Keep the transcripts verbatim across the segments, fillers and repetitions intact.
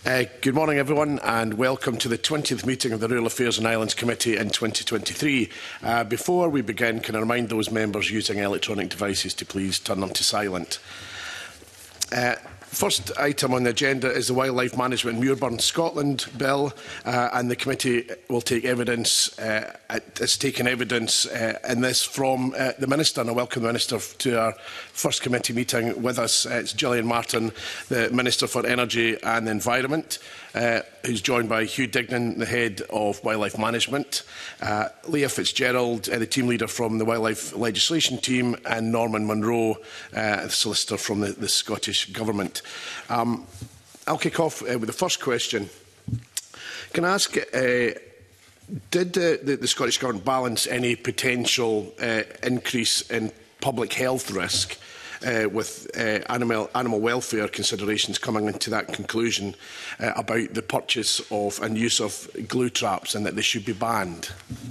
Uh, good morning, everyone, and welcome to the twentieth meeting of the Rural Affairs and Islands Committee in twenty twenty-three. Uh, before we begin, can I remind those members using electronic devices to please turn them to silent. Uh, First item on the agenda is the Wildlife Management Muirburn Scotland Bill, uh, and the committee will take evidence, uh, has taken evidence uh, in this from uh, the Minister, and I welcome the Minister to our first committee meeting with us. Uh, it's Gillian Martin, the Minister for Energy and Environment, uh, who's joined by Hugh Dignan, the Head of Wildlife Management, uh, Leah Fitzgerald, uh, the team leader from the Wildlife Legislation team, and Norman Munro, uh, the Solicitor from the, the Scottish Government. Um, I'll kick off uh, with the first question. Can I ask, uh, did uh, the, the Scottish Government balance any potential uh, increase in public health risk uh, with uh, animal, animal welfare considerations coming into that conclusion uh, about the purchase of and use of glue traps and that they should be banned?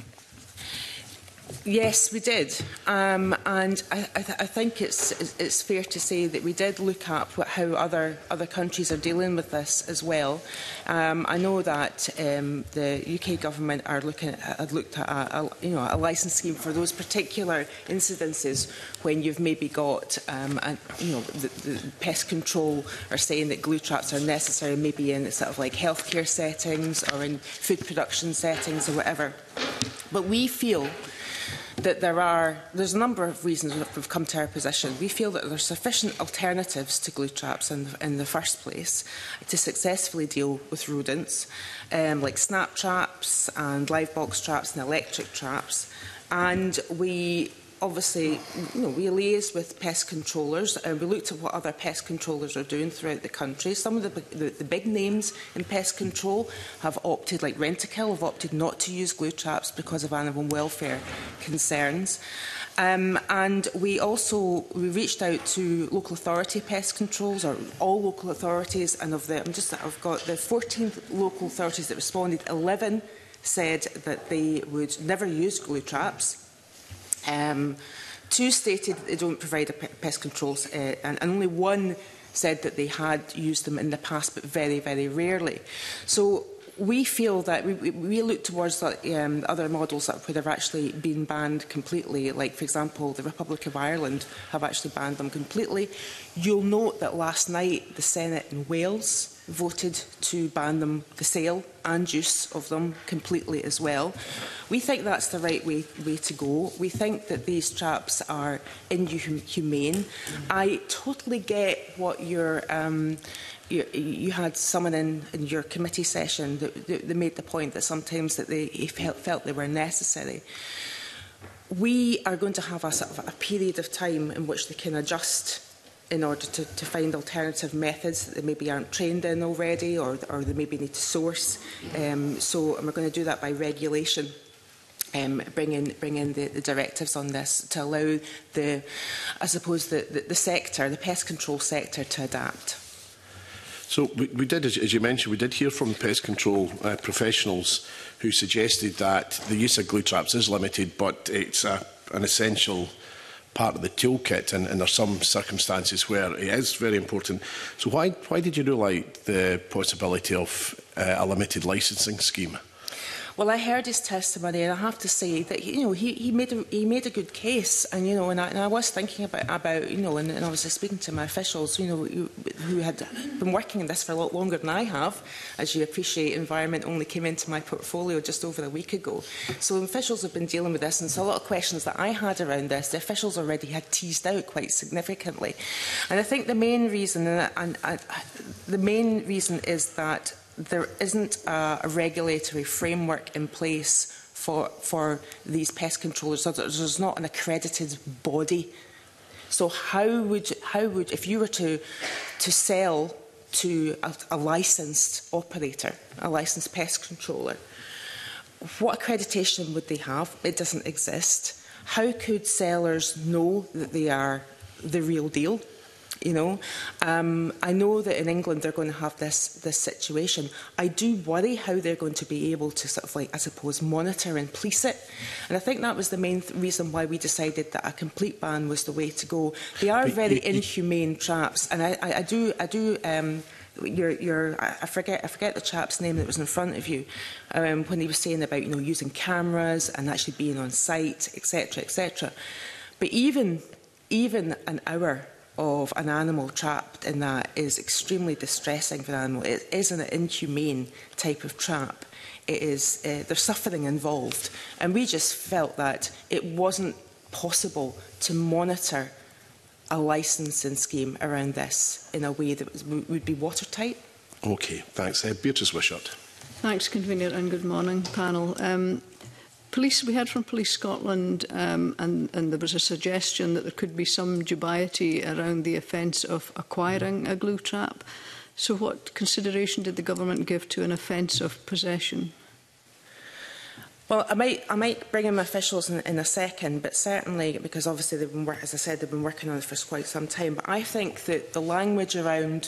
Yes, we did, um, and I, I, th I think it's, it's fair to say that we did look at what, how other other countries are dealing with this as well. Um, I know that um, the U K government are looking at, had looked at a, a, you know, a licence scheme for those particular incidences when you've maybe got um, a, you know, the, the pest control are saying that glue traps are necessary, maybe in sort of like healthcare settings or in food production settings or whatever. But we feel that there are, there's a number of reasons we've come to our position. We feel that there are sufficient alternatives to glue traps in, in the first place to successfully deal with rodents, um, like snap traps and live box traps and electric traps. And we obviously, you know, we liaise with pest controllers, and we looked at what other pest controllers are doing throughout the country. Some of the, the, the big names in pest control have opted, like Rentokil, have opted not to use glue traps because of animal welfare concerns. Um, and we also we reached out to local authority pest controls, or all local authorities, and of the I'm just I've got the fourteen local authorities that responded. eleven said that they would never use glue traps. Um, two stated that they don't provide a pest controls, uh, and, and only one said that they had used them in the past, but very, very rarely. So we feel that we, we, we look towards um, other models that would have actually been banned completely, like, for example, the Republic of Ireland have actually banned them completely. You'll note that last night the Senate in Wales voted to ban them, the sale and use of them completely as well. We think that's the right way, way to go. We think that these traps are inhumane. I totally get what your... Um, You, you had someone in, in your committee session that, that, that made the point that sometimes that they felt, felt they were necessary. We are going to have a, sort of a period of time in which they can adjust in order to, to find alternative methods that they maybe aren't trained in already, or, or they maybe need to source. Um, so and we're going to do that by regulation. Um, bring in, bring in the, the directives on this to allow the, I suppose, the, the, the sector, the pest control sector, to adapt. So we, we did, as, as you mentioned, we did hear from pest control uh, professionals who suggested that the use of glue traps is limited, but it's a, an essential part of the toolkit, and, and there are some circumstances where it is very important. So why, why did you rule out the possibility of uh, a limited licensing scheme? Well, I heard his testimony, and I have to say that you know he, he made a, he made a good case, and you know, and I, and I was thinking about about you know, and, and I was speaking to my officials, you know, who, who had been working on this for a lot longer than I have. As you appreciate, environment only came into my portfolio just over a week ago, so officials have been dealing with this, and so a lot of questions that I had around this, the officials already had teased out quite significantly, and I think the main reason, and, and, and the main reason is that there isn't a, a regulatory framework in place for, for these pest controllers. So there's not an accredited body. So how would, how would if you were to, to sell to a, a licensed operator, a licensed pest controller, what accreditation would they have? It doesn't exist. How could sellers know that they are the real deal? You know, um, I know that in England they're going to have this this situation. I do worry how they're going to be able to sort of like, I suppose, monitor and police it. And I think that was the main th reason why we decided that a complete ban was the way to go. They are very inhumane traps, and I, I, I do I do um, You're, you're, I forget, I forget the chap's name that was in front of you um, when he was saying about, you know, using cameras and actually being on site, et cetera, et cetera. But even, even an hour of an animal trapped in that is extremely distressing for the animal. It is an inhumane type of trap. It is, uh, there's suffering involved, and we just felt that it wasn't possible to monitor a licensing scheme around this in a way that was, would be watertight. Okay, thanks. Uh, Beatrice Wishart. Thanks, Convener, and good morning, panel. Um, police, we heard from Police Scotland, um, and, and there was a suggestion that there could be some dubiety around the offence of acquiring a glue trap. So what consideration did the government give to an offence of possession? Well, I might, I might bring in my officials in, in a second, but certainly, because obviously they've been, as I said, they've been working on it for quite some time. But I think that the language around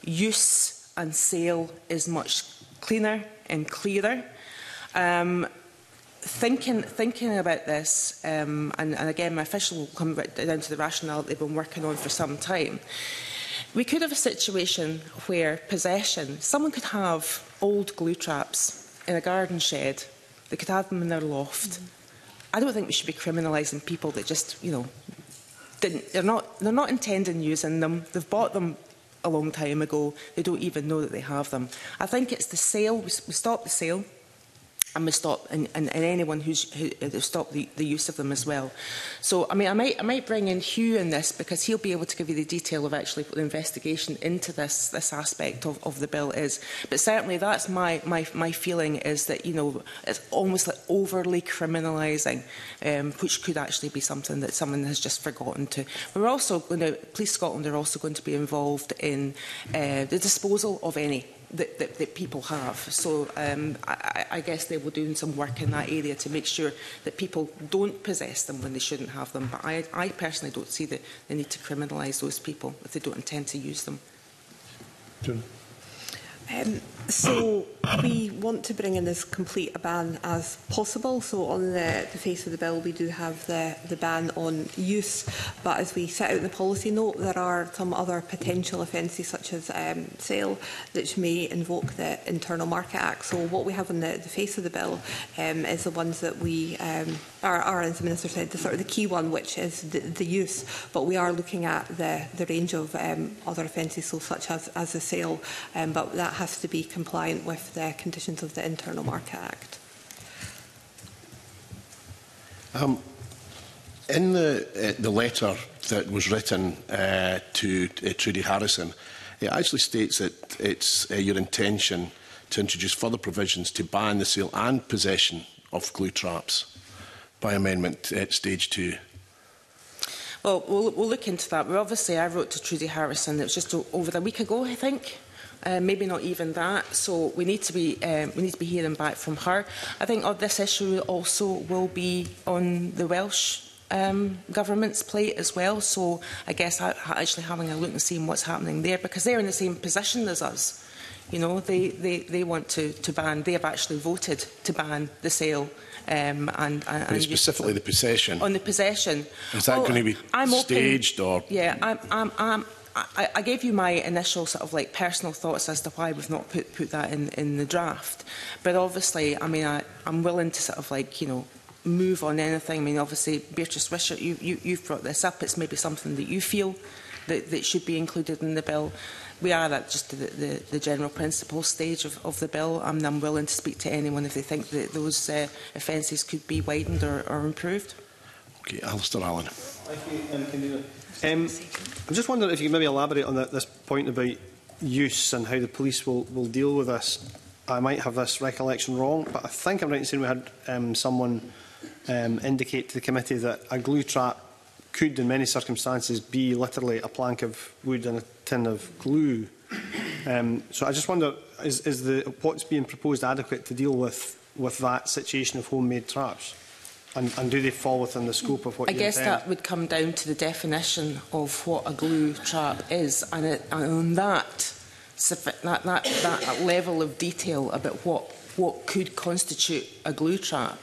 use and sale is much cleaner and clearer. Um, thinking, thinking about this, um, and, and again, my official will come right down to the rationale that they've been working on for some time. We could have a situation where possession, someone could have old glue traps in a garden shed. They could have them in their loft. Mm-hmm. I don't think we should be criminalising people that just, you know, didn't, they're not, they're not intending using them. They've bought them a long time ago. They don't even know that they have them. I think it's the sale. We, we stop the sale, and we stop, and, and, and anyone who's who uh, stop the, the use of them as well. So, I mean, I might I might bring in Hugh in this, because he'll be able to give you the detail of actually what the investigation into this this aspect of, of the bill is. But certainly, that's my my my feeling, is that, you know, it's almost like overly criminalising, um, which could actually be something that someone has just forgotten to. We're also going to, Police Scotland are also going to be involved in uh, the disposal of any That, that, that people have. So um, I, I guess they will do some work in that area to make sure that people don't possess them when they shouldn't have them. But I, I personally don't see the, the need to criminalise those people if they don't intend to use them. June. Um, so we want to bring in as complete a ban as possible. So on the, the face of the bill, we do have the, the ban on use. But as we set out in the policy note, there are some other potential offences, such as um, sale, which may invoke the Internal Market Act. So what we have on the, the face of the bill um, is the ones that we um, are, are, as the Minister said, the sort of the key one, which is the, the use. But we are looking at the, the range of um, other offences, so such as, as the sale. Um, but that has to be compliant with the conditions of the Internal Market Act. Um, in the, uh, the letter that was written uh, to uh, Trudy Harrison, it actually states that it's uh, your intention to introduce further provisions to ban the sale and possession of glue traps by amendment at stage two. Well, we'll, we'll look into that. We're obviously, I wrote to Trudy Harrison, it was just over a week ago, I think. Uh, maybe not even that. So we need to be um, we need to be hearing back from her. I think oh, this issue also will be on the Welsh um, government's plate as well. So I guess I, actually having a look and seeing what's happening there, because they're in the same position as us. You know, they they, they want to, to ban. They have actually voted to ban the sale. Um, and, and, and specifically the possession. On the possession. Is that well, going to be I'm staged open, or? Yeah, I'm. I'm, I'm I, I gave you my initial sort of like personal thoughts as to why we've not put, put that in, in the draft. But obviously, I mean, I, I'm willing to sort of like, you know, move on anything. I mean, obviously, Beatrice Wishart, you, you, you've brought this up. It's maybe something that you feel that, that should be included in the bill. We are at just the, the, the general principle stage of, of the bill, and I'm willing to speak to anyone if they think that those uh, offences could be widened or, or improved. Okay, Alistair Allen. Thank you, um, I'm just wondering if you could maybe elaborate on that, this point about use and how the police will, will deal with this. I might have this recollection wrong, but I think I'm right in saying we had um, someone um, indicate to the committee that a glue trap could, in many circumstances, be literally a plank of wood and a tin of glue. Um, so I just wonder, is, is the, what's being proposed adequate to deal with, with that situation of homemade traps? And, and do they fall within the scope of what I you guess intend? that would come down to the definition of what a glue trap is, and, it, and on that, that, that, that level of detail about what, what could constitute a glue trap,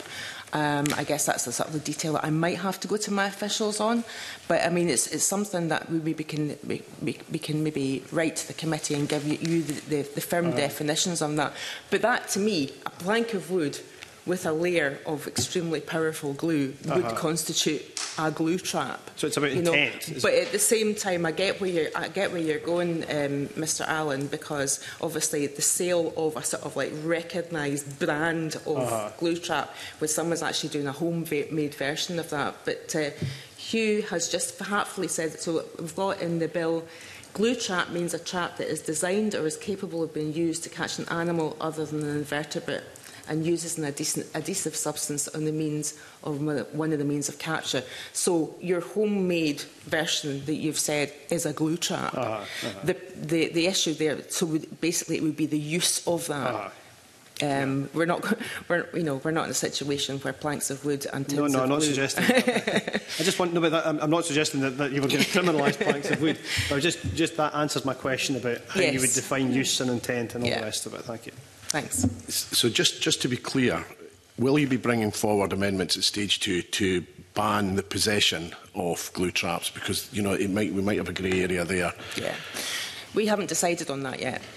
Um, I guess that's the sort of the detail that I might have to go to my officials on. But I mean, it's, it's something that we maybe can we, we can maybe write to the committee and give you, you the, the, the firm uh-huh. definitions on that. But that, to me, a plank of wood with a layer of extremely powerful glue would uh-huh. constitute a glue trap. So it's about you intent. Know, but at the same time, I get where you're, I get where you're going, um, Mr Allen, because obviously the sale of a sort of like recognised brand of uh-huh. glue trap, where someone's actually doing a home-made version of that. But uh, Hugh has just helpfully said, so we've got in the bill, glue trap means a trap that is designed or is capable of being used to catch an animal other than an invertebrate, and uses an adhesive substance on the means of one of the means of capture. So your homemade version that you've said is a glue trap. Uh-huh, uh-huh. The, the, the issue there, so basically it would be the use of that. Uh-huh. Um, we're not, we're, you know, we're not in a situation where planks of wood and tins no, no, of I'm not glue. suggesting. I just want no, but that, I'm, I'm not suggesting that, that you were going to criminalise planks of wood. But just, just that answers my question about how yes. you would define use and intent and all yeah. the rest of it. Thank you. Thanks. So just, just to be clear, will you be bringing forward amendments at stage two to ban the possession of glue traps? Because, you know, it might, we might have a grey area there. Yeah. We haven't decided on that yet.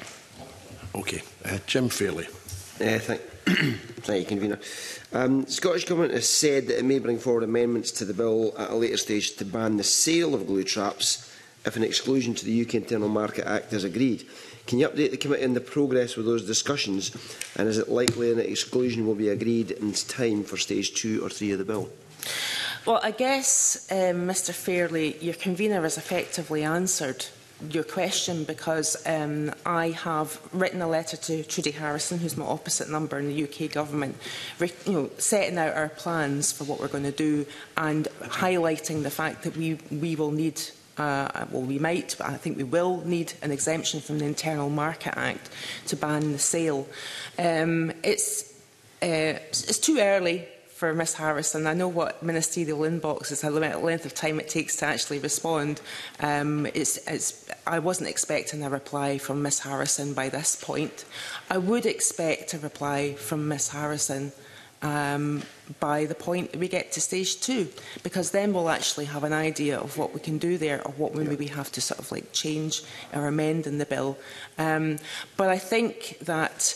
OK. Uh, Jim Fairley. Uh, thank, thank you, Convener. Um, the Scottish Government has said that it may bring forward amendments to the bill at a later stage to ban the sale of glue traps if an exclusion to the U K Internal Market Act is agreed. Can you update the committee on the progress with those discussions, and is it likely an exclusion will be agreed in time for stage two or three of the bill? Well, I guess, um, Mr Fairley, your convener has effectively answered your question, because um, I have written a letter to Trudy Harrison, who's my opposite number in the U K Government, you know, setting out our plans for what we're going to do and highlighting the fact that we, we will need Uh, well, we might, but I think we will need an exemption from the Internal Market Act to ban the sale. Um, it's, uh, it's too early for Miss Harrison. I know what ministerial inbox is, how the length of time it takes to actually respond. Um, it's, it's, I wasn't expecting a reply from Miss Harrison by this point. I would expect a reply from Miss Harrison Um, by the point that we get to stage two, because then we'll actually have an idea of what we can do there, or what we maybe have to sort of like change or amend in the bill. Um, but I think that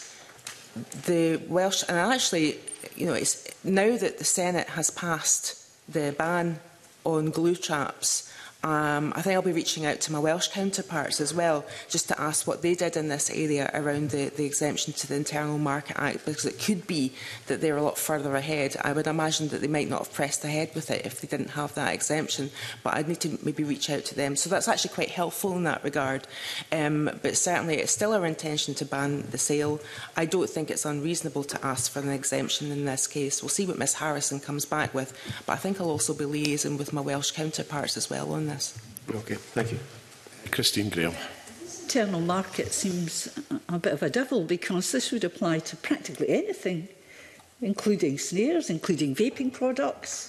the Welsh, and actually, you know, it's now that the Senate has passed the ban on glue traps, Um, I think I'll be reaching out to my Welsh counterparts as well, just to ask what they did in this area around the, the exemption to the Internal Market Act, because it could be that they're a lot further ahead. I would imagine that they might not have pressed ahead with it if they didn't have that exemption, but I'd need to maybe reach out to them. So that's actually quite helpful in that regard. Um, but certainly it's still our intention to ban the sale. I don't think it's unreasonable to ask for an exemption in this case. We'll see what Miss Harrison comes back with, but I think I'll also be liaising with my Welsh counterparts as well on this. OK, thank you. Christine Graham. Internal market seems a bit of a devil, because this would apply to practically anything, including snares, including vaping products.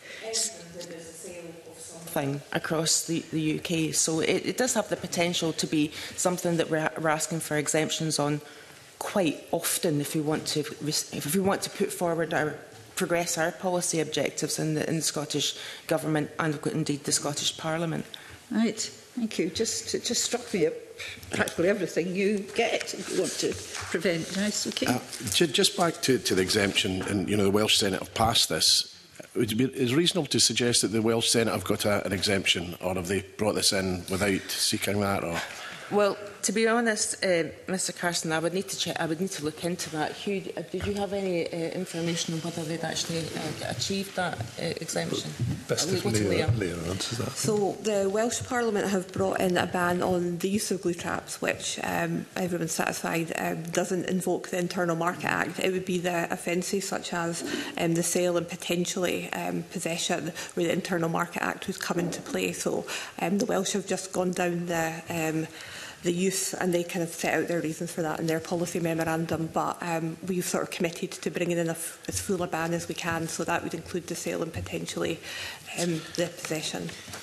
Thing across the, the U K. So it, it does have the potential to be something that we're, we're asking for exemptions on quite often if we want to, if we want to put forward our progress our policy objectives in the, in the Scottish Government and indeed the Scottish Parliament. Right, thank you. Just, it just struck me at practically everything you get if you want to prevent. Nice, okay. Uh, just back to, to the exemption, and you know the Welsh Senate have passed this. Would it be is reasonable to suggest that the Welsh Senate have got a, an exemption, or have they brought this in without seeking that? Or well, to be honest, uh, Mr Carson, I would need to check. I would need to look into that. Hugh, uh, did you have any uh, information on whether they'd actually uh, achieved that uh, exemption? Best if Leah, Leah answers that. So the Welsh Parliament have brought in a ban on the use of glue traps, which um, everyone's satisfied um, doesn't invoke the Internal Market Act. It would be the offences such as um, the sale and potentially um, possession where the Internal Market Act would come into play. So um, the Welsh have just gone down the um, the use, and they kind of set out their reasons for that in their policy memorandum, but um, we've sort of committed to bringing in a f as full a ban as we can, so that would include the sale and potentially um, the possession.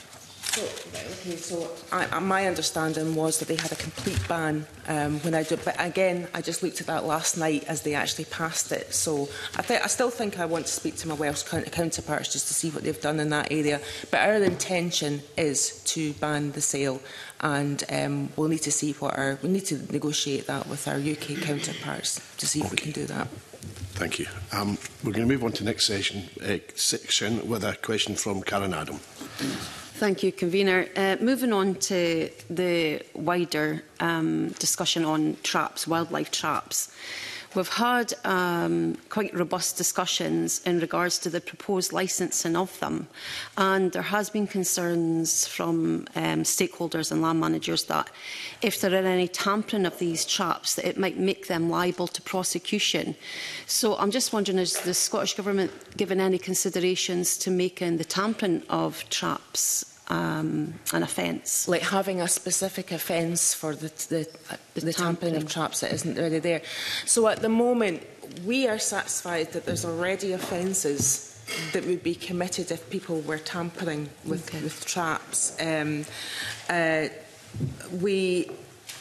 So, right, okay, so I, my understanding was that they had a complete ban um, when I did, but again, I just looked at that last night as they actually passed it. So I, th I still think I want to speak to my Welsh counterparts just to see what they've done in that area. But our intention is to ban the sale, and um, we'll need to see what our we need to negotiate that with our U K counterparts to see if okay. we can do that. Thank you. Um, we're going to move on to the next session, uh, section with a question from Karen Adam. Thank you, Convener. Uh, moving on to the wider um, discussion on traps, wildlife traps. We've had um, quite robust discussions in regards to the proposed licensing of them, and there has been concerns from um, stakeholders and land managers that if there are any tampering of these traps, that it might make them liable to prosecution. So I'm just wondering, has the Scottish Government given any considerations to making the tampering of traps Um, an offence? Like having a specific offence for the, the, the, the tampering of traps that isn't already there. So at the moment, we are satisfied that there's already offences that would be committed if people were tampering with, okay. with traps. Um, uh, we,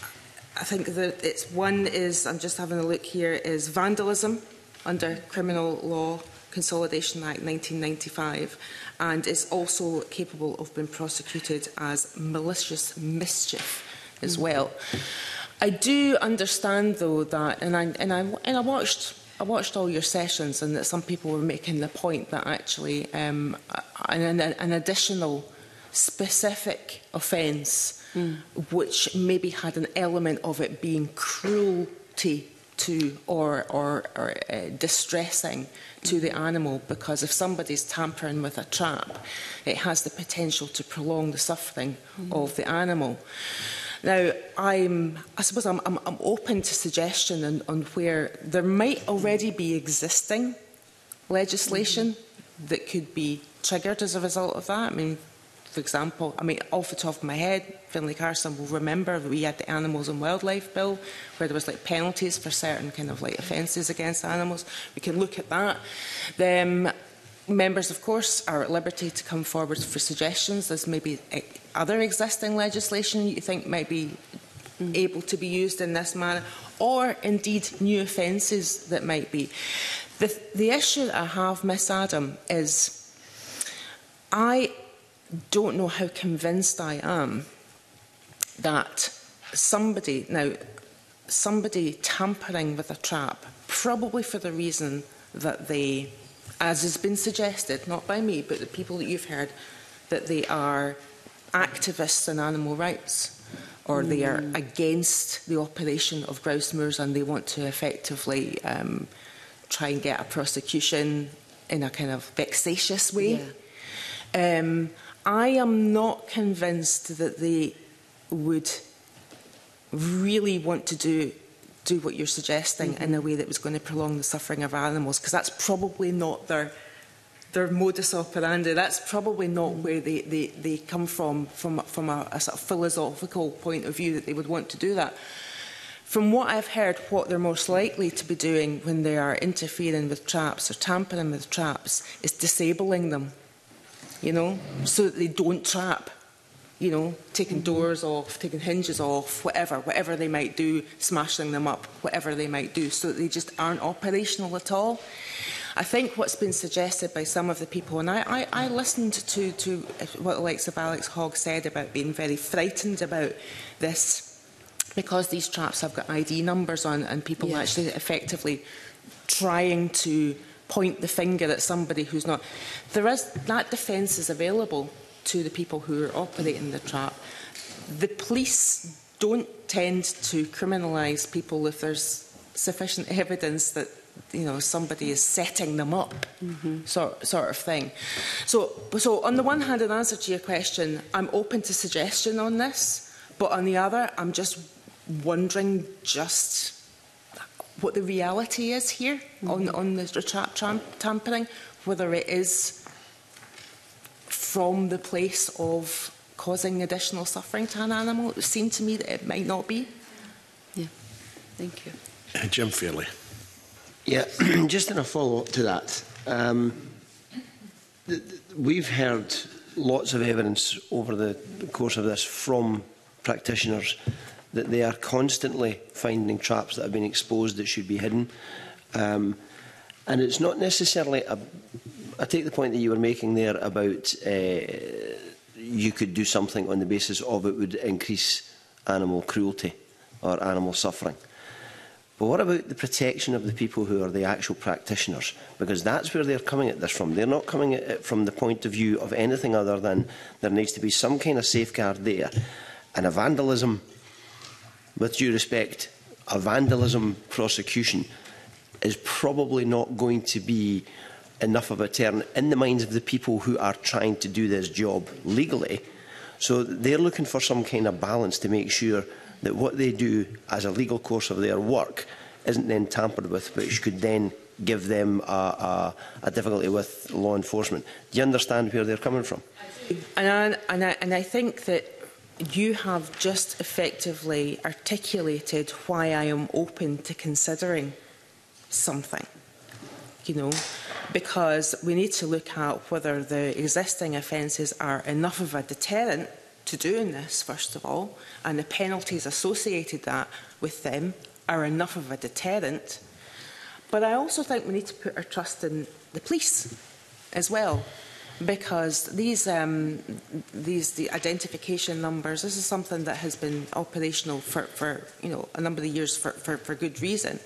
I think that it's one is, I'm just having a look here, is vandalism under Criminal Law Consolidation Act nineteen ninety-five, and is also capable of being prosecuted as malicious mischief as mm. well. I do understand, though, that, and I and I and I watched I watched all your sessions, and that some people were making the point that actually um, an, an additional specific offence, mm. which maybe had an element of it being cruelty to or, or, or uh, distressing to the animal, because if somebody's tampering with a trap, it has the potential to prolong the suffering mm. of the animal. Now, I'm, I suppose I'm, I'm, I'm open to suggestion on, on where there might already be existing legislation mm. that could be triggered as a result of that. I mean, for example, I mean, off the top of my head, Finlay Carson will remember that we had the Animals and Wildlife Bill, where there was like penalties for certain kind of like offences against animals. We can look at that. Then members, of course, are at liberty to come forward for suggestions. There's maybe other existing legislation you think might be mm. able to be used in this manner, or indeed new offences that might be. The, the issue that I have, Miss Adam, is I don't know how convinced I am that somebody, now, somebody tampering with a trap, probably for the reason that they, as has been suggested, not by me, but the people that you've heard, that they are activists in animal rights, or mm. they are against the operation of grouse moors, and they want to effectively um, try and get a prosecution in a kind of vexatious way. Yeah. Um, I am not convinced that they would really want to do do what you're suggesting mm-hmm. in a way that was going to prolong the suffering of animals, because that's probably not their their modus operandi. That's probably not mm-hmm. where they, they, they come from, from, from a, a sort of philosophical point of view, that they would want to do that. From what I've heard, what they're most likely to be doing when they are interfering with traps or tampering with traps is disabling them. You know, so that they don't trap, you know, taking mm-hmm. doors off, taking hinges off, whatever, whatever they might do, smashing them up, whatever they might do, so that they just aren't operational at all. I think what's been suggested by some of the people, and I, I, I listened to, to what the likes of Alex Hogg said about being very frightened about this, because these traps have got I D numbers on, and people yeah. actually effectively trying to point the finger at somebody who's not. There is, that defence is available to the people who are operating the trap. The police don't tend to criminalise people if there's sufficient evidence that, you know, somebody is setting them up, mm-hmm. sort, sort of thing. So, so on the one hand, in answer to your question, I'm open to suggestion on this, but on the other, I'm just wondering just what the reality is here mm-hmm. on, on the trap tampering, whether it is from the place of causing additional suffering to an animal. It would seem to me that it might not be. Yeah, thank you. Uh, Jim Fairley. Yeah, just in a follow-up to that, um, th th we've heard lots of evidence over the course of this from practitioners that they are constantly finding traps that have been exposed that should be hidden. Um, and it's not necessarily, a, I take the point that you were making there about uh, you could do something on the basis of it would increase animal cruelty or animal suffering. But what about the protection of the people who are the actual practitioners? Because that's where they're coming at this from. They're not coming at it from the point of view of anything other than there needs to be some kind of safeguard there. And a vandalism, with due respect, a vandalism prosecution is probably not going to be enough of a deterrent in the minds of the people who are trying to do this job legally. So they're looking for some kind of balance to make sure that what they do as a legal course of their work isn't then tampered with, which could then give them a, a, a difficulty with law enforcement. Do you understand where they're coming from? And I, and, I, and I think that you have just effectively articulated why I am open to considering something, you know, because we need to look at whether the existing offences are enough of a deterrent to doing this, first of all, and the penalties associated that with them are enough of a deterrent. But I also think we need to put our trust in the police as well, because these um, these the identification numbers, this is something that has been operational for, for you know a number of years for, for, for good reason.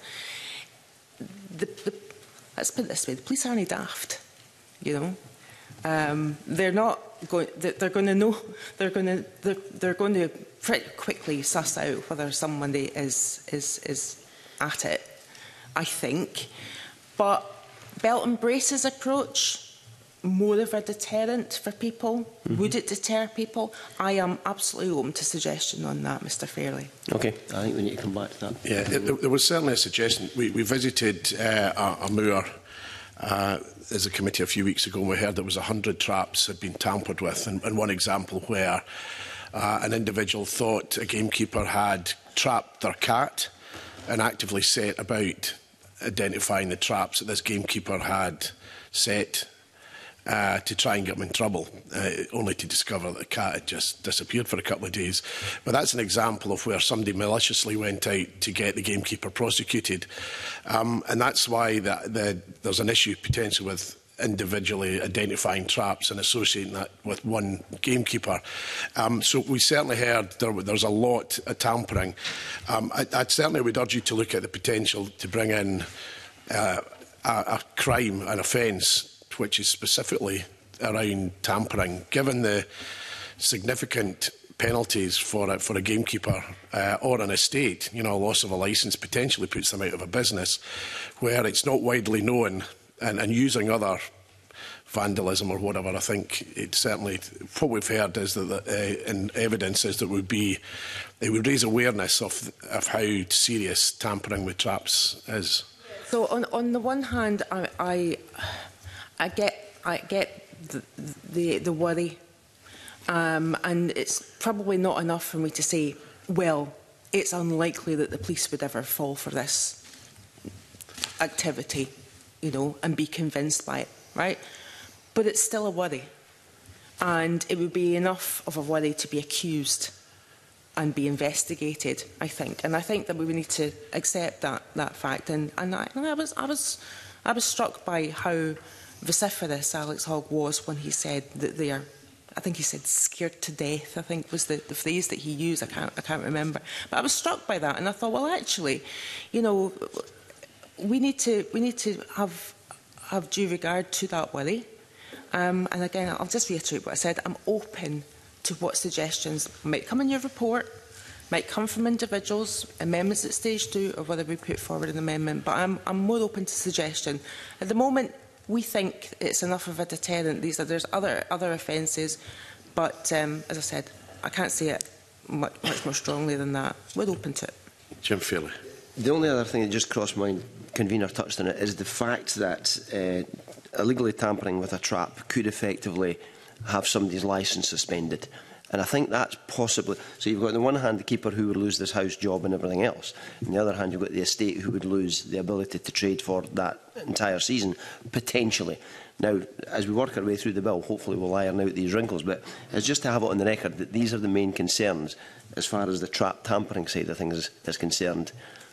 The, the, let's put it this way: the police aren't daft, you know. Um, they're not going. They're going to know. They're going to. They're, they're going to pretty quickly suss out whether somebody is is is at it, I think. But belt and braces approach, more of a deterrent for people. Mm-hmm. Would it deter people? I am absolutely open to suggestion on that, Mr Fairley. Okay, I think we need to come back to that. Yeah, it, there was certainly a suggestion. We, we visited uh, a, a moor uh, as a committee a few weeks ago, and we heard there was one hundred traps had been tampered with, and, and one example where uh, an individual thought a gamekeeper had trapped their cat and actively set about identifying the traps that this gamekeeper had set uh, to try and get them in trouble, uh, only to discover that the cat had just disappeared for a couple of days. But that's an example of where somebody maliciously went out to get the gamekeeper prosecuted. Um, and that's why the, the, there's an issue potentially with individually identifying traps and associating that with one gamekeeper. Um, so we certainly heard there, there's a lot of tampering. Um, I, I certainly would urge you to look at the potential to bring in uh, a, a crime, an offence, which is specifically around tampering, given the significant penalties for a, for a gamekeeper uh, or an estate. You know, a loss of a licence potentially puts them out of a business, where it's not widely known. And, and using other vandalism or whatever, I think it certainly, what we've heard is that, that uh, in evidence is that would be, it would raise awareness of, of how serious tampering with traps is. So on, on the one hand, I, I, I get, I get the, the, the worry, um, and it's probably not enough for me to say, well, it's unlikely that the police would ever fall for this activity, you know, and be convinced by it, right? But it's still a worry. And it would be enough of a worry to be accused and be investigated, I think. And I think that we would need to accept that, that fact. And, and, I, and I, was, I, was, I was struck by how vociferous Alex Hogg was when he said that they are, I think he said scared to death, I think was the, the phrase that he used. I can't, I can't remember. But I was struck by that. And I thought, well, actually, you know, We need to we need to have have due regard to that worry, um, and again I'll just reiterate what I said. I'm open to what suggestions might come in your report, might come from individuals, amendments at stage two, or whether we put forward an amendment. But I'm I'm more open to suggestion. At the moment, we think it's enough of a deterrent. These are there's other other offences, but um, as I said, I can't say it much, much more strongly than that. We're open to it. Jim Fairley. The only other thing that just crossed my mind, convener touched on it, is the fact that uh, illegally tampering with a trap could effectively have somebody's licence suspended. And I think that's possibly... So you've got on the one hand the keeper who would lose this house job and everything else. On the other hand, you've got the estate who would lose the ability to trade for that entire season, potentially. Now, as we work our way through the bill, hopefully we'll iron out these wrinkles, but it's just to have it on the record that these are the main concerns as far as the trap tampering side of things is, is concerned,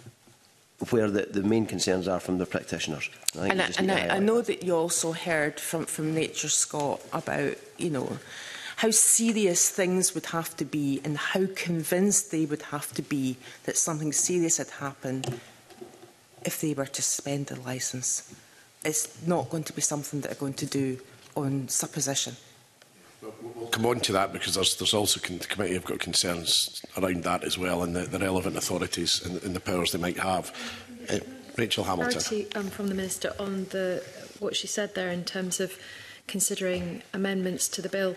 where the, the main concerns are from the practitioners. I think and I, and I, I know that. that you also heard from, from Nature Scott about, you know, how serious things would have to be and how convinced they would have to be that something serious had happened if they were to suspend the licence. It's not going to be something that they're going to do on supposition. We'll come on to that because there's, there's also con the committee have got concerns around that as well, and the, the relevant authorities and, and the powers they might have. Uh, Rachel Hamilton. Clarity um, from the Minister on the, what she said there in terms of considering amendments to the bill.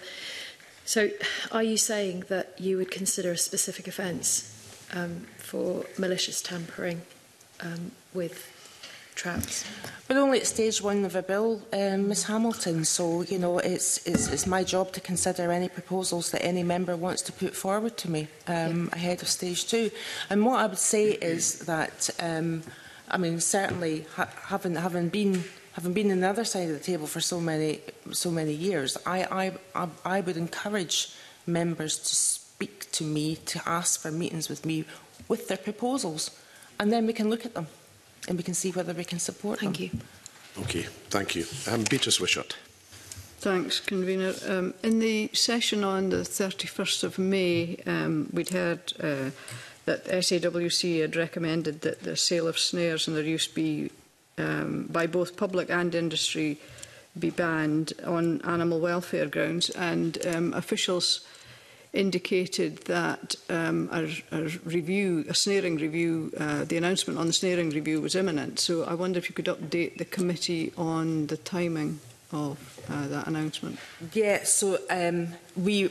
So, are you saying that you would consider a specific offence um, for malicious tampering um, with traps? We're only at stage one of a bill, um, Miz Hamilton, so you know it's, it's, it's my job to consider any proposals that any member wants to put forward to me um, yeah. ahead of stage two. And what I would say is that, um, I mean, certainly ha having, having been having been on the other side of the table for so many so many years, I, I, I, I would encourage members to speak to me, to ask for meetings with me with their proposals, and then we can look at them. And we can see whether we can support Thank them. you. Okay, thank you. Um, Beatrice Wishart. Thanks, Convener. Um, in the session on the thirty-first of May, um, we'd heard uh, that S A W C had recommended that the sale of snares and their use be, um, by both public and industry, be banned on animal welfare grounds, and um, officials indicated that um, a, a review, a snaring review, uh, the announcement on the snaring review was imminent. So I wonder if you could update the committee on the timing of uh, that announcement. Yeah, so um, we,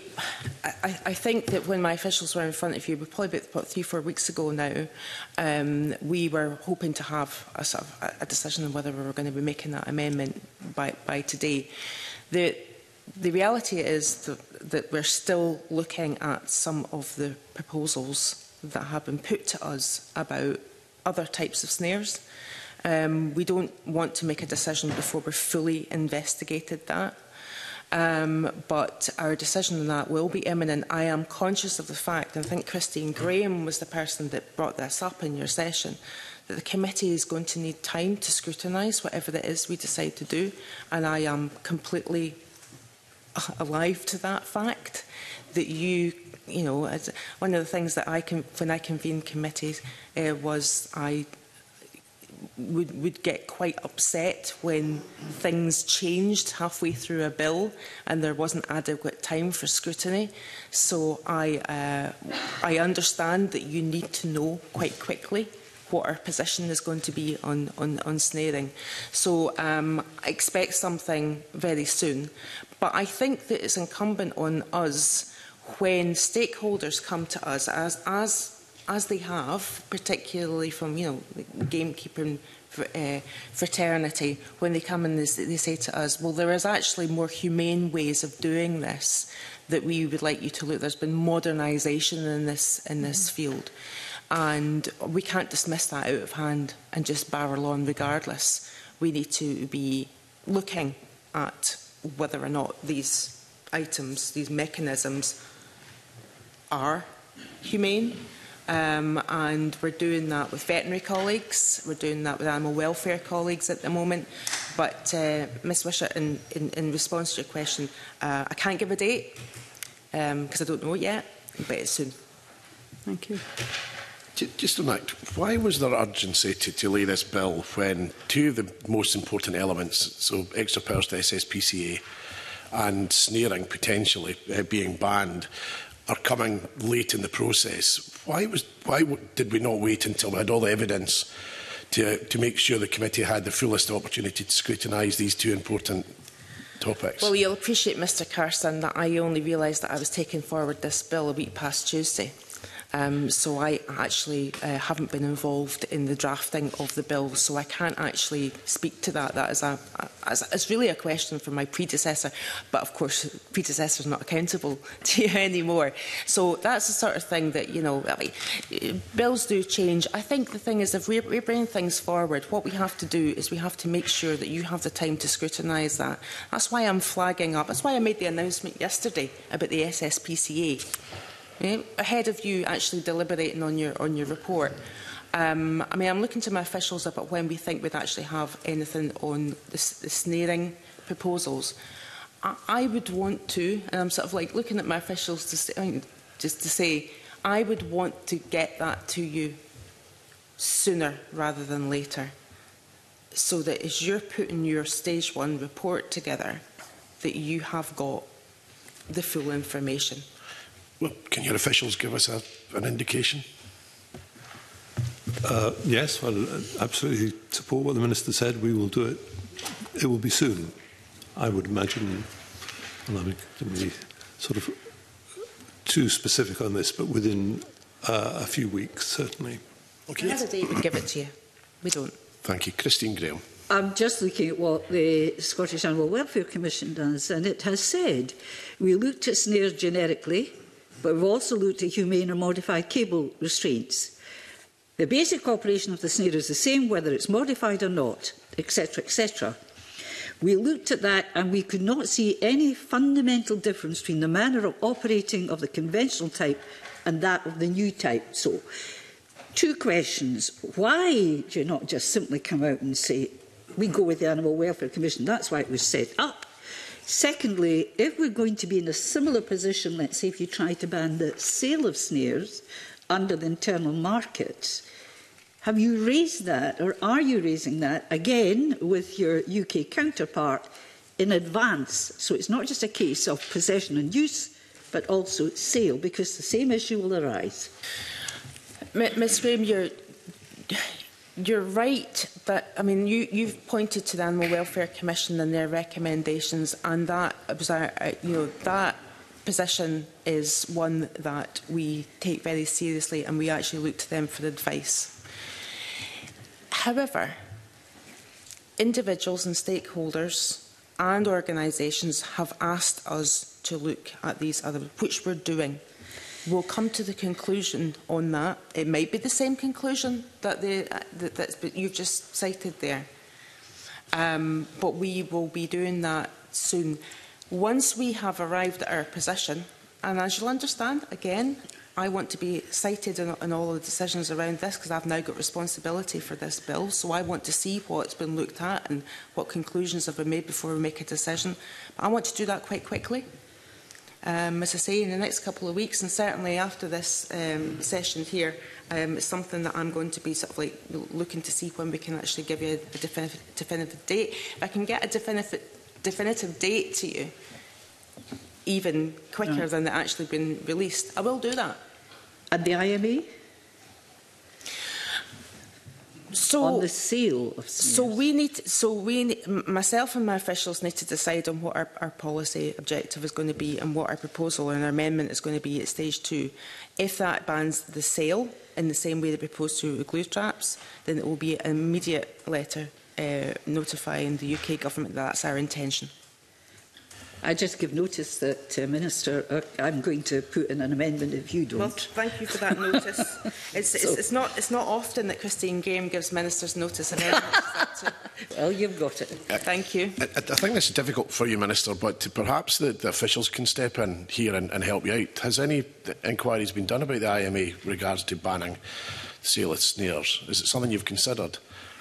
I, I think that when my officials were in front of you, probably about, about three, four weeks ago now, um, we were hoping to have a, sort of a decision on whether we were going to be making that amendment by, by today. The, The reality is that, that we're still looking at some of the proposals that have been put to us about other types of snares. Um, we don't want to make a decision before we've fully investigated that. Um, but our decision on that will be imminent. I am conscious of the fact, and I think Christine Graham was the person that brought this up in your session, that the committee is going to need time to scrutinise whatever it is we decide to do, and I am completely alive to that fact that you, you know, as one of the things that I can, when I convened committees, uh, was I would would get quite upset when things changed halfway through a bill and there wasn't adequate time for scrutiny. So I uh, I understand that you need to know quite quickly what our position is going to be on, on, on snaring. So um, I expect something very soon. But I think that it's incumbent on us, when stakeholders come to us, as, as, as they have, particularly from, you know, the gamekeeping uh, fraternity, when they come and they, they say to us, well, there is actually more humane ways of doing this that we would like you to look. There's been modernisation in this, in this mm-hmm. field. And we can't dismiss that out of hand and just barrel on regardless. We need to be looking at whether or not these items, these mechanisms, are humane. Um, and we're doing that with veterinary colleagues, we're doing that with animal welfare colleagues at the moment. But, uh, Miz Wishart, in, in, in response to your question, uh, I can't give a date because um, I don't know it yet, but it's soon. Thank you. Just on that, why was there urgency to, to lay this bill when two of the most important elements, so extra powers to S S P C A and snaring potentially uh, being banned, are coming late in the process? Why, was, why did we not wait until we had all the evidence to, to make sure the committee had the fullest opportunity to scrutinise these two important topics? Well, you'll appreciate, Mr Carson, that I only realised that I was taking forward this bill a week past Tuesday. Um, so I actually uh, haven't been involved in the drafting of the bill, so I can't actually speak to that. That is a, as, as really a question for my predecessor, but of course, the predecessor is not accountable to you anymore. So that's the sort of thing that, you know, I mean, bills do change. I think the thing is, if we're, we're bringing things forward, what we have to do is we have to make sure that you have the time to scrutinise that. That's why I'm flagging up. That's why I made the announcement yesterday about the S S P C A. Yeah, ahead of you actually deliberating on your on your report. Um, I mean, I'm looking to my officials about when we think we'd actually have anything on the, the snaring proposals. I, I would want to, and I'm sort of like looking at my officials to say, just to say, I would want to get that to you sooner rather than later, so that as you're putting your stage one report together, that you have got the full information. Well, can your officials give us a, an indication? Uh, yes, well, absolutely support what the Minister said. We will do it. It will be soon, I would imagine. Well, I mean, be sort of too specific on this, but within uh, a few weeks, certainly. Okay. If we had a date, we'd give it to you. We don't. Thank you. Christine Graham. I'm just looking at what the Scottish Animal Welfare Commission does, and it has said we looked at snares generically, but we've also looked at humane or modified cable restraints. The basic operation of the snare is the same whether it's modified or not, et cetera, et cetera. We looked at that and we could not see any fundamental difference between the manner of operating of the conventional type and that of the new type. So, two questions. Why do you not just simply come out and say, we go with the Animal Welfare Commission? That's why it was set up. Secondly, if we're going to be in a similar position, let's say if you try to ban the sale of snares under the internal market, have you raised that, or are you raising that, again, with your U K counterpart in advance? So it's not just a case of possession and use, but also sale, because the same issue will arise. Miz Graham, you're... You're right, but I mean, you, you've pointed to the Animal Welfare Commission and their recommendations, and that was our, you know, that position is one that we take very seriously, and we actually look to them for advice. However, individuals and stakeholders and organisations have asked us to look at these other, which we're doing. We'll come to the conclusion on that. It might be the same conclusion that, the, uh, that that's, but you've just cited there. Um, but we will be doing that soon. Once we have arrived at our position, and as you'll understand, again, I want to be cited in, in all the decisions around this because I've now got responsibility for this bill. So I want to see what's been looked at and what conclusions have been made before we make a decision. But I want to do that quite quickly. Um, as I say, in the next couple of weeks, and certainly after this um, session here, um, it's something that I'm going to be sort of like looking to see when we can actually give you a definitive, definitive date. If I can get a definitive, definitive date to you, even quicker yeah. than it actually been released, I will do that. And the I M A? So, on the sale of snares. So we need, so we, myself and my officials need to decide on what our, our policy objective is going to be and what our proposal and our amendment is going to be at stage two. If that bans the sale in the same way that we proposed to with glue traps, then it will be an immediate letter uh, notifying the U K government that that's our intention. I just give notice that, uh, Minister, uh, I'm going to put in an amendment if you don't. Well, thank you for that notice. It's, so, it's, it's, not, it's not often that Christine Graham gives ministers notice amendments. Well, you've got it. Uh, thank you. I, I think this is difficult for you, Minister, but to perhaps the, the officials can step in here and, and help you out. Has any inquiries been done about the I M A regards to banning the sale of snares? Is it something you've considered?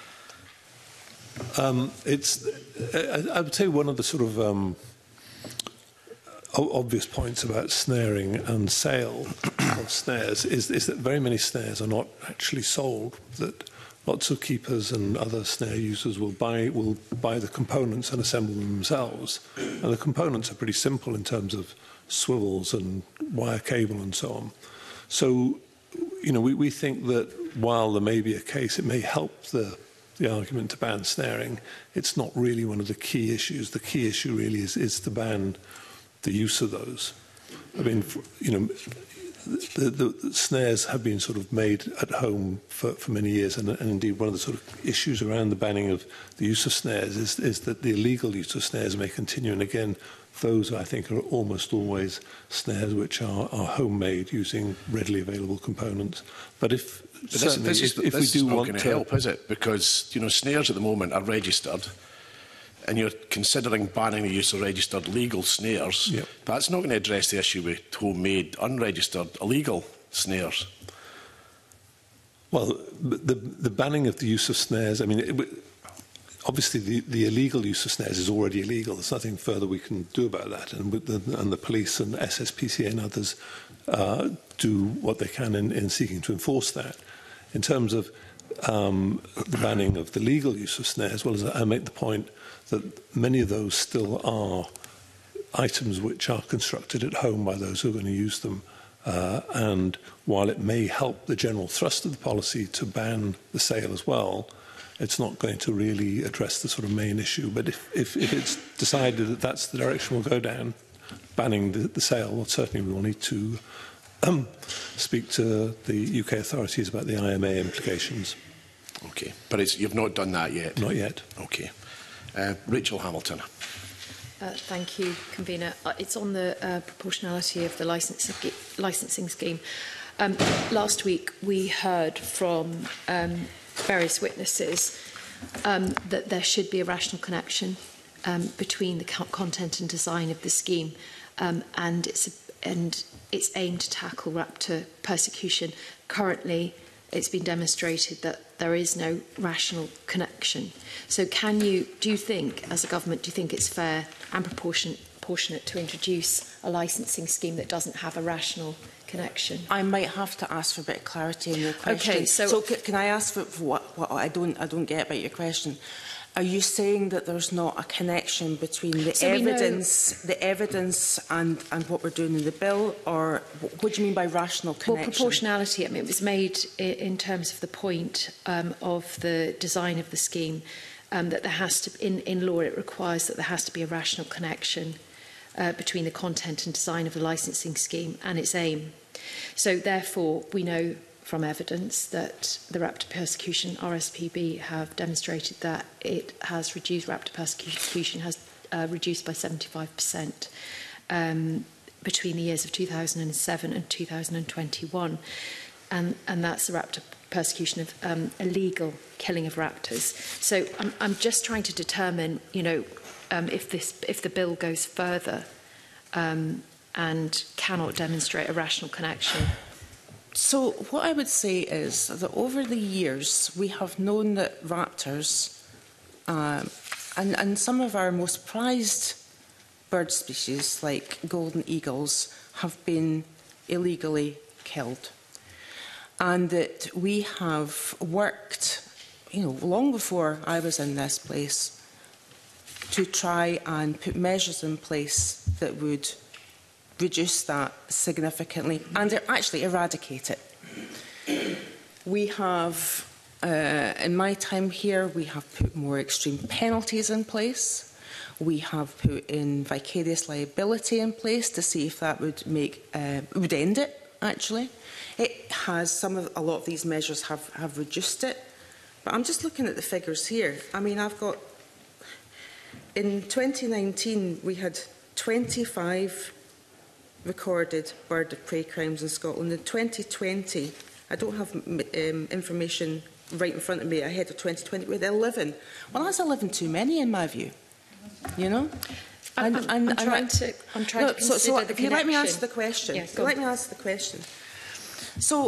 Um, it's, I, I would say one of the sort of um, obvious points about snaring and sale of snares is, is that very many snares are not actually sold, that lots of keepers and other snare users will buy, will buy the components and assemble them themselves. And the components are pretty simple in terms of swivels and wire cable and so on. So, you know, we, we think that while there may be a case, it may help the, the argument to ban snaring, it's not really one of the key issues. The key issue really is, is to ban the use of those. I mean, you know, the, the, the snares have been sort of made at home for, for many years, and, and indeed one of the sort of issues around the banning of the use of snares is, is that the illegal use of snares may continue. And again, those, I think, are almost always snares which are, are homemade using readily available components. But if, but this, this if, is, if this we do is not want going to to help, is it? Because, you know, snares at the moment are registered, and you're considering banning the use of registered legal snares. Yep. That's not going to address the issue with homemade, unregistered, illegal snares. Well, the, the banning of the use of snares, I mean, it, obviously the, the illegal use of snares is already illegal. There's nothing further we can do about that. And, with the, and the police and S S P C A and others uh, do what they can in, in seeking to enforce that. In terms of um, the banning of the legal use of snares, well, as I make the point that many of those still are items which are constructed at home by those who are going to use them. Uh, and while it may help the general thrust of the policy to ban the sale as well, it's not going to really address the sort of main issue. But if, if, if it's decided that that's the direction we'll go down, banning the, the sale, well, certainly we will need to um, speak to the U K authorities about the I M A implications. Okay, but it's, you've not done that yet? Not yet. Okay. Uh, Rachel Hamilton. Uh, thank you, Convener. Uh, it's on the uh, proportionality of the licensing, licensing scheme. Um, last week we heard from um, various witnesses um, that there should be a rational connection um, between the co content and design of the scheme, um, and, it's, and it's aimed to tackle raptor persecution. Currently, it's been demonstrated that there is no rational connection. So can you, do you think, as a government, do you think it's fair and proportionate, proportionate to introduce a licensing scheme that doesn't have a rational connection? I might have to ask for a bit of clarity on your question. Okay, so, so can I ask for, for what, what I don't I don't get about your question? Are you saying that there's not a connection between the so evidence, the evidence, and and what we're doing in the bill, or what do you mean by rational connection? Well, proportionality. I mean, it was made in terms of the point um, of the design of the scheme, um, that there has to, in in law, it requires that there has to be a rational connection uh, between the content and design of the licensing scheme and its aim. So, therefore, we know from evidence that the raptor persecution, R S P B have demonstrated that it has reduced, raptor persecution has uh, reduced by seventy-five percent um, between the years of two thousand seven and two thousand twenty-one. And, and that's the raptor persecution of um, illegal killing of raptors. So I'm, I'm just trying to determine, you know, um, if, this, if the bill goes further um, and cannot demonstrate a rational connection. So what I would say is that over the years we have known that raptors um, and, and some of our most prized bird species like golden eagles have been illegally killed, and that we have worked, you know, long before I was in this place, to try and put measures in place that would reduce that significantly and actually eradicate it. We have, uh, in my time here, we have put more extreme penalties in place. We have put in vicarious liability in place to see if that would make uh, would end it. Actually, it has some of a lot of these measures have have reduced it. But I'm just looking at the figures here. I mean, I've got in twenty nineteen we had twenty-five recorded bird of prey crimes in Scotland. In twenty twenty, I don't have um, information right in front of me ahead of twenty twenty, with eleven. Well, that's eleven too many in my view, you know? I'm, And, I'm, and, I'm and trying to, I'm trying no, to so, consider so the if you let me answer the connection. question. Yeah, If you go let on. me answer the question. So,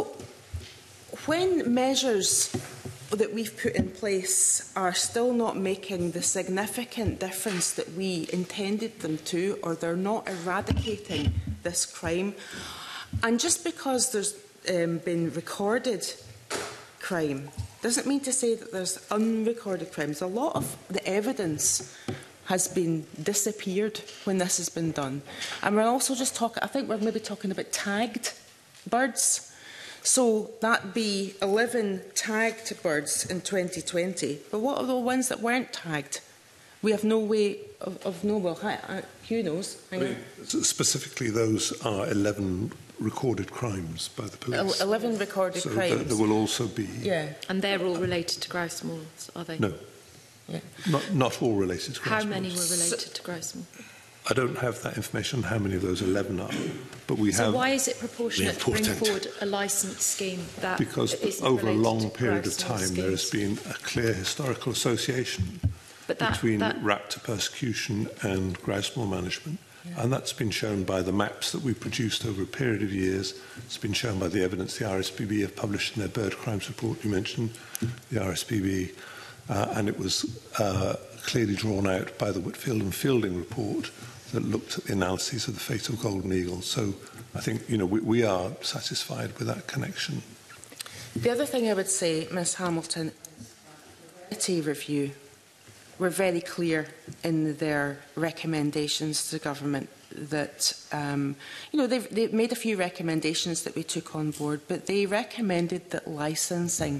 when measures that we've put in place are still not making the significant difference that we intended them to, or they're not eradicating this crime, and just because there's um, been recorded crime doesn't mean to say that there's unrecorded crimes. A lot of the evidence has been disappeared when this has been done. And we're also just talking, I think we're maybe talking about tagged birds. So that'd be eleven tagged birds in twenty twenty. But what are the ones that weren't tagged? We have no way of, of knowing. Well, Hugh knows. Hang on. Specifically, those are eleven recorded crimes by the police. eleven recorded so crimes. There, there will also be... Yeah. And they're all related to grouse moors, are they? No. Yeah. Not, not all related to grouse How many moors. were related to grouse moor? I don't have that information on how many of those eleven are, but we So have... why is it proportionate to bring Important. forward a licence scheme that Because isn't over a related long to period of grouse moor time there has schemes? been a clear historical association But that- between that- raptor persecution and grouse moor management. Yeah. And that's been shown by the maps that we've produced over a period of years. It's been shown by the evidence the R S P B have published in their bird crimes report. You mentioned the R S P B, uh, and it was uh, clearly drawn out by the Whitfield and Fielding report that looked at the analyses of the fate of golden eagle. So I think, you know, we, we are satisfied with that connection. The other thing I would say, Miz Hamilton, the review were very clear in their recommendations to the government that, um, you know, they've, they've made a few recommendations that we took on board, but they recommended that licensing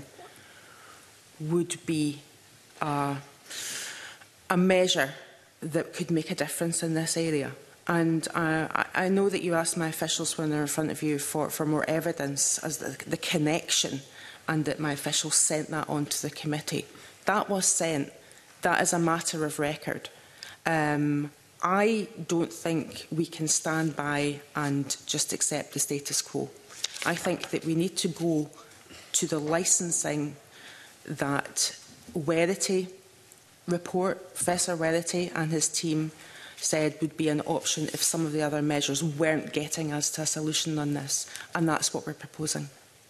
would be uh, a measure that could make a difference in this area. And uh, I, I know that you asked my officials when they're in front of you for, for more evidence as the, the connection, and that my officials sent that on to the committee. That was sent. That is a matter of record. Um, I don't think we can stand by and just accept the status quo. I think that we need to go to the licensing that Werity report, Professor Werity and his team said would be an option if some of the other measures weren't getting us to a solution on this, and that's what we're proposing.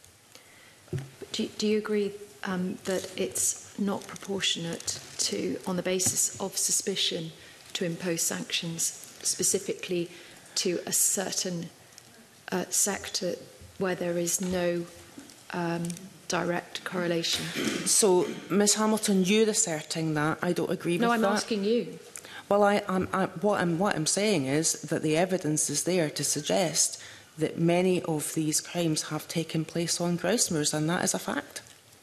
Do, do you agree um, that it's not proportionate to, on the basis of suspicion, to impose sanctions specifically to a certain uh, sector where there is no um, direct correlation? So, Miz Hamilton, you're asserting that. I don't agree no, with I'm that. No, I'm asking you. Well, I, I'm, I, what, I'm, what I'm saying is that the evidence is there to suggest that many of these crimes have taken place on grouse moors, and that is a fact.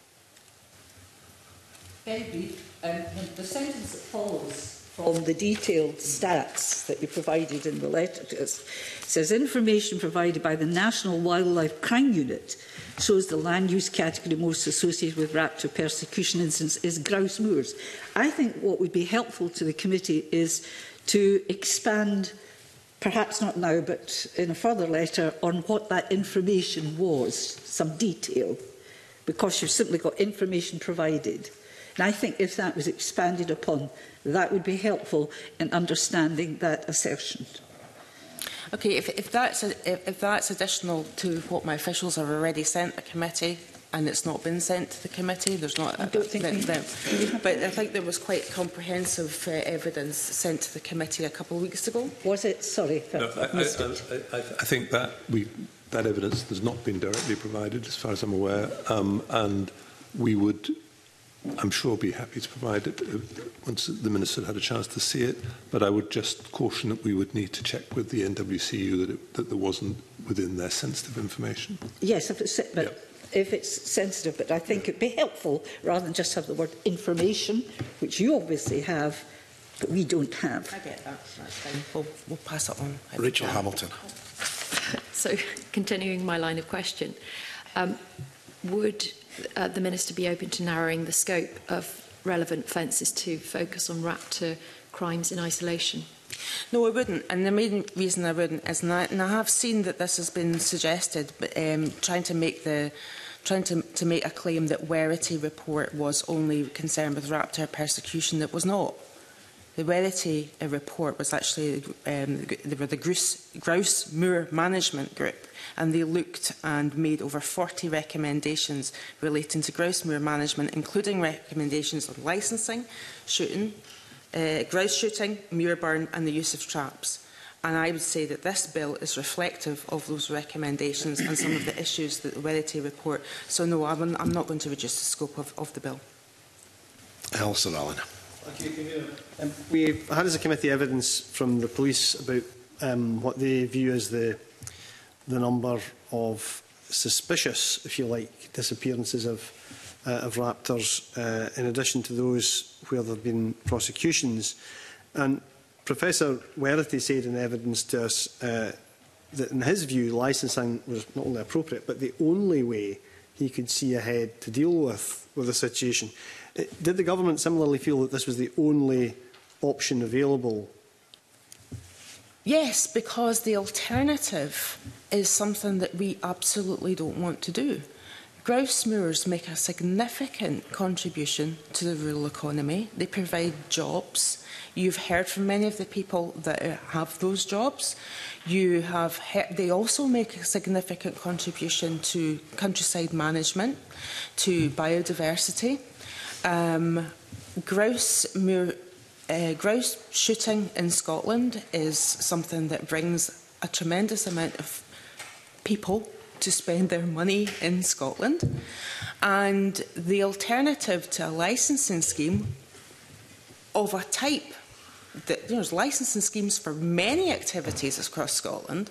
Very brief. Um, the sentence that follows from the detailed stats that you provided in the letter to us says information provided by the National Wildlife Crime Unit shows the land use category most associated with raptor persecution incidents is grouse moors. I think what would be helpful to the committee is to expand, perhaps not now, but in a further letter, on what that information was, some detail, because you've simply got information provided. And I think if that was expanded upon, that would be helpful in understanding that assertion. Okay, if, if, that's a, if, if that's additional to what my officials have already sent the committee, and it's not been sent to the committee, there's not. I don't think uh, we, the, but I think there was quite comprehensive uh, evidence sent to the committee a couple of weeks ago. Was it? Sorry, no, I, I, I, I think that we that evidence has not been directly provided, as far as I'm aware, um, and we would, I'm sure, be happy to provide it once the Minister had a chance to see it, but I would just caution that we would need to check with the N W C U that, it, that there wasn't within their sensitive information. Yes, if it's, but yeah. if it's sensitive, but I think it'd be helpful rather than just have the word information, which you obviously have, but we don't have. I get that. That's fine. We'll, we'll pass it on. Rachel Hamilton. So, continuing my line of question, um, would Uh, the Minister be open to narrowing the scope of relevant offences to focus on raptor crimes in isolation? No, I wouldn't. And the main reason I wouldn't is, and I, and I have seen that this has been suggested, but um, trying to make the trying to, to make a claim that Werity report was only concerned with raptor persecution. That was not. The Werity uh, report was actually um, they were the grouse, grouse moor management group, and they looked and made over forty recommendations relating to grouse moor management, including recommendations on licensing, shooting, uh, grouse shooting, moor burn, and the use of traps. And I would say that this bill is reflective of those recommendations and some of the issues that the Werity report. So no, I'm, I'm not going to reduce the scope of, of the bill. Alison Allen. Thank you. Um, we had as a committee evidence from the police about um, what they view as the the number of suspicious, if you like, disappearances of uh, of raptors, uh, in addition to those where there have been prosecutions. And Professor Werity said in evidence to us uh, that in his view licensing was not only appropriate but the only way he could see ahead to deal with, with the situation. Did the government similarly feel that this was the only option available? Yes, because the alternative is something that we absolutely don't want to do. Grouse moors make a significant contribution to the rural economy. They provide jobs. You've heard from many of the people that have those jobs. You have he- they also make a significant contribution to countryside management, to biodiversity. Um, grouse moor Uh, grouse shooting in Scotland is something that brings a tremendous amount of people to spend their money in Scotland. And the alternative to a licensing scheme of a type, that there's licensing schemes for many activities across Scotland.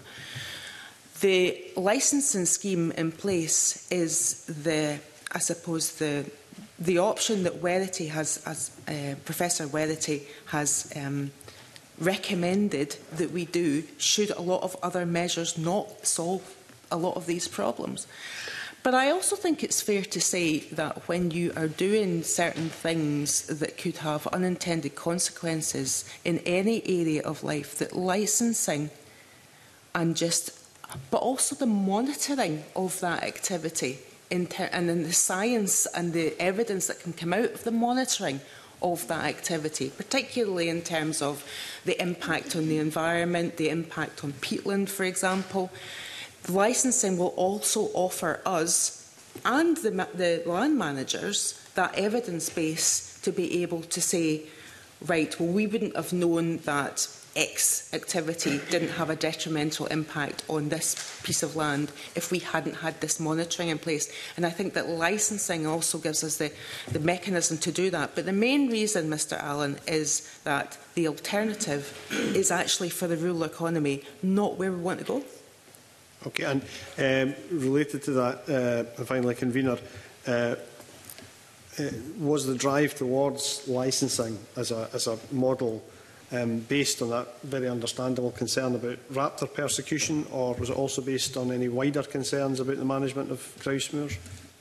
The licensing scheme in place is the, I suppose, the The option that Werity has, as uh, Professor Werity has um, recommended that we do, should a lot of other measures not solve a lot of these problems. But I also think it's fair to say that when you are doing certain things that could have unintended consequences in any area of life, that licensing and just, but also the monitoring of that activity In and in the science and the evidence that can come out of the monitoring of that activity, particularly in terms of the impact on the environment, the impact on peatland, for example. The licensing will also offer us and the, the land managers that evidence base to be able to say, right, well, we wouldn't have known that X activity didn't have a detrimental impact on this piece of land if we hadn't had this monitoring in place. And I think that licensing also gives us the, the mechanism to do that. But the main reason, Mr Allen, is that the alternative is actually for the rural economy, not where we want to go. Okay, and um, related to that, uh, and finally, Convener, uh, uh, was the drive towards licensing as a, as a model Um, based on that very understandable concern about raptor persecution, or was it also based on any wider concerns about the management of grouse moors?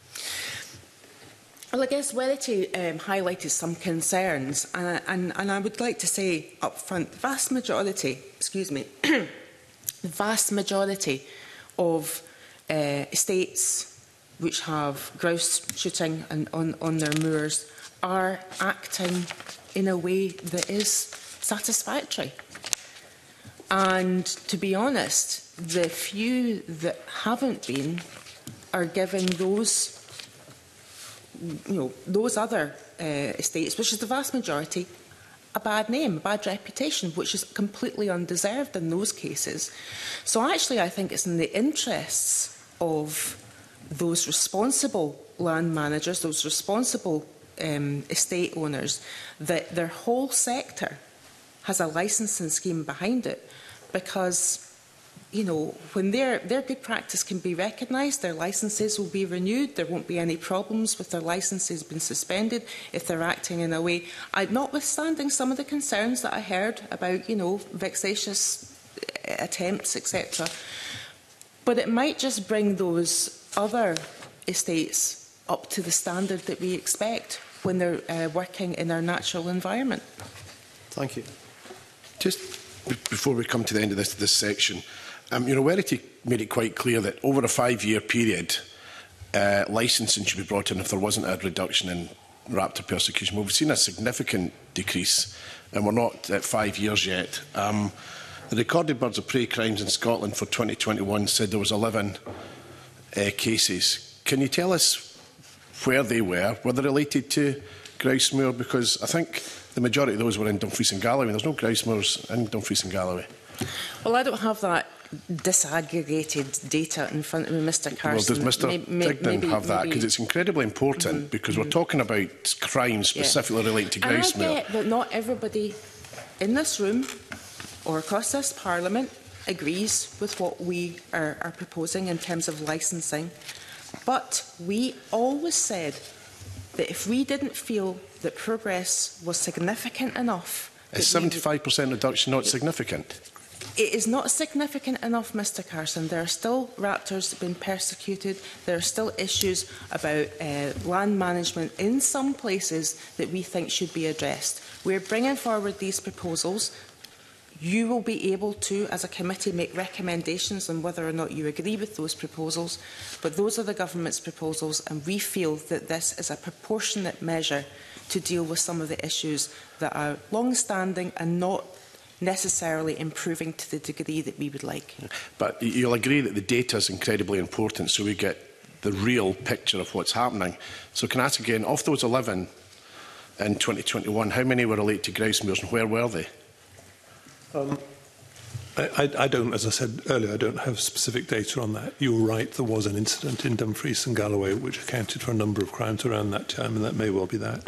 Well, I guess Werity um, highlighted some concerns, and, and, and I would like to say up front, the vast majority, excuse me, the vast majority of uh, estates which have grouse shooting and on, on their moors are acting in a way that is satisfactory. And to be honest, the few that haven't been are giving those, you know, those other uh, estates, which is the vast majority, a bad name, a bad reputation, which is completely undeserved in those cases. So actually, I think it's in the interests of those responsible land managers, those responsible um, estate owners, that their whole sector has a licensing scheme behind it, because, you know, when their, their good practice can be recognised, their licences will be renewed, there won't be any problems with their licences being suspended if they're acting in a way, I, notwithstanding some of the concerns that I heard about, you know, vexatious attempts, et cetera. But it might just bring those other estates up to the standard that we expect when they're uh, working in our natural environment. Thank you. Just before we come to the end of this, this section, um, you know, Werity made it quite clear that over a five-year period, uh, licensing should be brought in if there wasn't a reduction in raptor persecution. Well, we've seen a significant decrease, and we're not at five years yet. Um, the recorded birds of prey crimes in Scotland for twenty twenty-one said there was eleven uh, cases. Can you tell us where they were? Were they related to grouse moor? Because I think the majority of those were in Dumfries and Galloway. There's no grouse moors in Dumfries and Galloway. Well, I don't have that disaggregated data in front of me, Mr Carson. Well, does Mr May, Dignan maybe, have that? maybe... Because it's incredibly important, mm-hmm. because we're talking about crimes specifically yeah. relating to grouse moor. And I get that not everybody in this room or across this Parliament agrees with what we are, are proposing in terms of licensing. But we always said that if we didn't feel that progress was significant enough... Is seventy-five percent reduction not significant? It is not significant enough, Mr Carson. There are still raptors being persecuted. There are still issues about uh, land management in some places that we think should be addressed. We're bringing forward these proposals. You will be able to, as a committee, make recommendations on whether or not you agree with those proposals, but those are the government's proposals, and we feel that this is a proportionate measure to deal with some of the issues that are long-standing and not necessarily improving to the degree that we would like. But you'll agree that the data is incredibly important, so we get the real picture of what's happening. So can I ask again, of those eleven in twenty twenty-one, how many were related to grouse moors and where were they? Um, I, I, I don't, as I said earlier, I don't have specific data on that. You're right, there was an incident in Dumfries and Galloway which accounted for a number of crimes around that time, and that may well be that.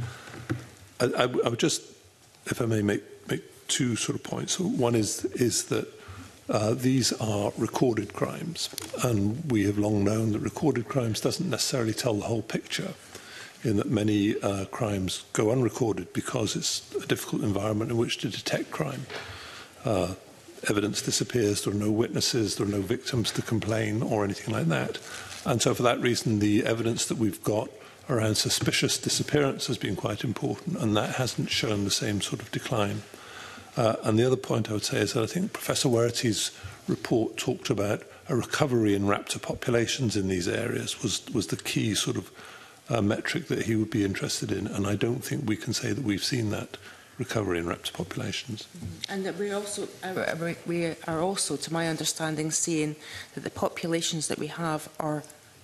I, I, I would just, if I may, make, make two sort of points. One is, is that uh, these are recorded crimes, and we have long known that recorded crimes doesn't necessarily tell the whole picture, in that many uh, crimes go unrecorded because it's a difficult environment in which to detect crime. Uh, evidence disappears, there are no witnesses, there are no victims to complain or anything like that. And so for that reason, the evidence that we've got around suspicious disappearance has been quite important, and that hasn't shown the same sort of decline. Uh, and the other point I would say is that I think Professor Werrity's report talked about a recovery in raptor populations in these areas was, was the key sort of uh, metric that he would be interested in, and I don't think we can say that we've seen that recovery in raptor populations. And that we also uh, we are also, to my understanding, seeing that the populations that we have are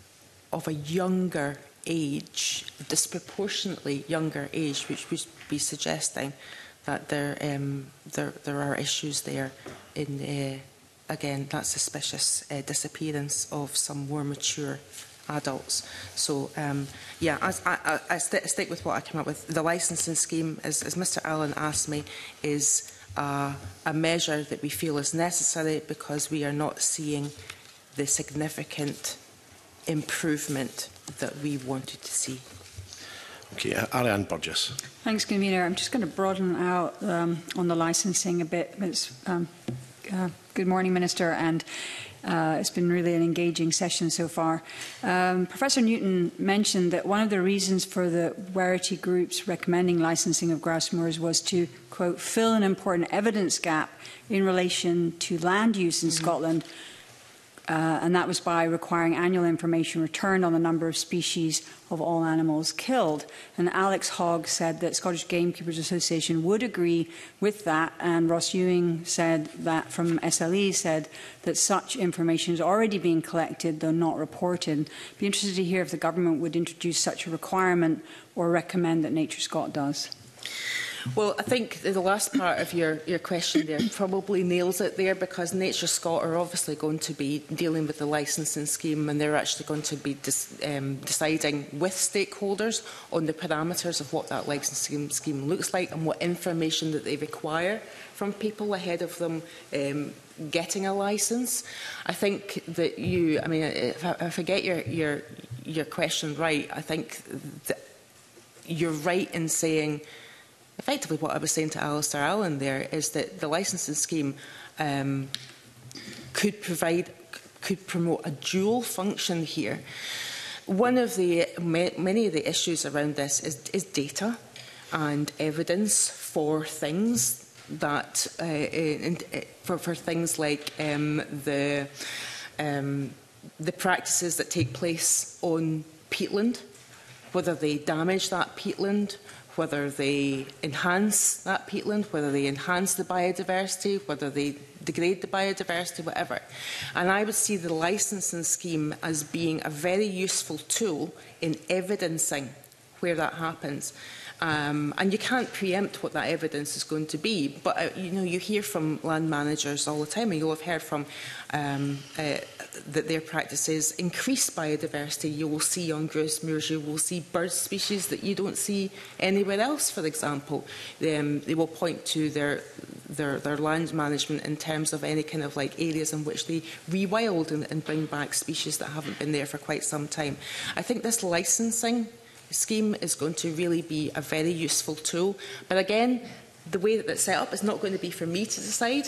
of a younger age, disproportionately younger age, which would be suggesting that there um, there there are issues there in uh, again that suspicious uh, disappearance of some more mature adults. So, um, yeah, as I, I, I st stick with what I came up with. The licensing scheme, as, as Mr Allen asked me, is uh, a measure that we feel is necessary because we are not seeing the significant improvement that we wanted to see. Okay, Ariane Burgess. Thanks, Convener. I'm just going to broaden out um, on the licensing a bit. It's, um, uh, good morning, Minister, and Uh, it's been really an engaging session so far. Um, Professor Newton mentioned that one of the reasons for the Werrity Group's recommending licensing of grouse moors was to, quote, fill an important evidence gap in relation to land use in mm-hmm. Scotland, uh, and that was by requiring annual information returned on the number of species of all animals killed. And Alex Hogg said that Scottish Gamekeepers Association would agree with that, and Ross Ewing said that from S L E said that such information is already being collected, though not reported. Be interested to hear if the government would introduce such a requirement or recommend that Nature Scot does. Well, I think the last part of your, your question there probably nails it there, because Nature Scot are obviously going to be dealing with the licensing scheme, and they're actually going to be dis, um, deciding with stakeholders on the parameters of what that licensing scheme looks like and what information that they require from people ahead of them um, getting a licence. I think that you, I mean, if I, if I get your, your, your question right, I think that you're right in saying effectively what I was saying to Alistair Allen there is that the licensing scheme um, could provide, could promote a dual function here. One of the, many of the issues around this is, is data and evidence for things that, uh, in, for, for things like um, the, um, the practices that take place on peatland, whether they damage that peatland, whether they enhance that peatland, whether they enhance the biodiversity, whether they degrade the biodiversity, whatever. And I would see the licensing scheme as being a very useful tool in evidencing where that happens. Um, and you can't preempt what that evidence is going to be, but uh, you know, you hear from land managers all the time, and you'll have heard from um, uh, that their practices increase biodiversity. You will see on grouse moors, you will see bird species that you don't see anywhere else, for example. Um, they will point to their, their, their land management in terms of any kind of like areas in which they rewild and, and bring back species that haven't been there for quite some time. I think this licensing scheme is going to really be a very useful tool. But again, the way that it's set up is not going to be for me to decide.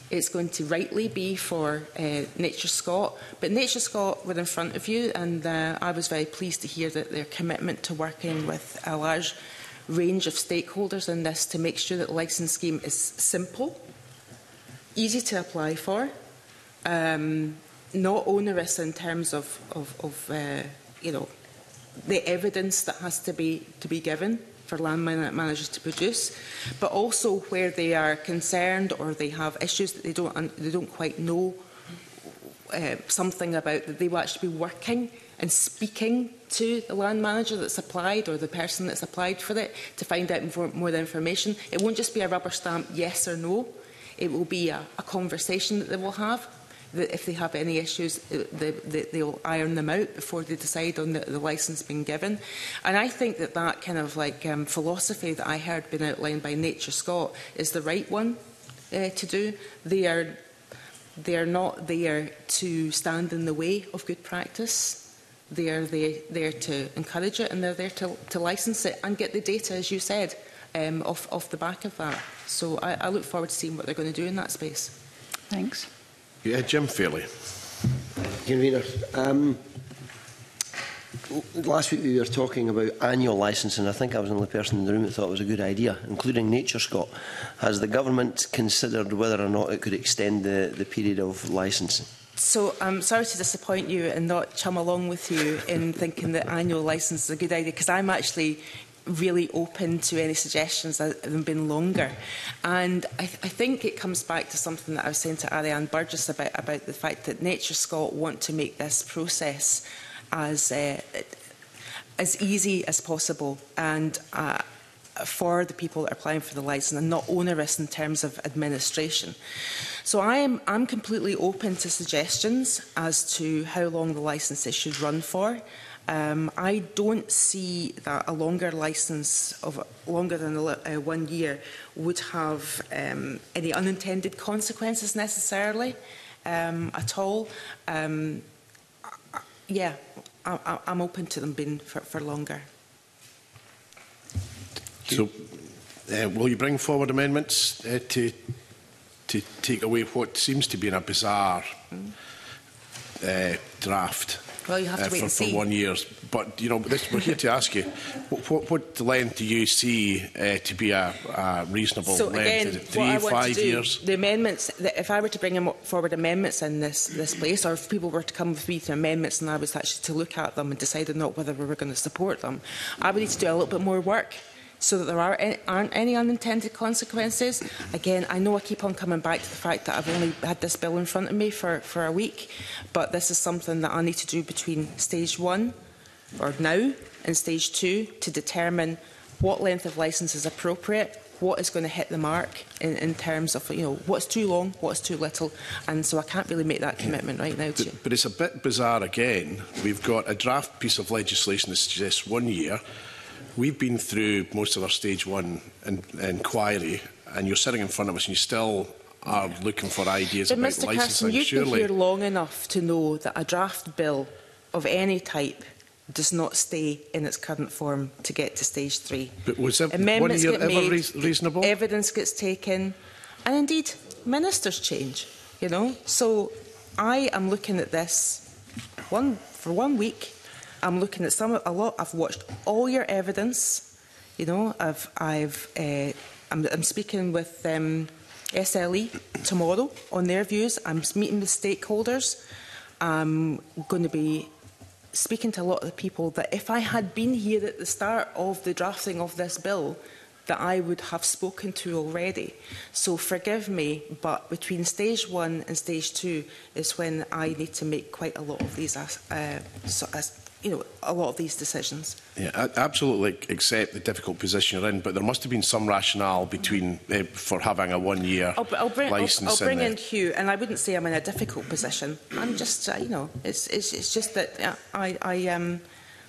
It's going to rightly be for uh, Nature Scot, but Nature Scot were in front of you, and uh, I was very pleased to hear that their commitment to working with a large range of stakeholders in this to make sure that the licence scheme is simple, easy to apply for, um, not onerous in terms of, of, of uh, you know, the evidence that has to be to be given for land managers to produce, but also where they are concerned or they have issues that they don't they don't quite know uh, something about, that they will actually be working and speaking to the land manager that's applied or the person that's applied for it to find out more, more information. It won't just be a rubber stamp yes or no. It will be a, a conversation that they will have. That if they have any issues, they, they, they'll iron them out before they decide on the, the licence being given. And I think that that kind of like um, philosophy that I heard being outlined by Nature Scot is the right one uh, to do. They are, they are not there to stand in the way of good practice. They are there, there to encourage it, and they're there to, to licence it and get the data, as you said, um, off, off the back of that. So I, I look forward to seeing what they're going to do in that space. Thanks. Yeah, Jim Fairley. Convener, um, last week we were talking about annual licensing. I think I was the only person in the room that thought it was a good idea, including Nature Scot. Has the government considered whether or not it could extend the, the period of licensing? So I'm sorry to disappoint you and not chum along with you in thinking that annual licence is a good idea, because I'm actually really open to any suggestions that have been longer. And I, th I think it comes back to something that I was saying to Ariane Burgess about, about the fact that Nature Scot want to make this process as, uh, as easy as possible and uh, for the people that are applying for the licence, and not onerous in terms of administration. So I am I'm completely open to suggestions as to how long the licences should run for. Um, I don't see that a longer licence of longer than uh, one year would have um, any unintended consequences necessarily um, at all. Um, yeah, I, I'm open to them being for, for longer. So, uh, will you bring forward amendments uh, to to take away what seems to be in a bizarre uh, draft? Well, you have to uh, wait for, and see. for one year. But, you know, this, we're here to ask you, what, what, what length do you see uh, to be a, a reasonable so length? again, Is it three, what I want five to do, years? The amendments, the, if I were to bring am forward amendments in this, this place, or if people were to come with me to amendments and I was actually to look at them and decide or not whether we were going to support them, I would need to do a little bit more work, so that there are any, aren't any unintended consequences. Again, I know I keep on coming back to the fact that I've only had this bill in front of me for, for a week, but this is something that I need to do between stage one, or now, and stage two, to determine what length of licence is appropriate, what is going to hit the mark in, in terms of, you know, what's too long, what's too little, and so I can't really make that commitment right now to you. But, but it's a bit bizarre again. We've got a draft piece of legislation that suggests one year. We've been through most of our stage one in, inquiry, and you're sitting in front of us and you still are looking for ideas but about Mister licensing. Carson, you've Surely, been here long enough to know that a draft bill of any type does not stay in its current form to get to stage three. But was it one Amendments year get ever made, re reasonable? evidence gets taken, and indeed ministers change. You know, so I am looking at this one for one week. I'm looking at some a lot. I've watched all your evidence. You know, I've I've uh, I'm, I'm speaking with um, S L E tomorrow on their views. I'm meeting with stakeholders. I'm going to be speaking to a lot of the people that, if I had been here at the start of the drafting of this bill, that I would have spoken to already. So forgive me, but between stage one and stage two is when I need to make quite a lot of these, uh, so, as, you know, a lot of these decisions. Yeah, I absolutely accept the difficult position you're in, but there must have been some rationale between uh, for having a one-year I'll, I'll bring, licence. I'll, I'll bring in, in Hugh, and I wouldn't say I'm in a difficult position. I'm just, uh, you know, it's, it's, it's just that uh, I, I, um,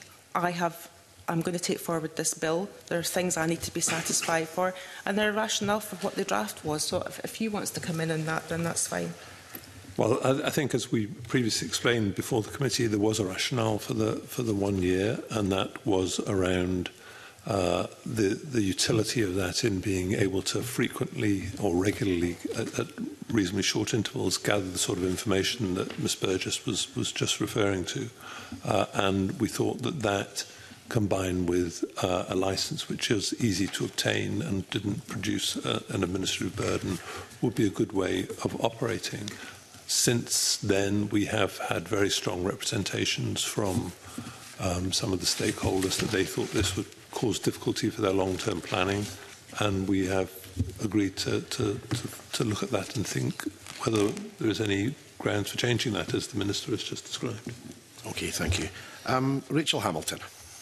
I have. I'm going to take forward this bill. There are things I need to be satisfied for, and there are rationale for what the draft was. So if, if Hugh wants to come in on that, then that's fine. Well, I, I think, as we previously explained before the committee, there was a rationale for the for the one year, and that was around uh, the the utility of that in being able to frequently or regularly, at, at reasonably short intervals, gather the sort of information that Miz Burgess was, was just referring to. Uh, and we thought that that, combined with uh, a licence which is easy to obtain and didn't produce uh, an administrative burden, would be a good way of operating. Since then, we have had very strong representations from um, some of the stakeholders that they thought this would cause difficulty for their long-term planning, and we have agreed to, to, to, to look at that and think whether there is any grounds for changing that, as the Minister has just described. Okay, thank you. Um, Rachel Hamilton.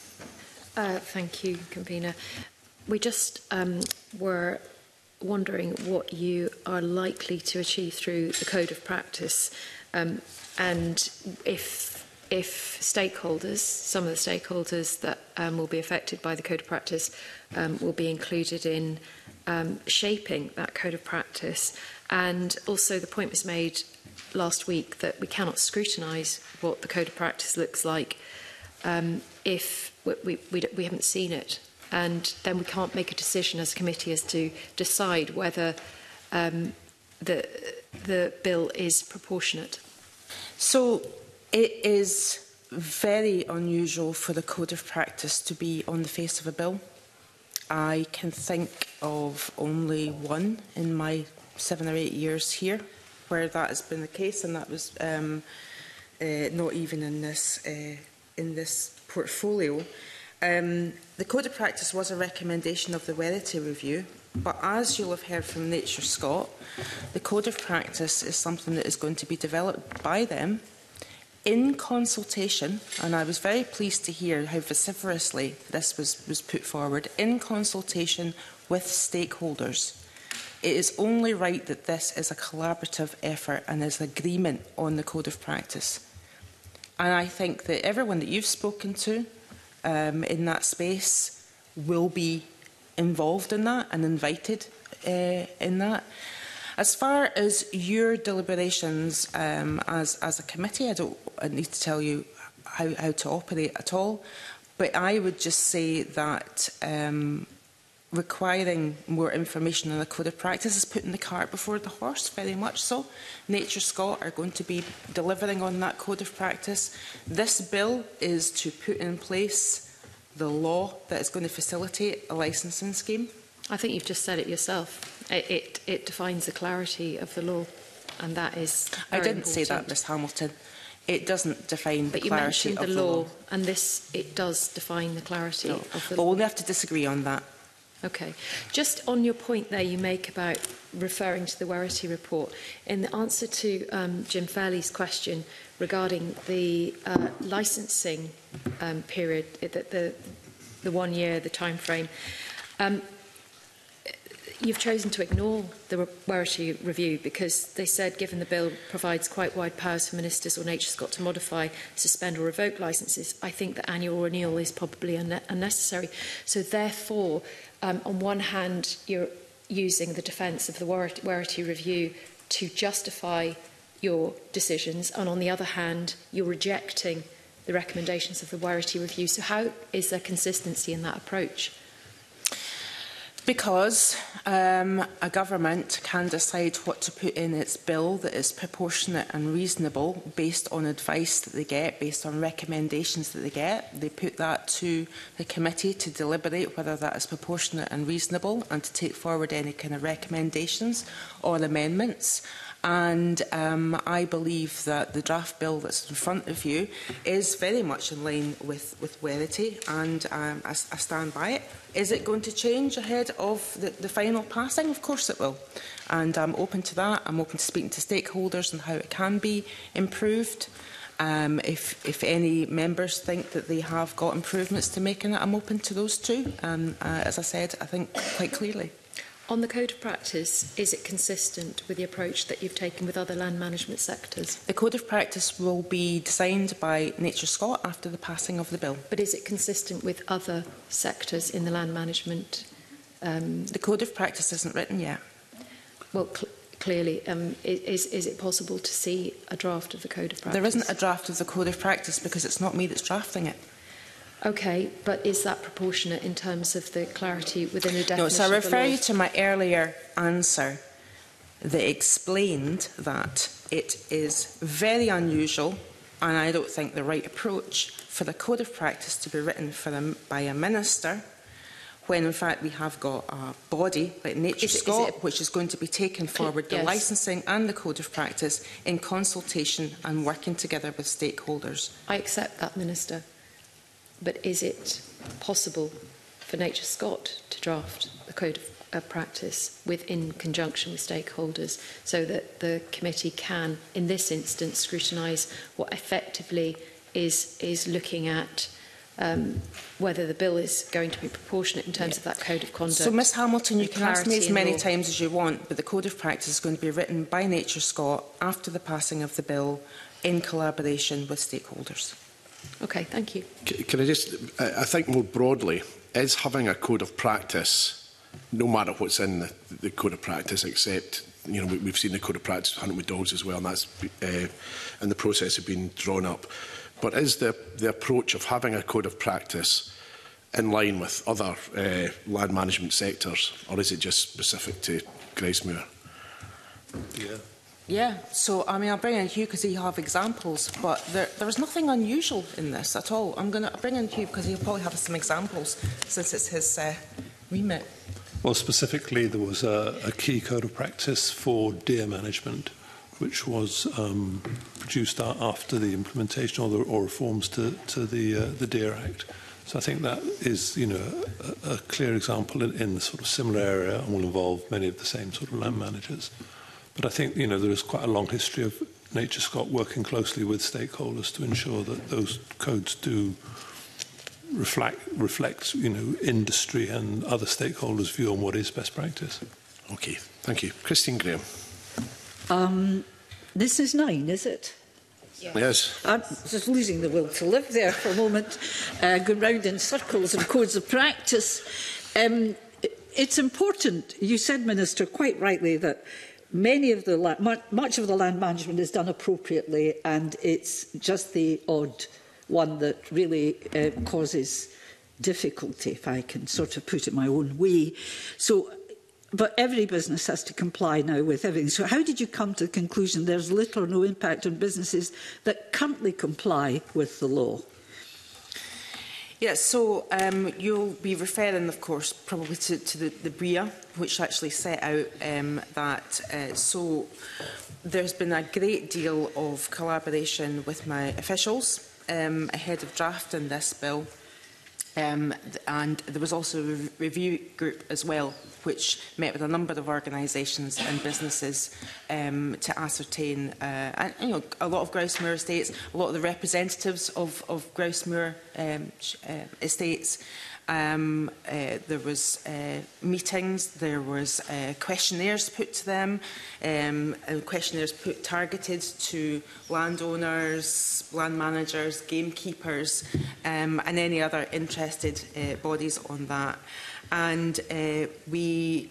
Uh, thank you, Convener. We just um, were wondering what you are likely to achieve through the Code of Practice, um, and if, if stakeholders, some of the stakeholders that um, will be affected by the Code of Practice um, will be included in um, shaping that Code of Practice. And also the point was made last week that we cannot scrutinise what the Code of Practice looks like um, if we, we, we, we haven't seen it. And then we can't make a decision as a committee as to decide whether um, the, the bill is proportionate. So it is very unusual for the Code of Practice to be on the face of a bill. I can think of only one in my seven or eight years here where that has been the case, and that was um, uh, not even in this, uh, in this portfolio. Um, the Code of Practice was a recommendation of the Werity Review, but as you'll have heard from Nature Scott, the Code of Practice is something that is going to be developed by them in consultation, and I was very pleased to hear how vociferously this was, was put forward, in consultation with stakeholders. It is only right that this is a collaborative effort and is agreement on the Code of Practice. And I think that everyone that you've spoken to um, in that space will be involved in that and invited uh, in that. As far as your deliberations um, as, as a committee, I don't I need to tell you how, how to operate at all, but I would just say that um, requiring more information on the Code of Practice is putting the cart before the horse, very much so. Nature Scott are going to be delivering on that Code of Practice. This bill is to put in place the law that is going to facilitate a licensing scheme. I think you've just said it yourself. It, it, it defines the clarity of the law, and that is very I didn't important. say that, Miz Hamilton. It doesn't define but the clarity you mentioned of the, the law, law, and this it does define the clarity no. of the but law. we'll have to disagree on that. Okay. Just on your point there you make about referring to the Werity report, in the answer to um, Jim Fairley's question regarding the uh, licensing um, period, the, the, the one year, the time frame, um, you've chosen to ignore the Werity review because they said, given the bill provides quite wide powers for ministers or Nature Scott to modify, suspend or revoke licences, I think that annual renewal is probably un unnecessary. So therefore, um, on one hand, you're using the defence of the Werity review to justify your decisions, and on the other hand, you're rejecting the recommendations of the Werity review. So how is there consistency in that approach? Because um, a government can decide what to put in its bill that is proportionate and reasonable based on advice that they get, based on recommendations that they get. They put that to the committee to deliberate whether that is proportionate and reasonable and to take forward any kind of recommendations or amendments. And um, I believe that the draft bill that's in front of you is very much in line with, with Werity, and um, I, I stand by it. Is it going to change ahead of the, the final passing? Of course it will. And I'm open to that. I'm open to speaking to stakeholders and how it can be improved. Um, if, if any members think that they have got improvements to make in it, I'm open to those too. Um, uh, as I said, I think quite clearly. On the Code of Practice, is it consistent with the approach that you've taken with other land management sectors? The Code of Practice will be designed by Nature Scott after the passing of the bill. But is it consistent with other sectors in the land management? Um, the Code of Practice isn't written yet. Well, cl clearly, um, is, is it possible to see a draft of the Code of Practice? There isn't a draft of the Code of Practice because it's not me that's drafting it. Okay, but is that proportionate in terms of the clarity within the definition No, so I of the refer law? you to my earlier answer. that explained that it is very unusual, and I don't think the right approach, for the code of practice to be written for a, by a minister, when in fact we have got a body like Nature Is it- is Scot, it- which is going to be taking forward the yes. licensing and the code of practice in consultation and working together with stakeholders. I accept that, Minister. But is it possible for Nature Scot to draft the code of uh, practice with, in conjunction with stakeholders, so that the committee can, in this instance, scrutinise what effectively is, is looking at um, whether the bill is going to be proportionate in terms yeah. of that code of conduct? So, Miss Hamilton, you and can ask me as clarity in many law. times as you want, but the code of practice is going to be written by Nature Scot after the passing of the bill in collaboration with stakeholders. Okay, thank you. C can I just, I I think more broadly, is having a code of practice, no matter what's in the, the code of practice, except, you know, we, we've seen the code of practice hunting with dogs as well, and that's, uh, and the process has been drawn up. But is the, the approach of having a code of practice in line with other uh, land management sectors, or is it just specific to Gricemere? Yeah. Yeah, so I mean, I'll bring in Hugh because you have examples, but there, there is nothing unusual in this at all. I'm going to bring in Hugh because he'll probably have some examples since it's his uh, remit. Well, specifically, there was a, a key code of practice for deer management, which was um, produced after the implementation or, the, or reforms to, to the, uh, the Deer Act. So I think that is, you know, a, a clear example in, in the sort of similar area and will involve many of the same sort of land managers. But I think, you know, there is quite a long history of Nature Scot working closely with stakeholders to ensure that those codes do reflect, reflect you know, industry and other stakeholders' view on what is best practice. Okay, thank you. Christine Graham. Um, this is nine, is it? Yeah. Yes. I'm just losing the will to live there for a moment, uh, going round in circles and codes of practice. Um, it's important, you said, Minister, quite rightly, that many of the la much of the land management is done appropriately, and it's just the odd one that really uh, causes difficulty, if I can sort of put it my own way. So, but every business has to comply now with everything. So how did you come to the conclusion there's little or no impact on businesses that currently comply with the law? Yes, so um, you'll be referring, of course, probably to, to the, the B R I A, which actually set out um, that. Uh, so there's been a great deal of collaboration with my officials um, ahead of drafting this bill. Um, and there was also a re review group as well, which met with a number of organisations and businesses um, to ascertain, uh, and, you know, a lot of Gricemere estates, a lot of the representatives of, of Gricemere um, uh, estates. Um, uh, there was uh, meetings, there was uh, questionnaires put to them, um, and questionnaires put targeted to landowners, land managers, gamekeepers, um, and any other interested uh, bodies on that. And uh, we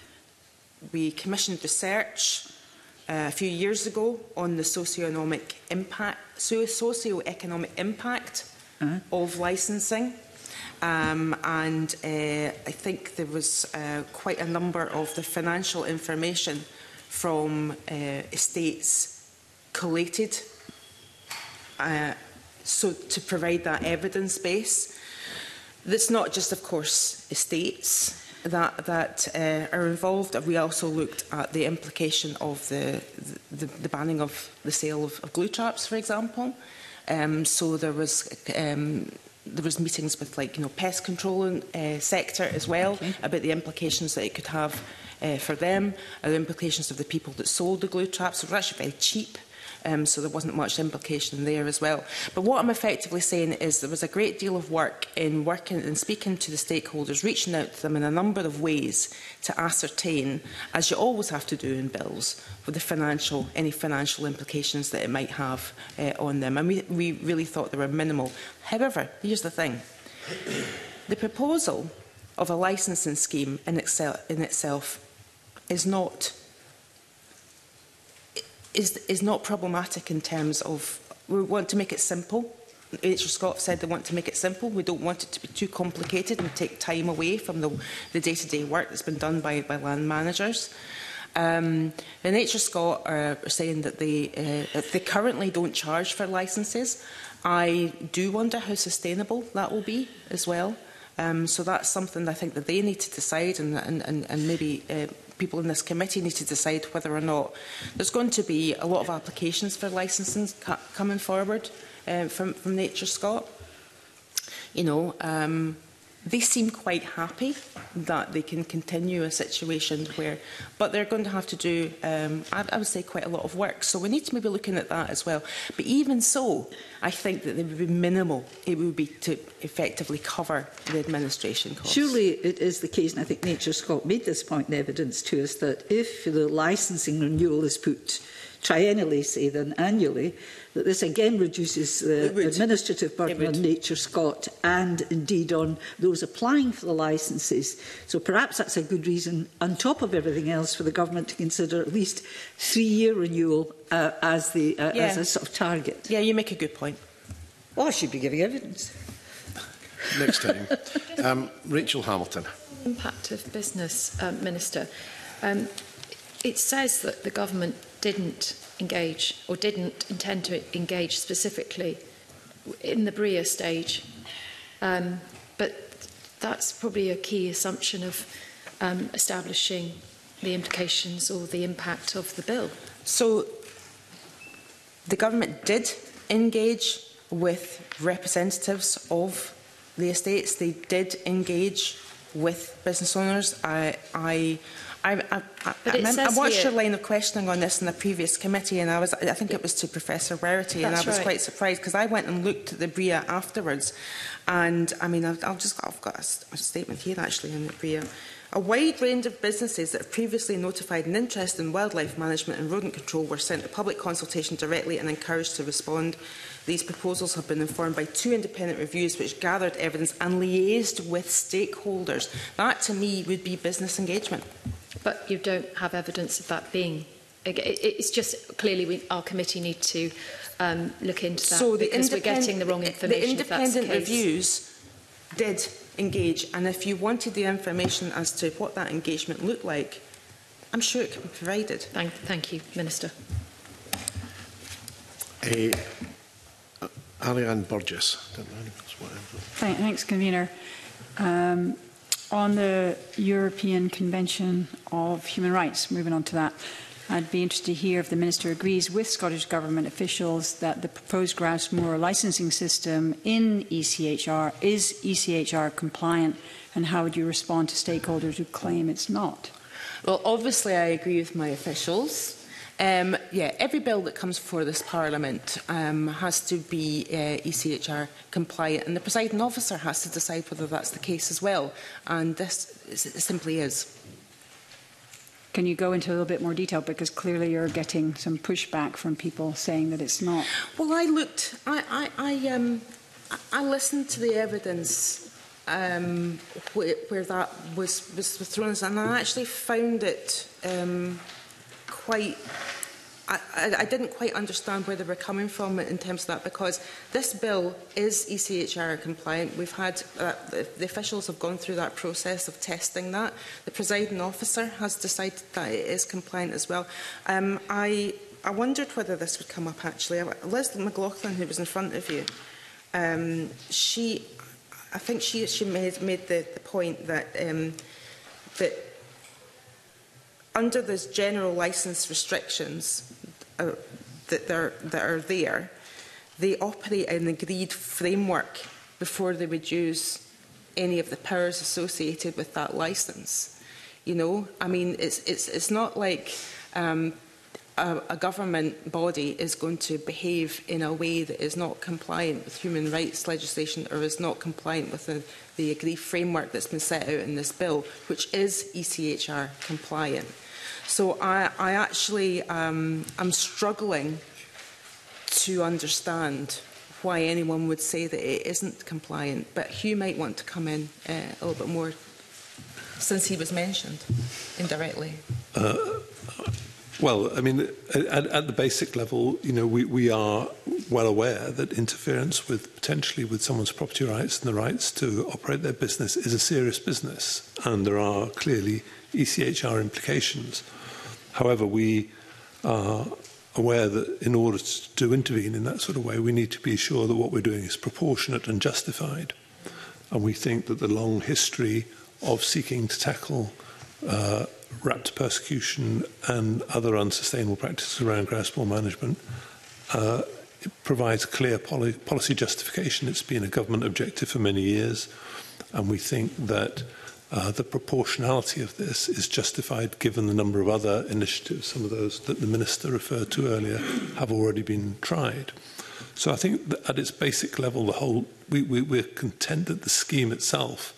we commissioned research uh, a few years ago on the socio-economic impact, socio-economic impact uh-huh. of licensing. Um, and uh, I think there was uh, quite a number of the financial information from uh, estates collated, uh, so to provide that evidence base. That's not just, of course, estates that, that uh, are involved. We also looked at the implication of the, the, the banning of the sale of, of glue traps, for example. Um, so there was... Um, There was meetings with, like, you know, pest control uh, sector as well, okay, about the implications that it could have uh, for them, and the implications of the people that sold the glue traps. So they were actually very cheap, um, so there wasn't much implication there as well. But what I'm effectively saying is there was a great deal of work in working and speaking to the stakeholders, reaching out to them in a number of ways to ascertain, as you always have to do in bills, with the financial, any financial implications that it might have uh, on them. And we, we really thought they were minimal. However, here's the thing. The proposal of a licensing scheme in, excel, in itself is not, is, is not problematic in terms of, we want to make it simple. Nature Scot said they want to make it simple. We don't want it to be too complicated and take time away from the, the day-to-day work that's been done by, by land managers. Um, the Nature Scot are saying that they, uh, they currently don't charge for licences. I do wonder how sustainable that will be as well. Um, so that's something I think that they need to decide, and, and, and, and maybe uh, people in this committee need to decide whether or not there's going to be a lot of applications for licensing coming forward uh, from, from Nature Scot. You know, um, they seem quite happy that they can continue a situation where, but they're going to have to do, um, I, I would say, quite a lot of work. So we need to maybe looking at that as well. But even so, I think that there would be minimal. It would be to effectively cover the administration costs. Surely it is the case, and I think Nature Scot made this point in evidence to us, that if the licensing renewal is put triennially, say, than annually, that this again reduces the administrative burden on Nature Scot and indeed on those applying for the licences. So perhaps that's a good reason, on top of everything else, for the government to consider at least three-year renewal uh, as, the, uh, yeah. as a sort of target. Yeah, you make a good point. Well, I should be giving evidence. Next time. um, Rachel Hamilton. Impact of business, um, Minister. Um, it says that the government didn't engage or didn't intend to engage specifically in the BRIA stage. Um, but that's probably a key assumption of um, establishing the implications or the impact of the bill. So the government did engage with representatives of the estates. They did engage with business owners. I, I I, I, I, I, I watched here, your line of questioning on this in the previous committee, and I was, I think it was to Professor Werity, and I was right. quite surprised because I went and looked at the BRIA afterwards, and I mean, I've, I've just I've got a, a statement here actually in the BRIA. A wide range of businesses that have previously notified an interest in wildlife management and rodent control were sent to public consultation directly and encouraged to respond. These proposals have been informed by two independent reviews which gathered evidence and liaised with stakeholders. That, to me, would be business engagement. But you don't have evidence of that being. It's just clearly we, our committee need to um, look into that so because we're getting the wrong information. The independent if that's the case. reviews did engage, and if you wanted the information as to what that engagement looked like, I'm sure it can be provided. Thank, thank you, Minister. Uh, Ariane Burgess. Thank, thanks, Convener. Um, on the European Convention of Human Rights, moving on to that, I'd be interested to hear if the Minister agrees with Scottish Government officials that the proposed Grasmoor licensing system in E C H R is E C H R compliant, and how would you respond to stakeholders who claim it's not? Well, obviously I agree with my officials. Um, yeah, every bill that comes before this Parliament um, has to be uh, E C H R compliant, and the presiding officer has to decide whether that's the case as well, and this it simply is. Can you go into a little bit more detail, because clearly you're getting some pushback from people saying that it's not? Well, I looked, I, I, I, um, I listened to the evidence um, where, where that was, was thrown, and I actually found it um, quite, I, I, I didn't quite understand where they were coming from in terms of that, because this bill is E C H R compliant. We've had, uh, the, the officials have gone through that process of testing that. The presiding officer has decided that it is compliant as well. Um, I, I wondered whether this would come up actually. Liz McLaughlin, who was in front of you, um, she, I think she, she made, made the, the point that, um, that under those general licence restrictions uh, that, that are there, they operate in an agreed framework before they would use any of the powers associated with that licence. You know, I mean, it's, it's, it's not like um, a, a government body is going to behave in a way that is not compliant with human rights legislation or is not compliant with the, the agreed framework that's been set out in this bill, which is E C H R compliant. So I, I actually um, am struggling to understand why anyone would say that it isn't compliant. But Hugh might want to come in uh, a little bit more, since he was mentioned indirectly. Uh, well, I mean, at, at the basic level, you know, we, we are well aware that interference with potentially with someone's property rights and the rights to operate their business is a serious business, and there are clearly E C H R implications. However, we are aware that in order to intervene in that sort of way, we need to be sure that what we're doing is proportionate and justified. And we think that the long history of seeking to tackle uh, raptor persecution and other unsustainable practices around grouse moor management uh, it provides clear poli policy justification. It's been a government objective for many years, and we think that uh, the proportionality of this is justified given the number of other initiatives, some of those that the Minister referred to earlier, have already been tried. So I think that at its basic level, the whole we, we, we're content that the scheme itself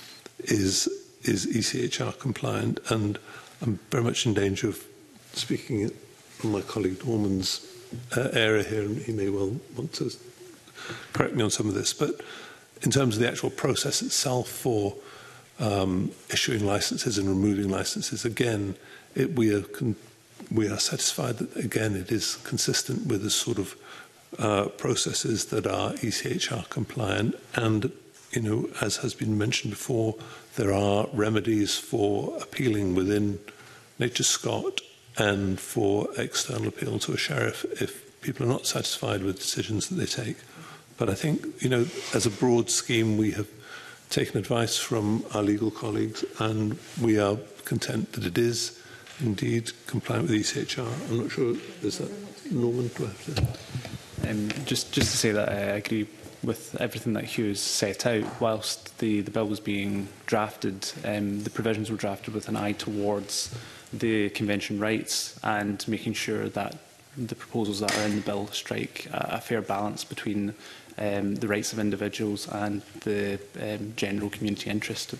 is is E C H R compliant, and I'm very much in danger of speaking from my colleague Norman's uh, area here, and he may well want to correct me on some of this. But in terms of the actual process itself for um, issuing licences and removing licences, again, it, we are con we are satisfied that again it is consistent with the sort of uh, processes that are E C H R compliant, and you know, as has been mentioned before, there are remedies for appealing within Nature Scott and for external appeal to a sheriff if people are not satisfied with decisions that they take. But I think, you know, as a broad scheme, we have taken advice from our legal colleagues, and we are content that it is indeed compliant with E C H R. I'm not sure, is that Norman? Do I have to... Um, just, just to say that I agree with everything that Hugh's set out. Whilst the, the bill was being drafted, um, the provisions were drafted with an eye towards the Convention rights and making sure that the proposals that are in the bill strike a, a fair balance between um, the rights of individuals and the um, general community interest.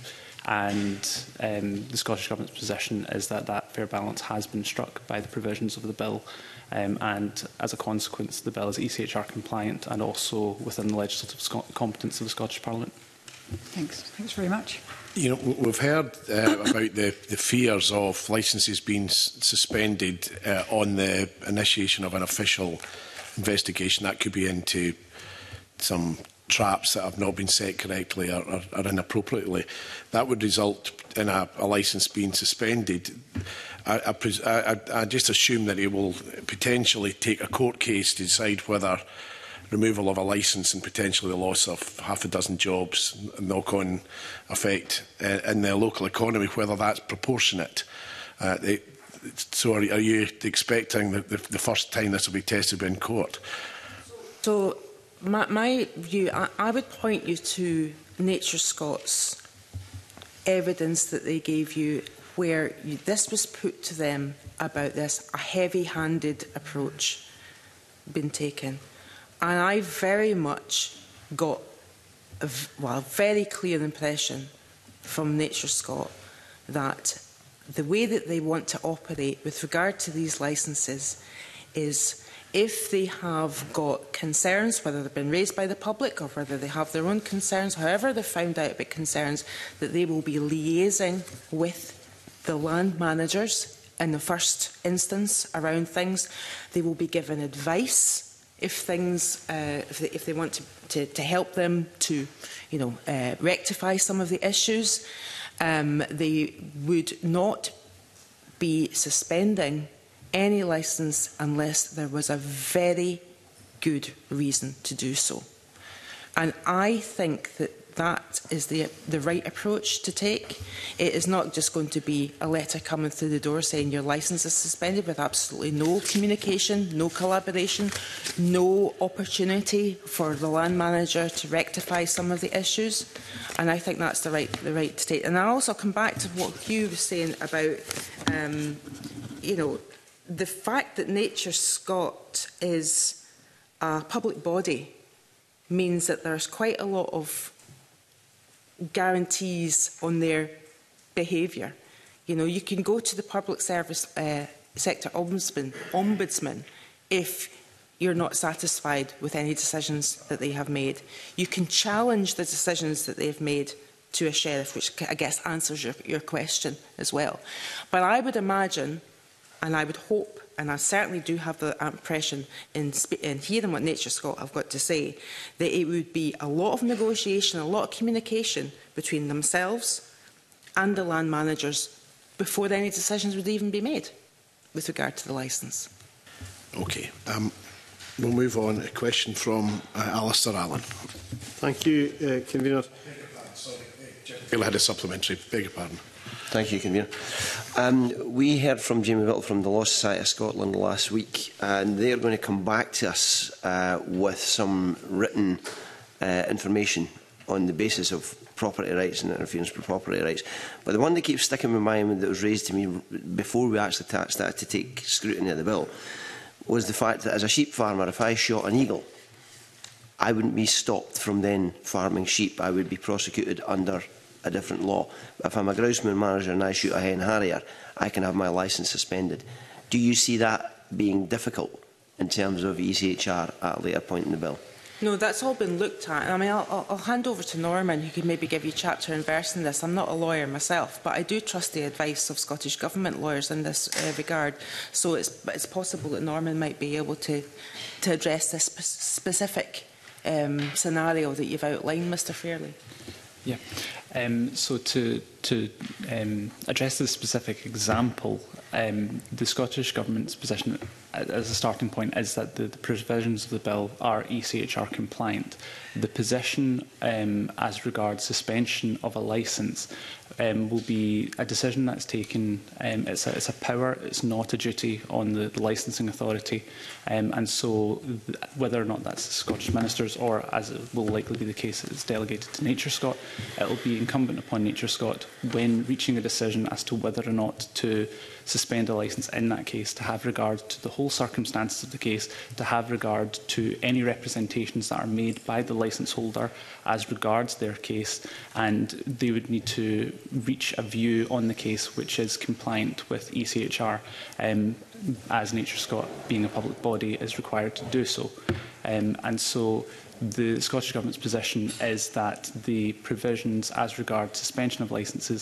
And um, the Scottish Government's position is that that fair balance has been struck by the provisions of the bill. Um, and as a consequence, the bill is E C H R compliant and also within the legislative competence of the Scottish Parliament. Thanks. Thanks very much. You know, we've heard uh, about the, the fears of licences being s suspended uh, on the initiation of an official investigation. That could be into some traps that have not been set correctly or, or, or inappropriately. That would result in a, a licence being suspended. I, I, I, I just assume that he will potentially take a court case to decide whether removal of a licence and potentially the loss of half a dozen jobs, knock-on effect uh, in the local economy, whether that's proportionate. Uh, they, so are, are you expecting that the, the first time this will be tested in court? So my, my view, I, I would point you to Nature Scott's evidence that they gave you where you, this was put to them about this, a heavy-handed approach been taken. And I very much got a well, very clear impression from Nature Scott that the way that they want to operate with regard to these licences is if they have got concerns, whether they've been raised by the public or whether they have their own concerns, however they've found out about concerns, that they will be liaising with the land managers in the first instance around things. They will be given advice if things, uh, if, they, if they want to, to, to help them to, you know, uh, rectify some of the issues. Um, they would not be suspending any licence unless there was a very good reason to do so. And I think that that is the, the right approach to take. It is not just going to be a letter coming through the door saying your licence is suspended with absolutely no communication, no collaboration, no opportunity for the land manager to rectify some of the issues. And I think that's the right, the right to take. And I also come back to what Hugh was saying about, um, you know, the fact that Nature Scott is a public body means that there's quite a lot of guarantees on their behaviour. You know, you can go to the public service uh, sector ombudsman, ombudsman if you're not satisfied with any decisions that they have made. You can challenge the decisions that they have made to a sheriff, which I guess answers your, your question as well. But I would imagine, and I would hope, and I certainly do have the impression in, in hearing what Nature Scott have got to say, that it would be a lot of negotiation, a lot of communication between themselves and the land managers before any decisions would even be made. with regard to the licence. Okay. Um, we'll move on. A question from uh, Alistair Allen. Thank you, uh, Convener. Bill had a supplementary. Beg your pardon. Thank you, Convener. Um, we heard from Jamie Whittle from the Law Society of Scotland last week, and they're going to come back to us uh, with some written uh, information on the basis of property rights and interference with property rights. But the one that keeps sticking in my mind that was raised to me before we actually started to take scrutiny of the bill was the fact that as a sheep farmer, if I shot an eagle, I wouldn't be stopped from then farming sheep. I would be prosecuted under a different law. If I'm a grouseman manager and I shoot a hen harrier, I can have my licence suspended. Do you see that being difficult in terms of E C H R at a later point in the bill? No, that's all been looked at. I mean, I'll, I'll, I'll hand over to Norman, who could maybe give you chapter and verse in this. I'm not a lawyer myself, but I do trust the advice of Scottish Government lawyers in this uh, regard. So it's, it's possible that Norman might be able to, to address this spe specific um, scenario that you've outlined, Mr Fairley. Yeah. Um, so to, to um, address the specific example, um, the Scottish Government's position as a starting point is that the, the provisions of the bill are E C H R compliant. The position um, as regards suspension of a licence um, will be a decision that's taken. Um, it's, a, it's a power, it's not a duty on the, the licensing authority. Um, and so th whether or not that's the Scottish Ministers or, as it will likely be the case, it's delegated to NatureScot, it will be incumbent upon NatureScot when reaching a decision as to whether or not to suspend a licence in that case, to have regard to the whole circumstances of the case, to have regard to any representations that are made by the licence holder as regards their case, and they would need to reach a view on the case which is compliant with E C H R, um, as NatureScot, being a public body, is required to do so. Um, and so the Scottish Government's position is that the provisions as regards suspension of licences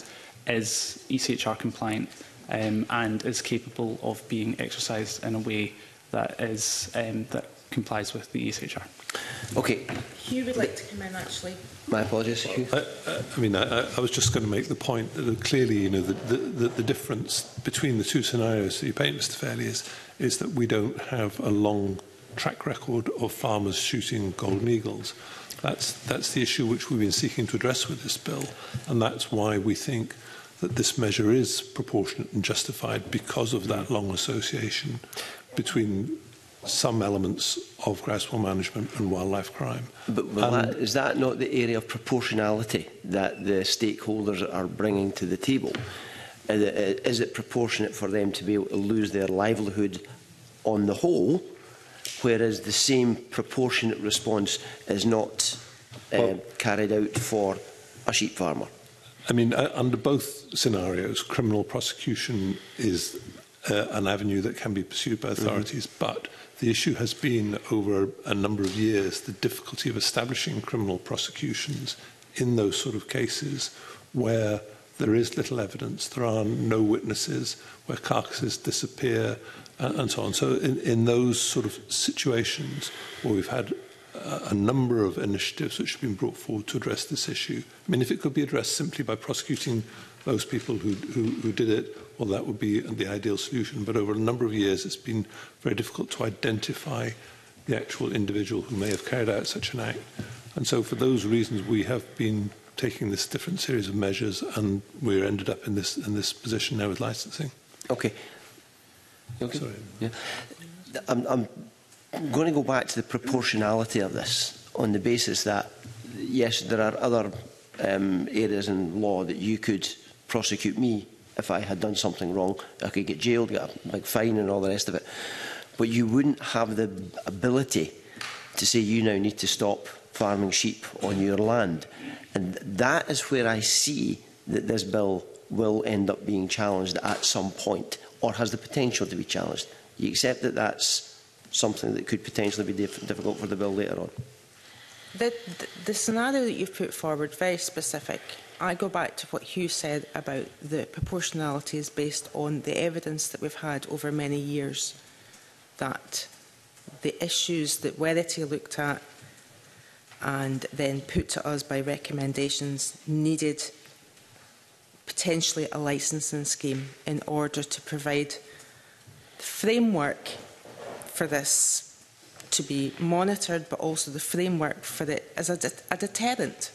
is E C H R compliant, Um, and is capable of being exercised in a way that is um, that complies with the E C H R. Okay. Hugh would like to come in, actually. My apologies, Hugh. I, I mean, I, I was just going to make the point that clearly, you know, the, the, the difference between the two scenarios that you paint, Mr Fairley, is, is that we don't have a long track record of farmers shooting golden eagles. That's, that's the issue which we've been seeking to address with this bill, and that's why we think that this measure is proportionate and justified because of that long association between some elements of grousewell management and wildlife crime. But, but and, that, is that not the area of proportionality that the stakeholders are bringing to the table? Is it, is it proportionate for them to be able to lose their livelihood on the whole, whereas the same proportionate response is not uh, well, carried out for a sheep farmer? I mean, uh, under both scenarios, criminal prosecution is uh, an avenue that can be pursued by authorities, mm-hmm. but the issue has been, over a number of years, the difficulty of establishing criminal prosecutions in those sort of cases where there is little evidence, there are no witnesses, where carcasses disappear, uh, and so on. So in, in those sort of situations where we've had a number of initiatives which have been brought forward to address this issue. I mean, if it could be addressed simply by prosecuting those people who, who, who did it, well, that would be the ideal solution. But over a number of years, it's been very difficult to identify the actual individual who may have carried out such an act. And so for those reasons, we have been taking this different series of measures, and we're ended up in this, in this position now with licensing. Okay. Okay. Sorry. Yeah. I'm, I'm I'm going to go back to the proportionality of this on the basis that, yes, there are other um, areas in law that you could prosecute me if I had done something wrong. I could get jailed, get a big fine and all the rest of it. But you wouldn't have the ability to say you now need to stop farming sheep on your land. And that is where I see that this bill will end up being challenged at some point, or has the potential to be challenged. You accept that that's something that could potentially be diff difficult for the bill later on? The, the, the scenario that you've put forward, very specific. I go back to what Hugh said about the proportionality is based on the evidence that we've had over many years, that the issues that Werity looked at and then put to us by recommendations needed potentially a licensing scheme in order to provide the framework for this to be monitored, but also the framework for it as a, de a deterrent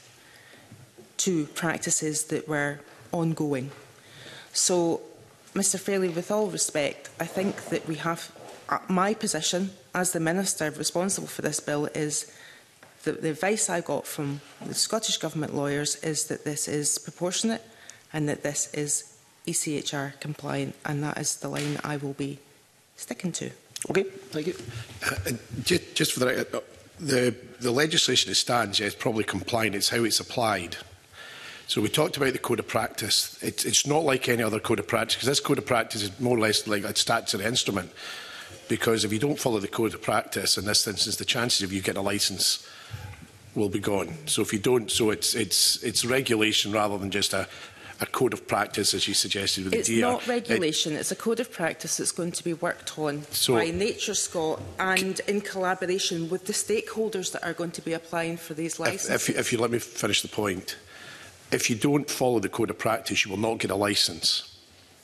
to practices that were ongoing. So, Mr Fairley, with all respect, I think that we have, uh, my position as the Minister responsible for this bill is that the advice I got from the Scottish Government lawyers is that this is proportionate and that this is E C H R compliant, and that is the line I will be sticking to. Okay, thank you. Uh, just, just for the record, uh, the, the legislation as stands, yeah, is probably compliant. It's how it's applied. So we talked about the code of practice. It, it's not like any other code of practice, because this code of practice is more or less like a statutory instrument. Because if you don't follow the code of practice, in this instance, the chances of you getting a licence will be gone. So if you don't, so it's it's it's regulation rather than just a, a code of practice, as you suggested with it's the D I R. It's not regulation. It, it's a code of practice that's going to be worked on so, by Nature Scot and in collaboration with the stakeholders that are going to be applying for these licences. If, if, if you let me finish the point. If you don't follow the code of practice, you will not get a licence.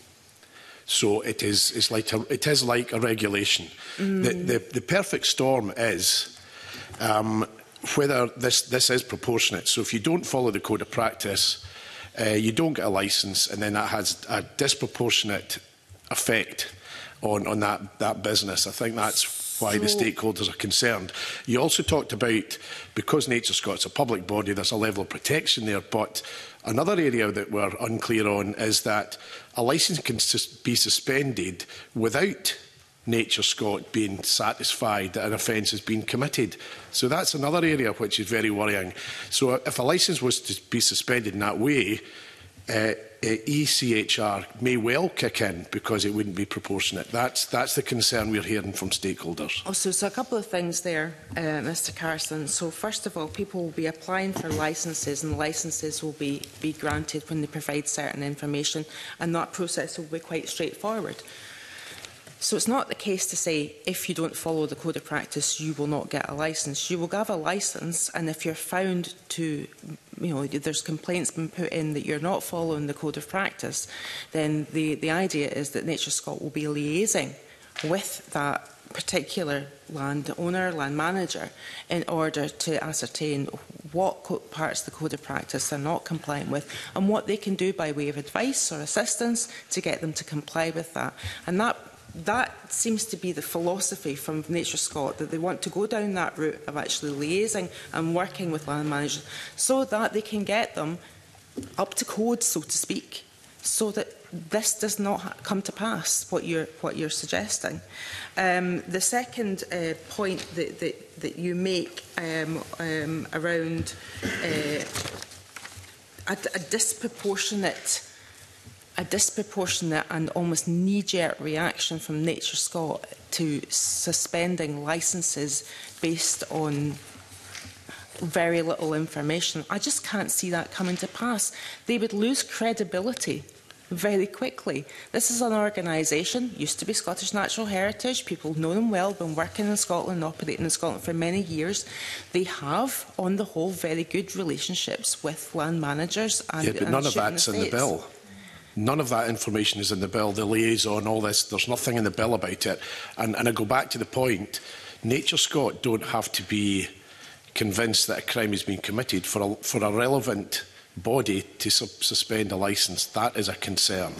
So it is, it's like a, it is like a regulation. Mm. The, the, the perfect storm is um, whether this, this is proportionate. So if you don't follow the code of practice, uh, you don't get a licence, and then that has a disproportionate effect on, on that, that business. I think that's why the stakeholders are concerned. You also talked about, because Nature Scot's a public body, there's a level of protection there, but another area that we're unclear on is that a licence can sus be suspended without Nature Scot being satisfied that an offence has been committed. So that's another area which is very worrying. So if a licence was to be suspended in that way, uh, E C H R may well kick in because it wouldn't be proportionate. That's, that's the concern we're hearing from stakeholders. Also, so a couple of things there, uh, Mr Carson. So first of all, people will be applying for licences, and licences will be, be granted when they provide certain information, and that process will be quite straightforward. So it's not the case to say, if you don't follow the code of practice, you will not get a licence. You will have a licence, and if you're found to, you know, there's complaints been put in that you're not following the code of practice, then the, the idea is that Nature Scot will be liaising with that particular landowner, land manager, in order to ascertain what parts of the code of practice they're not compliant with and what they can do by way of advice or assistance to get them to comply with that. And that That seems to be the philosophy from Nature Scot, that they want to go down that route of actually liaising and working with land managers so that they can get them up to code, so to speak, so that this does not come to pass, what you're, what you're suggesting. Um, the second uh, point that, that, that you make um, um, around uh, a, a disproportionate a disproportionate and almost knee-jerk reaction from Nature Scot to suspending licences based on very little information. I just can't see that coming to pass. They would lose credibility very quickly. This is an organisation, used to be Scottish Natural Heritage. People know them well, been working in Scotland, operating in Scotland for many years. They have, on the whole, very good relationships with land managers and yeah, but and none of that's estates. in the bill. None of that information is in the bill, the liaison, all this. There's nothing in the bill about it. And, and I go back to the point, Nature Scot don't have to be convinced that a crime has been committed for a, for a relevant body to su suspend a licence. That is a concern.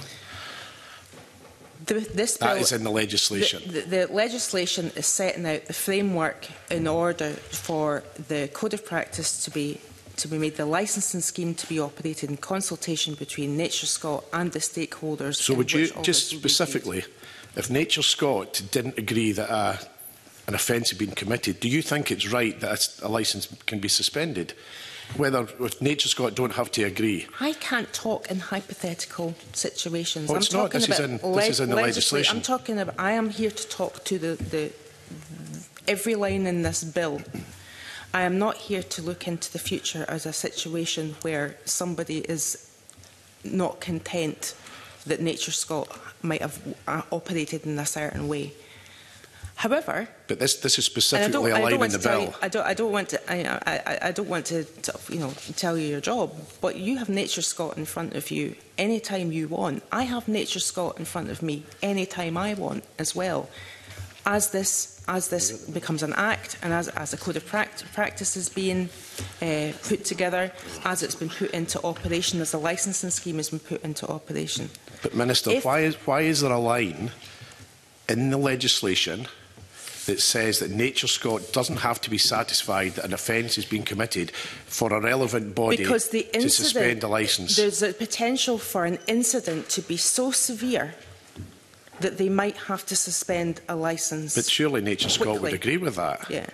The, this bill, that is in the legislation. The, the, the legislation is setting out the framework in order for the code of practice to be to be made, the licensing scheme to be operated in consultation between Nature Scot and the stakeholders. So would you, just specifically, if Nature Scot didn't agree that a, an offence had been committed, do you think it's right that a, a licence can be suspended? Whether if Nature Scot don't have to agree? I can't talk in hypothetical situations. Oh, I'm it's not. talking This, about is in, this is in the legislation. I'm talking about, I am here to talk to the, the every line in this bill. I am not here to look into the future as a situation where somebody is not content that Nature Scot might have uh, operated in a certain way. However, but this this is and I specifically don't, I don't aligning want the to tell bill. you, I don't. I don't want to. I, I, I don't want to, to, you know, tell you your job. But you have Nature Scot in front of you any time you want. I have Nature Scot in front of me any time I want as well. As this as this becomes an act, and as as a code of pract practice is being uh, put together, as it's been put into operation, as the licensing scheme has been put into operation. But Minister, If, why is why is there a line in the legislation that says that Nature Scot doesn't have to be satisfied that an offence has been committed for a relevant body because the to suspend a licence? There's a potential for an incident to be so severe that they might have to suspend a licence. But surely Nature Scot would quickly. agree with that. Yeah.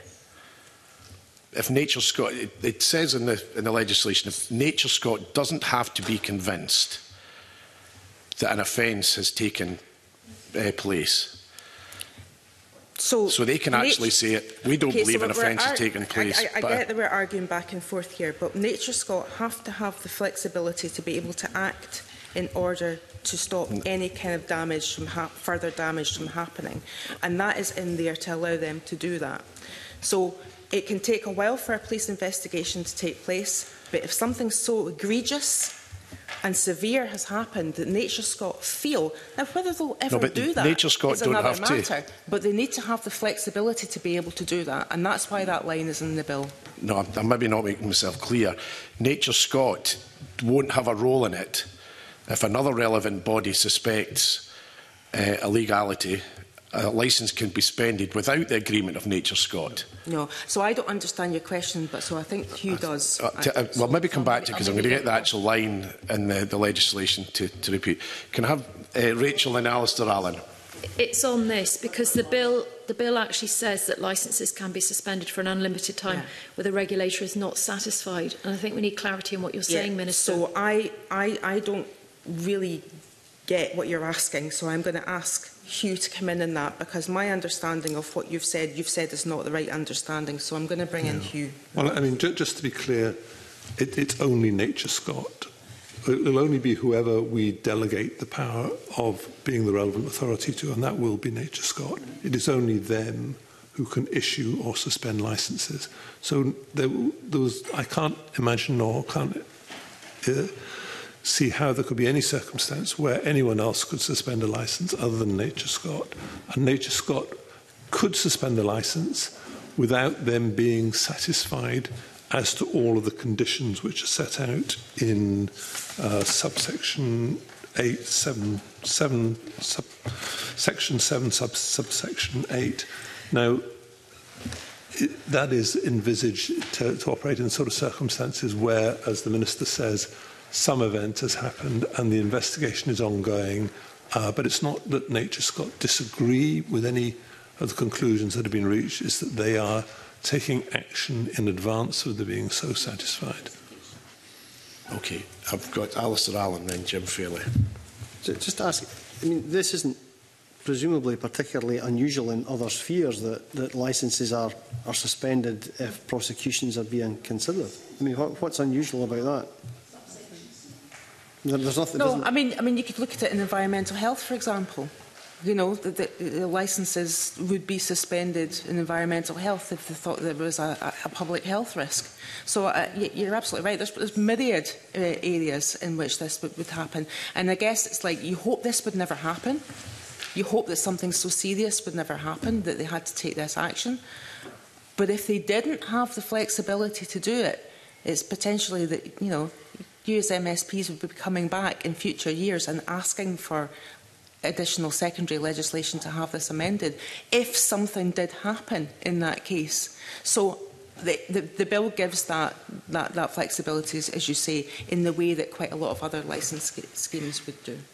If Nature Scot, it, it says in the in the legislation, if Nature Scot doesn't have to be convinced that an offence has taken uh, place. So, so they can actually say it. We don't okay, believe so an offence has taken place. I, I, I but get that we're arguing back and forth here, but Nature Scot have to have the flexibility to be able to act in order to stop any kind of damage from ha further damage from happening, and that is in there to allow them to do that. So it can take a while for a police investigation to take place, but if something so egregious and severe has happened that Nature Scot feel, now whether they'll ever no, but do that Nature Scot is don't another have matter, to. but they need to have the flexibility to be able to do that, and that's why that line is in the bill. No, I'm, I'm maybe not making myself clear. Nature Scot won't have a role in it if another relevant body suspects uh, illegality. A licence can be suspended without the agreement of Nature Scot. No, so I don't understand your question, but so I think Hugh does. Uh, to, uh, well, maybe come back to it because I'm going to get the actual line in the, the legislation to, to repeat. Can I have uh, Rachel and Alistair Allen? It's on this because the bill, the bill actually says that licences can be suspended for an unlimited time yeah. where the regulator is not satisfied. And I think we need clarity on what you're yeah. saying, Minister. So I, I, I don't really get what you're asking, so I'm going to ask Hugh to come in on that, because my understanding of what you've said, you've said is not the right understanding, so I'm going to bring yeah. in Hugh. Well, I mean, ju just to be clear, it, it's only Nature Scot. It'll only be whoever we delegate the power of being the relevant authority to, and that will be Nature Scot. It is only them who can issue or suspend licences. So there, there was, I can't imagine or can't uh, see how there could be any circumstance where anyone else could suspend a licence other than Nature Scot. And Nature Scot could suspend a licence without them being satisfied as to all of the conditions which are set out in uh, subsection eight, seven, seven, sub, section seven, sub, subsection eight. Now, it, that is envisaged to, to operate in sort of circumstances where, as the Minister says, some event has happened and the investigation is ongoing, uh, but it's not that Nature Scot disagree with any of the conclusions that have been reached, it's that they are taking action in advance of the being so satisfied. Okay, I've got Alistair Allen then Jim Fairley. So just ask, I mean, this isn't presumably particularly unusual in other spheres that, that licences are, are suspended if prosecutions are being considered. I mean, what, what's unusual about that? There, there's nothing. No, I mean, I mean, you could look at it in environmental health, for example. You know, the, the, the licences would be suspended in environmental health if they thought there was a, a public health risk. So uh, you're absolutely right. There's, there's myriad uh, areas in which this would, would happen. And I guess it's like you hope this would never happen. You hope that something so serious would never happen, that they had to take this action. But if they didn't have the flexibility to do it, it's potentially that, you know, you as M S Ps would be coming back in future years and asking for additional secondary legislation to have this amended if something did happen in that case. So the, the, the bill gives that, that, that flexibility, as you say, in the way that quite a lot of other licence schemes would do.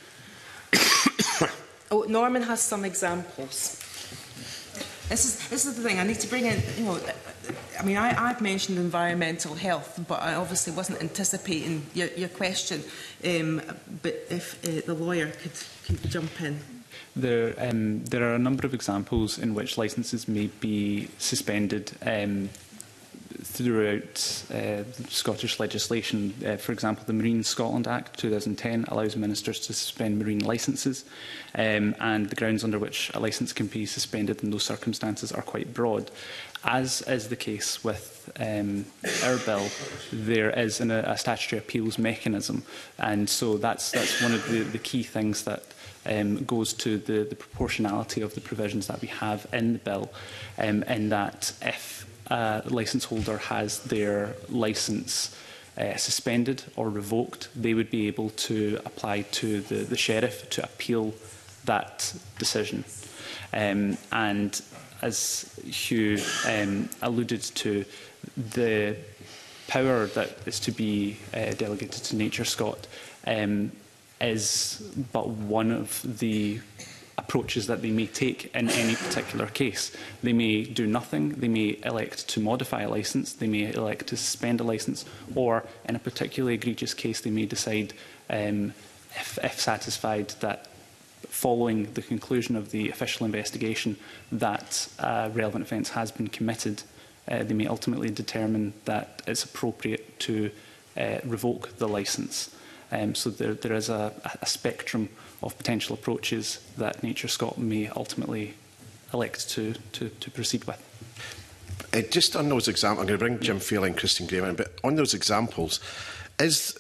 Oh, Norman has some examples. This is, this is the thing, I need to bring in, you know, I mean, I, I've mentioned environmental health, but I obviously wasn't anticipating your, your question. Um, but if uh, the lawyer could, could jump in. There, um, there are a number of examples in which licences may be suspended um, throughout uh, Scottish legislation. Uh, for example, the Marine Scotland Act two thousand ten allows ministers to suspend marine licences, um, and the grounds under which a licence can be suspended in those circumstances are quite broad. As is the case with um, our bill, there is an, a statutory appeals mechanism, and so that's, that's one of the, the key things that um, goes to the, the proportionality of the provisions that we have in the bill, um, in that if a licence holder has their licence uh, suspended or revoked, they would be able to apply to the, the sheriff to appeal that decision. Um, and as Hugh um, alluded to, the power that is to be uh, delegated to Nature Scot um, is but one of the approaches that they may take in any particular case. They may do nothing, they may elect to modify a licence, they may elect to suspend a licence, or in a particularly egregious case they may decide, um, if, if satisfied, that following the conclusion of the official investigation that a relevant offence has been committed, uh, they may ultimately determine that it's appropriate to uh, revoke the licence. Um, so there, there is a, a spectrum of potential approaches that Nature Scot may ultimately elect to, to, to proceed with. Uh, just on those examples, I'm going to bring Jim Fairley and Christine Graham in, but on those examples, is,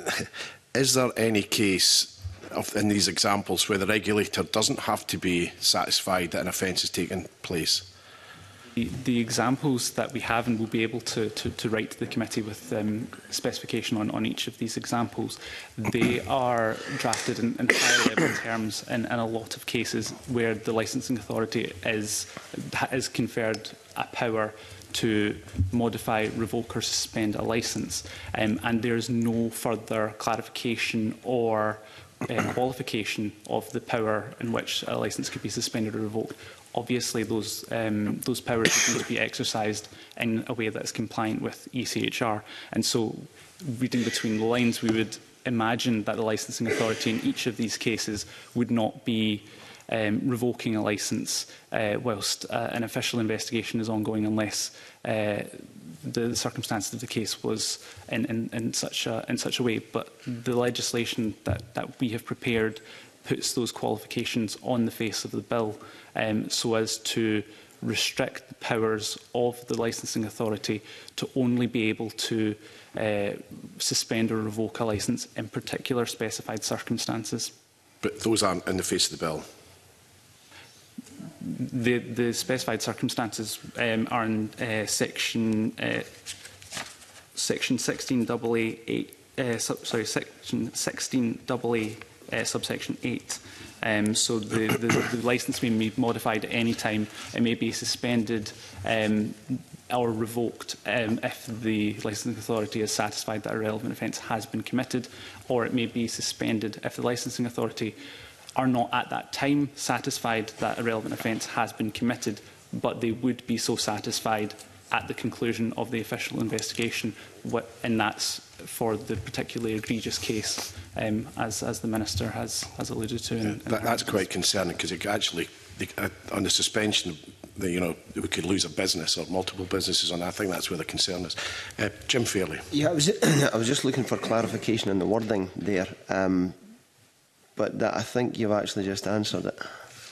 is there any case of, in these examples where the regulator doesn't have to be satisfied that an offence has taken place? The, the examples that we have, and we'll be able to, to, to write to the committee with um, specification on, on each of these examples, they are drafted in, in high level terms in, in a lot of cases where the licensing authority is, is conferred a power to modify, revoke or suspend a licence, um, and there is no further clarification or uh, qualification of the power in which a licence could be suspended or revoked. Obviously, those, um, those powers need to be exercised in a way that is compliant with E C H R. And so, reading between the lines, we would imagine that the licensing authority in each of these cases would not be um, revoking a licence uh, whilst uh, an official investigation is ongoing, unless uh, the, the circumstances of the case was in, in, in, such a, in such a way. But the legislation that, that we have prepared puts those qualifications on the face of the bill, um, so as to restrict the powers of the licensing authority to only be able to uh, suspend or revoke a licence in particular specified circumstances. But those aren't in the face of the bill? The, the specified circumstances um, are in uh, section uh, section sixteen A A eight. Uh, so, sorry, section sixteen A A. Uh, subsection eight. Um, so the, the, the licence may be modified at any time. It may be suspended um, or revoked um, if the licensing authority is satisfied that a relevant offence has been committed, or it may be suspended if the licensing authority are not at that time satisfied that a relevant offence has been committed, but they would be so satisfied at the conclusion of the official investigation, and that's for the particularly egregious case, um, as, as the Minister has, has alluded to. In, yeah, in that, that's quite concerning, because it actually, the, uh, on the suspension, the, you know, we could lose a business or multiple businesses, and I think that's where the concern is. Uh, Jim Fairley. Yeah, I was, I was just looking for clarification in the wording there, um, but that, I think you've actually just answered it.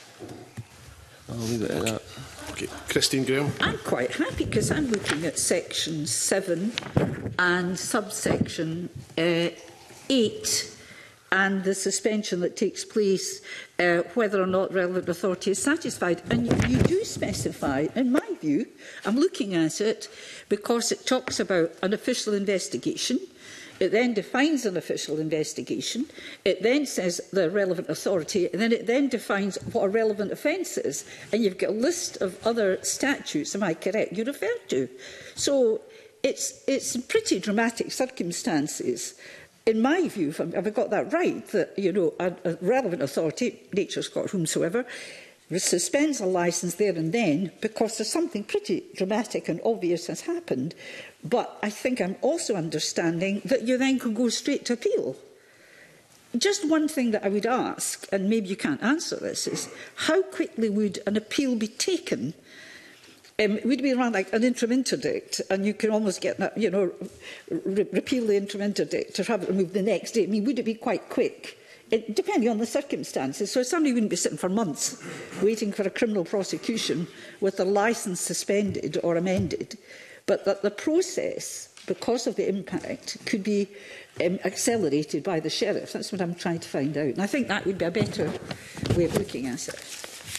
I'll leave it at that. Okay. Christine Graham. I'm quite happy because I'm looking at section seven and subsection uh, eight, and the suspension that takes place uh, whether or not relevant authority is satisfied. And you, you do specify, in my view, I'm looking at it because it talks about an official investigation. It then defines an official investigation. It then says the relevant authority, and then it then defines what a relevant offence is. And you've got a list of other statutes, am I correct, you refer to. So it's, it's in pretty dramatic circumstances, in my view, if I've got that right, that, you know, a, a relevant authority, Nature Scot, whomsoever, suspends a licence there and then because there's something pretty dramatic and obvious has happened. But I think I'm also understanding that you then can go straight to appeal. Just one thing that I would ask, and maybe you can't answer this, is how quickly would an appeal be taken Um, it would be around like an interim interdict, and you can almost get that, you know, re repeal the interim interdict to have it removed the next day. I mean, would it be quite quick? It, depending on the circumstances. So somebody wouldn't be sitting for months waiting for a criminal prosecution with their licence suspended or amended, but that the process, because of the impact, could be um, accelerated by the sheriff. That's what I'm trying to find out. And I think that would be a better way of looking at it.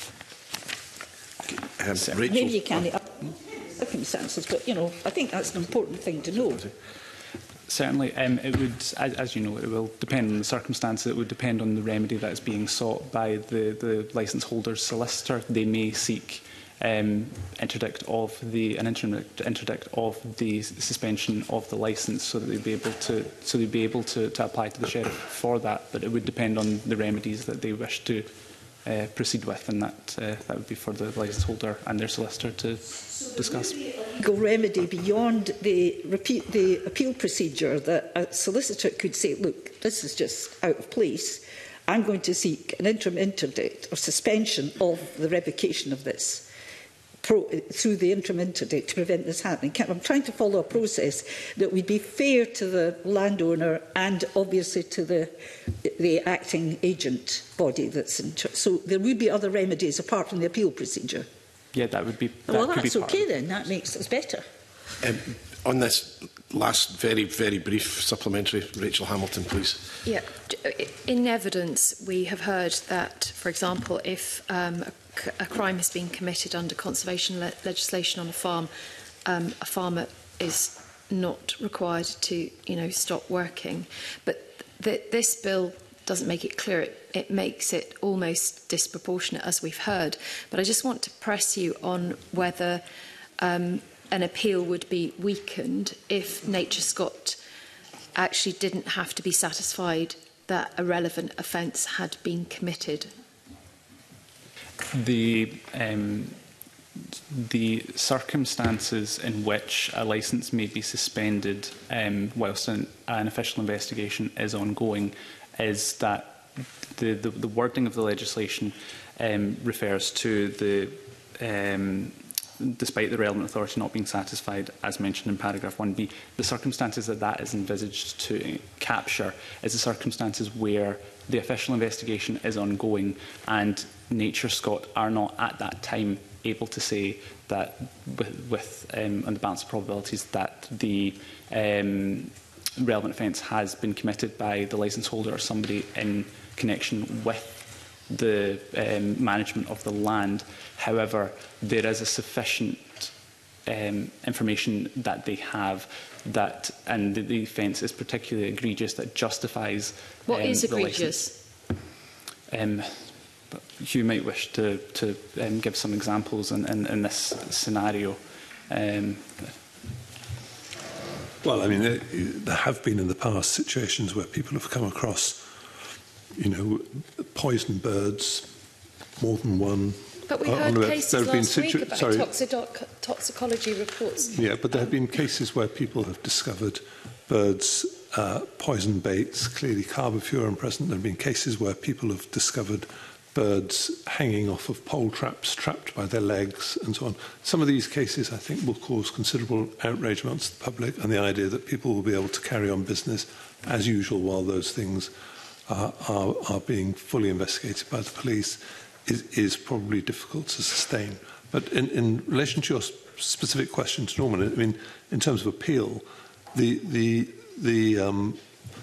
Um, Maybe you can't uh, circumstances, but you know, I think that's an important thing to know. Certainly, um, it would, as, as you know, it will depend on the circumstances. It would depend on the remedy that is being sought by the, the licence holder's solicitor. They may seek um, interdict of the an interdict, interdict of the suspension of the licence, so that they'd be able to so they'd be able to, to apply to the sheriff for that. But it would depend on the remedies that they wish to uh, proceed with, and that uh, that would be for the licence holder and their solicitor to discuss. Legal remedy beyond the repeat the appeal procedure that a solicitor could say, look, this is just out of place. I'm going to seek an interim interdict or suspension of the revocation of this pro through the interim interdict to prevent this happening. I'm trying to follow a process that would be fair to the landowner and obviously to the, the acting agent body that's in charge. So there would be other remedies apart from the appeal procedure. Yeah, that would be. That well, could that's be part okay of it. then. That makes us better. Um, on this last very, very brief supplementary, Rachel Hamilton, please. Yeah, in evidence, we have heard that, for example, if um, a, a crime has been committed under conservation le legislation on a farm, um, a farmer is not required to, you know, stop working. But th this bill doesn't make it clear. It, it makes it almost disproportionate, as we've heard. But I just want to press you on whether um, an appeal would be weakened if Nature Scott actually didn't have to be satisfied that a relevant offence had been committed. The um, the circumstances in which a licence may be suspended um, whilst an, an official investigation is ongoing is that the, the, the wording of the legislation um, refers to the, um, despite the relevant authority not being satisfied, as mentioned in paragraph one B, the circumstances that that is envisaged to capture is the circumstances where the official investigation is ongoing and Nature Scott are not at that time able to say that with, with um, on the balance of probabilities that the um, relevant offence has been committed by the licence holder or somebody in connection with the um, management of the land. However, there is a sufficient um, information that they have that, and the, the offence is particularly egregious, that justifies What um, is the egregious? Um, but Hugh might wish to, to um, give some examples in, in, in this scenario. Um, Well, I mean, there, there have been in the past situations where people have come across, you know, poisoned birds, more than one. But we uh, heard on cases there have been last week situ about sorry. toxidoc toxicology reports. Yeah, but there have been cases where people have discovered birds, uh, poison baits, clearly carbofuran present. There have been cases where people have discovered birds hanging off of pole traps, trapped by their legs, and so on. Some of these cases, I think, will cause considerable outrage amongst the public, and the idea that people will be able to carry on business as usual while those things are, are, are being fully investigated by the police is, is probably difficult to sustain. But in, in relation to your specific question to Norman, I mean, in terms of appeal, the, the, the um,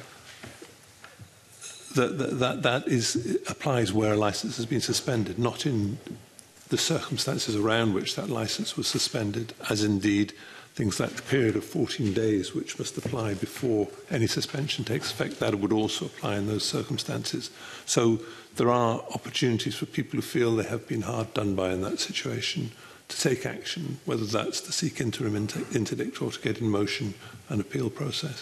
That, that, that is, applies where a licence has been suspended, not in the circumstances around which that licence was suspended, as indeed things like the period of fourteen days, which must apply before any suspension takes effect. That would also apply in those circumstances. So there are opportunities for people who feel they have been hard done by in that situation to take action, whether that's to seek interim interdict or to get in motion an appeal process.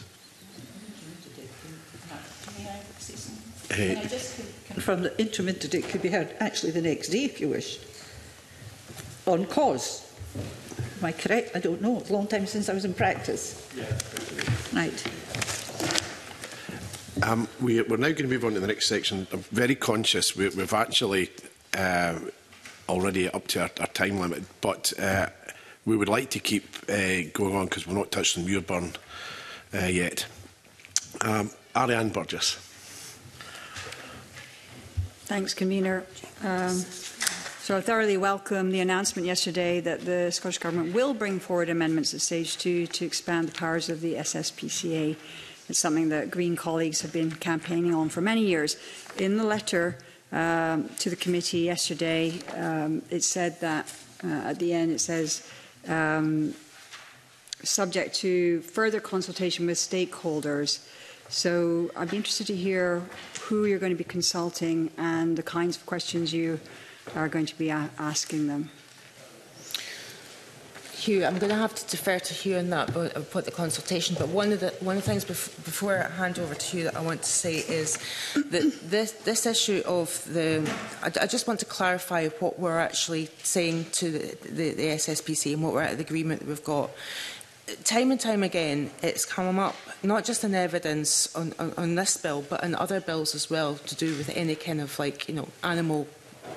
Can I just confirm that interim interdict could be heard actually the next day, if you wish, on cause? Am I correct? I don't know. It's a long time since I was in practice. Yeah. Right. Um, we, we're now going to move on to the next section. I'm very conscious we, we've actually uh, already up to our, our time limit, but uh, we would like to keep uh, going on because we're not touched on Muirburn uh, yet. Um, Ariane Burgess. Thanks, Convener. Um, so I thoroughly welcome the announcement yesterday that the Scottish Government will bring forward amendments at stage two to expand the powers of the S S P C A. It's something that Green colleagues have been campaigning on for many years. In the letter um, to the committee yesterday, um, it said that, uh, at the end, it says, um, subject to further consultation with stakeholders. So I'd be interested to hear who you're going to be consulting and the kinds of questions you are going to be a asking them. Hugh, I'm going to have to defer to Hugh on that about the consultation. But one of the one of the things bef before I hand over to Hugh that I want to say is that this this issue of the I, I just want to clarify what we're actually saying to the, the, the S S P C and what we're at the agreement that we've got. Time and time again, it's come up not just in evidence on, on, on this bill, but in other bills as well to do with any kind of like you know animal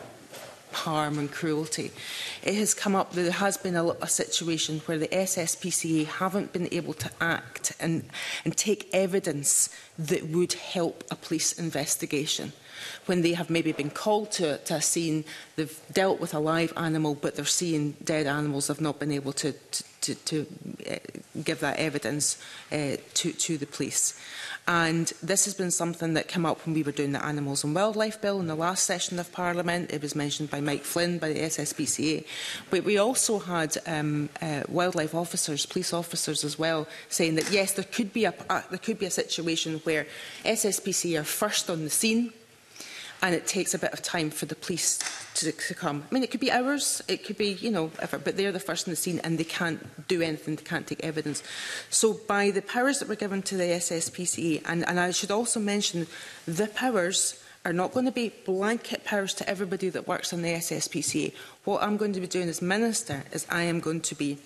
harm and cruelty. It has come up that there has been a, a situation where the S S P C A haven't been able to act and, and take evidence that would help a police investigation. When they have maybe been called to, to a scene, they've dealt with a live animal, but they're seeing dead animals, they've not been able to, to, to, to uh, give that evidence uh, to, to the police. And this has been something that came up when we were doing the Animals and Wildlife Bill in the last session of Parliament. It was mentioned by Mike Flynn, by the S S P C A. But we also had um, uh, wildlife officers, police officers as well, saying that yes, there could be a, uh, there could be a situation where S S P C A are first on the scene, and it takes a bit of time for the police to, to come. I mean, it could be hours, it could be, you know, ever, but they're the first on the scene and they can't do anything, they can't take evidence. So by the powers that were given to the S S P C A, and, and I should also mention, the powers are not going to be blanket powers to everybody that works on the S S P C A. What I'm going to be doing as Minister is I am going to be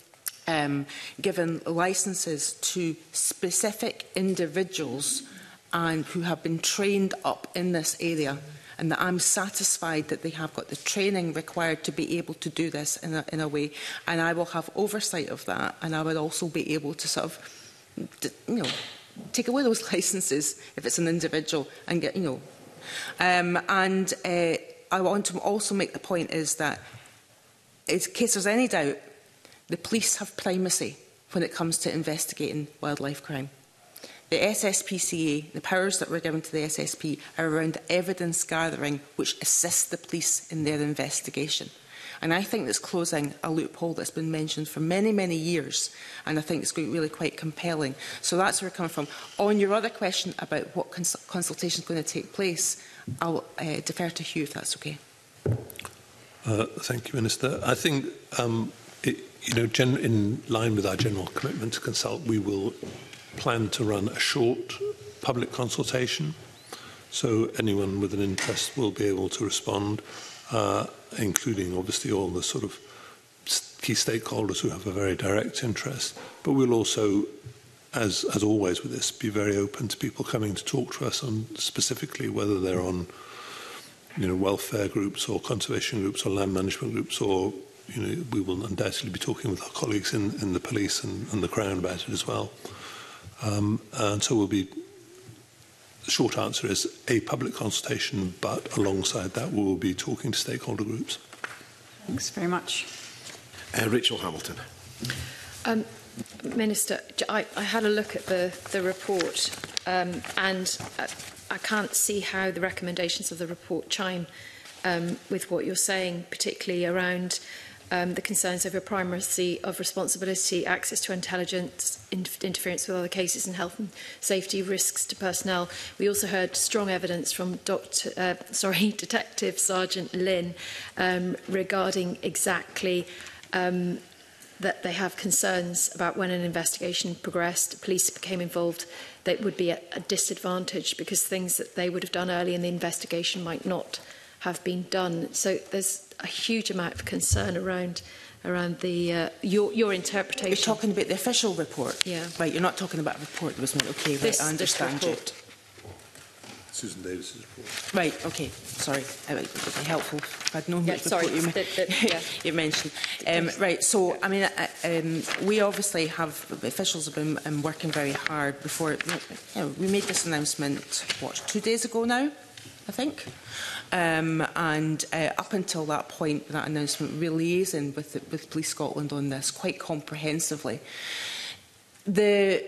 um, given licences to specific individuals and who have been trained up in this area, and that I'm satisfied that they have got the training required to be able to do this in a, in a way, and I will have oversight of that, and I will also be able to sort of, you know, take away those licences if it's an individual and get, you know. Um, and uh, I want to also make the point is that, in case there's any doubt, the police have primacy when it comes to investigating wildlife crime. The S S P C A, the powers that were given to the S S P, are around evidence gathering which assists the police in their investigation. And I think that's closing a loophole that's been mentioned for many, many years, and I think it's really quite compelling. So that's where we're coming from. On your other question about what cons consultation is going to take place, I'll uh, defer to Hugh if that's okay. Uh, thank you, Minister. I think, um, it, you know, gen in line with our general commitment to consult, we will plan to run a short public consultation, so anyone with an interest will be able to respond, uh, including obviously all the sort of key stakeholders who have a very direct interest. But we'll also, as, as always with this, be very open to people coming to talk to us on specifically whether they're on, you know, welfare groups or conservation groups or land management groups, or, you know, we will undoubtedly be talking with our colleagues in, in the police and, and the Crown about it as well. Um, and so we'll be, the short answer is a public consultation, but alongside that we will be talking to stakeholder groups. Thanks very much. Uh, Rachel Hamilton. Um, Minister, I, I had a look at the, the report um, and I, I can't see how the recommendations of the report chime um, with what you're saying, particularly around Um, the concerns over primacy of responsibility, access to intelligence, in interference with other cases, and health and safety risks to personnel. We also heard strong evidence from Doctor, uh, sorry, Detective Sergeant Lynn um, regarding exactly um, that they have concerns about when an investigation progressed, police became involved, that would be at a disadvantage because things that they would have done early in the investigation might not have been done. So there's a huge amount of concern around around the uh, your your interpretation. You're talking about the official report, yeah? Right. You're not talking about a report that was made. Okay, right. This, I understand you. Susan Davis's report. Right, okay, sorry. It would be helpful if I'd known Yeah, which sorry, report you, the, the, yeah. you mentioned. Um, right, so, I mean, uh, um, we obviously have, officials have been um, working very hard before, you know, we made this announcement, what, two days ago now, I think? Um, and uh, up until that point, that announcement, we're liaising with, the, with Police Scotland on this quite comprehensively. The,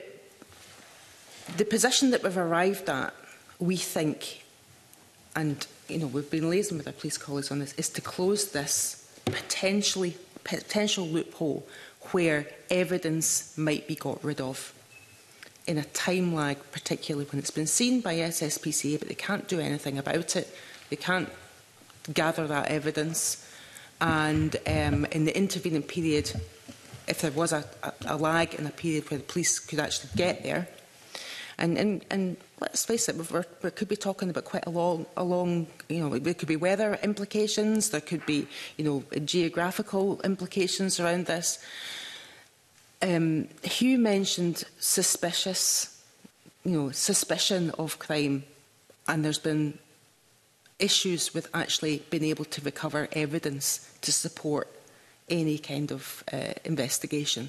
the position that we've arrived at, we think, and you know, we've been liaising with our police colleagues on this, is to close this potentially potential loophole where evidence might be got rid of in a time lag, particularly when it's been seen by S S P C A, but they can't do anything about it. They can't gather that evidence, and um, in the intervening period, if there was a, a, a lag in a period where the police could actually get there. And, and, and let's face it, we're, we could be talking about quite a long, a long, you know, there could be weather implications, there could be, you know, geographical implications around this. Um, Hugh mentioned suspicious, you know, suspicion of crime, and there's been issues with actually being able to recover evidence to support any kind of uh, investigation.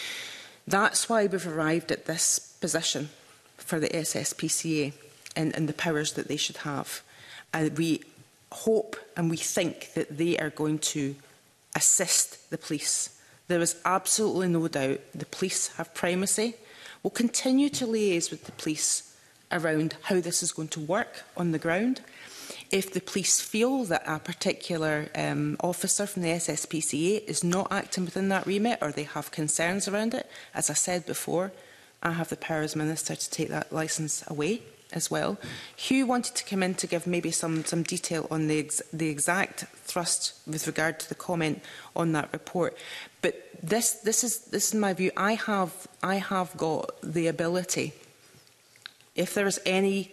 That's why we've arrived at this position for the S S P C A and, and the powers that they should have. And we hope and we think that they are going to assist the police. There is absolutely no doubt the police have primacy. We'll continue to liaise with the police around how this is going to work on the ground. If the police feel that a particular um, officer from the S S P C A is not acting within that remit, or they have concerns around it, as I said before, I have the power as Minister to take that licence away as well. Hugh wanted to come in to give maybe some, some detail on the, ex the exact thrust with regard to the comment on that report. But this, this, is, this is my view. I have, I have got the ability, if there is any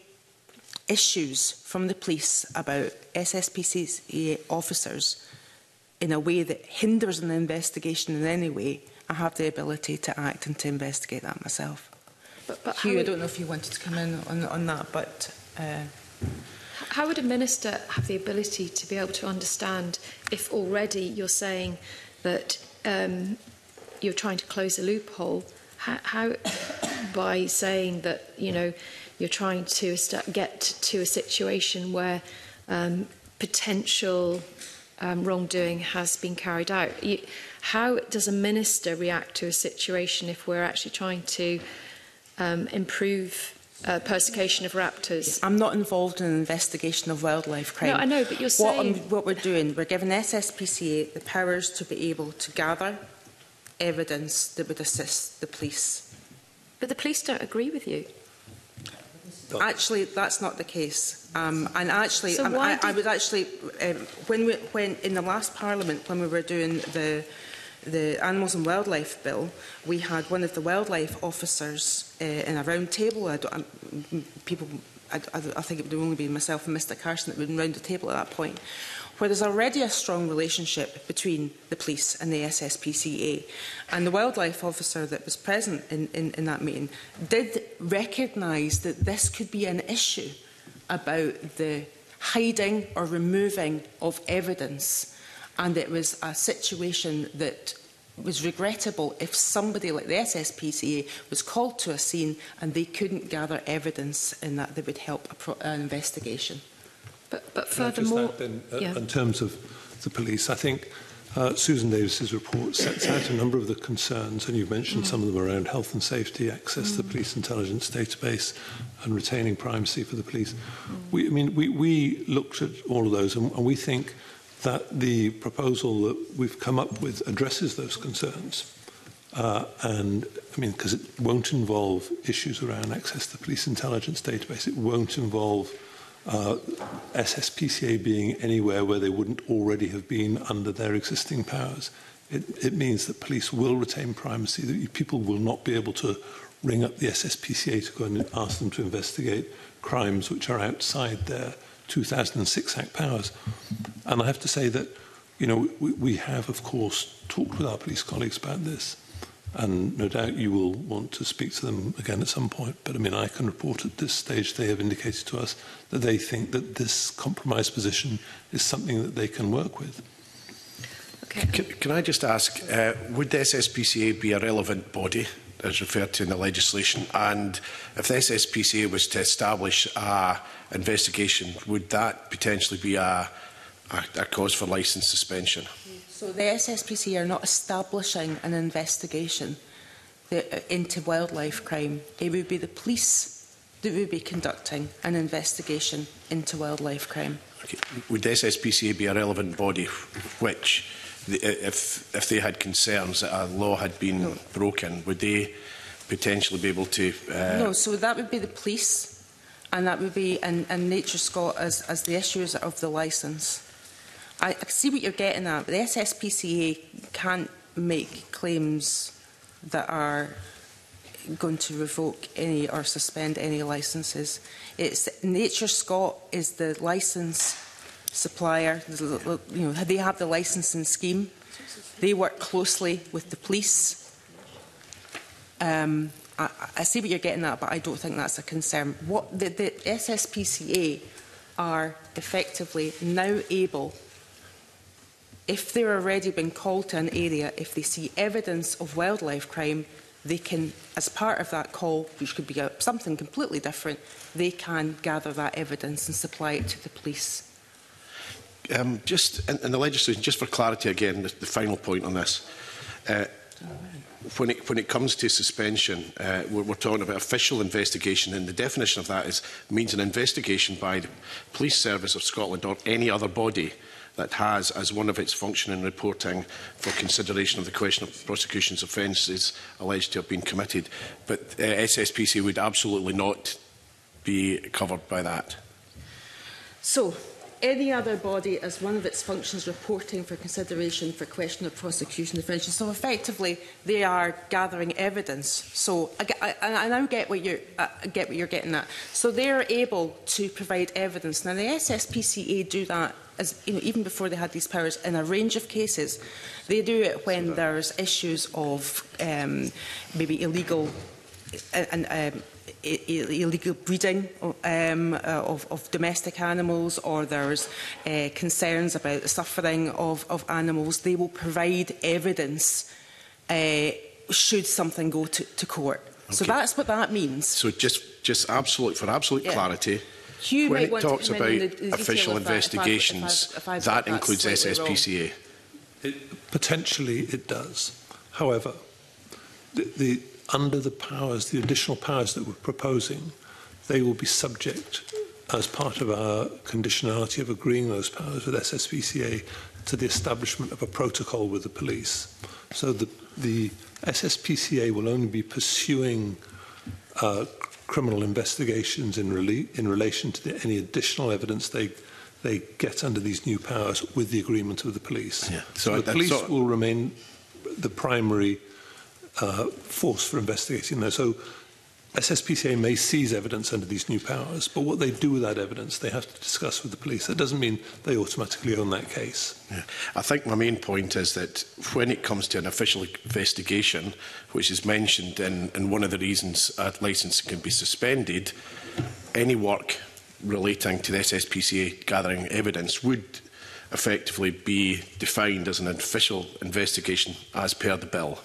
issues from the police about S S P C A officers in a way that hinders an investigation in any way, I have the ability to act and to investigate that myself. But, but Hugh, how, I don't know if you wanted to come in on, on that, but... Uh, how would a minister have the ability to be able to understand if already you're saying that um, you're trying to close a loophole, how, how by saying that, you know, you're trying to get to a situation where um, potential um, wrongdoing has been carried out? You, how does a minister react to a situation if we're actually trying to um, improve uh, persecution of raptors? I'm not involved in an investigation of wildlife crime. No, I know, but you're saying... What, I'm, what we're doing, we're giving S S P C A the powers to be able to gather evidence that would assist the police. But the police don't agree with you. Actually, that's not the case. Um, and actually, so um, why I, did... I would actually, um, when, we, when in the last Parliament, when we were doing the the Animals and Wildlife Bill, we had one of the wildlife officers uh, in a round table. I don't, um, people, I, I, I think it would only be myself and Mr Carson that would have been round the table at that point, where there's already a strong relationship between the police and the S S P C A. And the wildlife officer that was present in, in, in that meeting did recognise that this could be an issue about the hiding or removing of evidence, and it was a situation that was regrettable if somebody like the S S P C A was called to a scene and they couldn't gather evidence in that that would help a pro an investigation. But, but Can I just furthermore, add then, uh, yeah. in terms of the police, I think uh, Susan Davis's report sets out a number of the concerns, and you've mentioned mm. some of them around health and safety, access mm. to the police intelligence database, and retaining primacy for the police. Mm. We, I mean, we, we looked at all of those, and, and we think that the proposal that we've come up with addresses those concerns. Uh, and, I mean, because it won't involve issues around access to the police intelligence database, it won't involve uh, S S P C A being anywhere where they wouldn't already have been under their existing powers. It, it means that police will retain primacy, that people will not be able to ring up the S S P C A to go and ask them to investigate crimes which are outside their two thousand six Act powers. And I have to say that, you know, we, we have, of course, talked with our police colleagues about this. And no doubt you will want to speak to them again at some point. But I mean, I can report at this stage they have indicated to us that they think that this compromise position is something that they can work with. Okay. Can, can I just ask, uh, would the S S P C A be a relevant body as referred to in the legislation? And if the S S P C A was to establish an investigation, would that potentially be a, a, a cause for licence suspension? So the S S P C A are not establishing an investigation into wildlife crime. It would be the police that would be conducting an investigation into wildlife crime. Okay. Would the S S P C A be a relevant body which, if, if they had concerns that a law had been no. broken, would they potentially be able to... Uh... No, so that would be the police, and that would be, and, and Nature Scot as, as the issuers of the licence. I, I see what you're getting at, but the S S P C A can't make claims that are going to revoke any or suspend any licences. It's Nature Scot is the licence supplier. You know, they have the licensing scheme. They work closely with the police. Um, I, I see what you're getting at, but I don't think that's a concern. What the, the S S P C A are effectively now able, if they're already been called to an area, if they see evidence of wildlife crime, they can, as part of that call, which could be something completely different, they can gather that evidence and supply it to the police. Um, just in, in the legislation, just for clarity again, the, the final point on this. Uh, when, it, when it comes to suspension, uh, we're, we're talking about official investigation, and the definition of that is means an investigation by the Police Service of Scotland or any other body that has as one of its function in reporting for consideration of the question of prosecution's offences alleged to have been committed. But uh, S S P C would absolutely not be covered by that. So, any other body as one of its functions reporting for consideration for question of prosecution offences. So effectively, they are gathering evidence. So I, I, I now get what you're uh, get what you're getting at. So they are able to provide evidence. Now the S S P C A do that. As, you know, even before they had these powers, in a range of cases. They do it when there's issues of um, maybe illegal and um, illegal breeding um, uh, of, of domestic animals, or there's uh, concerns about the suffering of, of animals. They will provide evidence uh, should something go to, to court. Okay. So that's what that means. So just, just absolute, for absolute yeah. clarity, Hugh when it talks about the, the official if investigations, if I, if I, if that includes S S P C A? It, potentially it does. However, the, the, under the powers, the additional powers that we're proposing, they will be subject, as part of our conditionality of agreeing those powers with S S P C A, to the establishment of a protocol with the police. So the, the S S P C A will only be pursuing uh, criminal investigations in, rela in relation to the, any additional evidence they, they get under these new powers with the agreement of the police. Yeah. So, so the police so will remain the primary uh, force for investigating those. So S S P C A may seize evidence under these new powers, but what they do with that evidence they have to discuss with the police. That doesn't mean they automatically own that case. Yeah. I think my main point is that when it comes to an official investigation, which is mentioned in, in one of the reasons a licence can be suspended, any work relating to the S S P C A gathering evidence would effectively be defined as an official investigation as per the bill.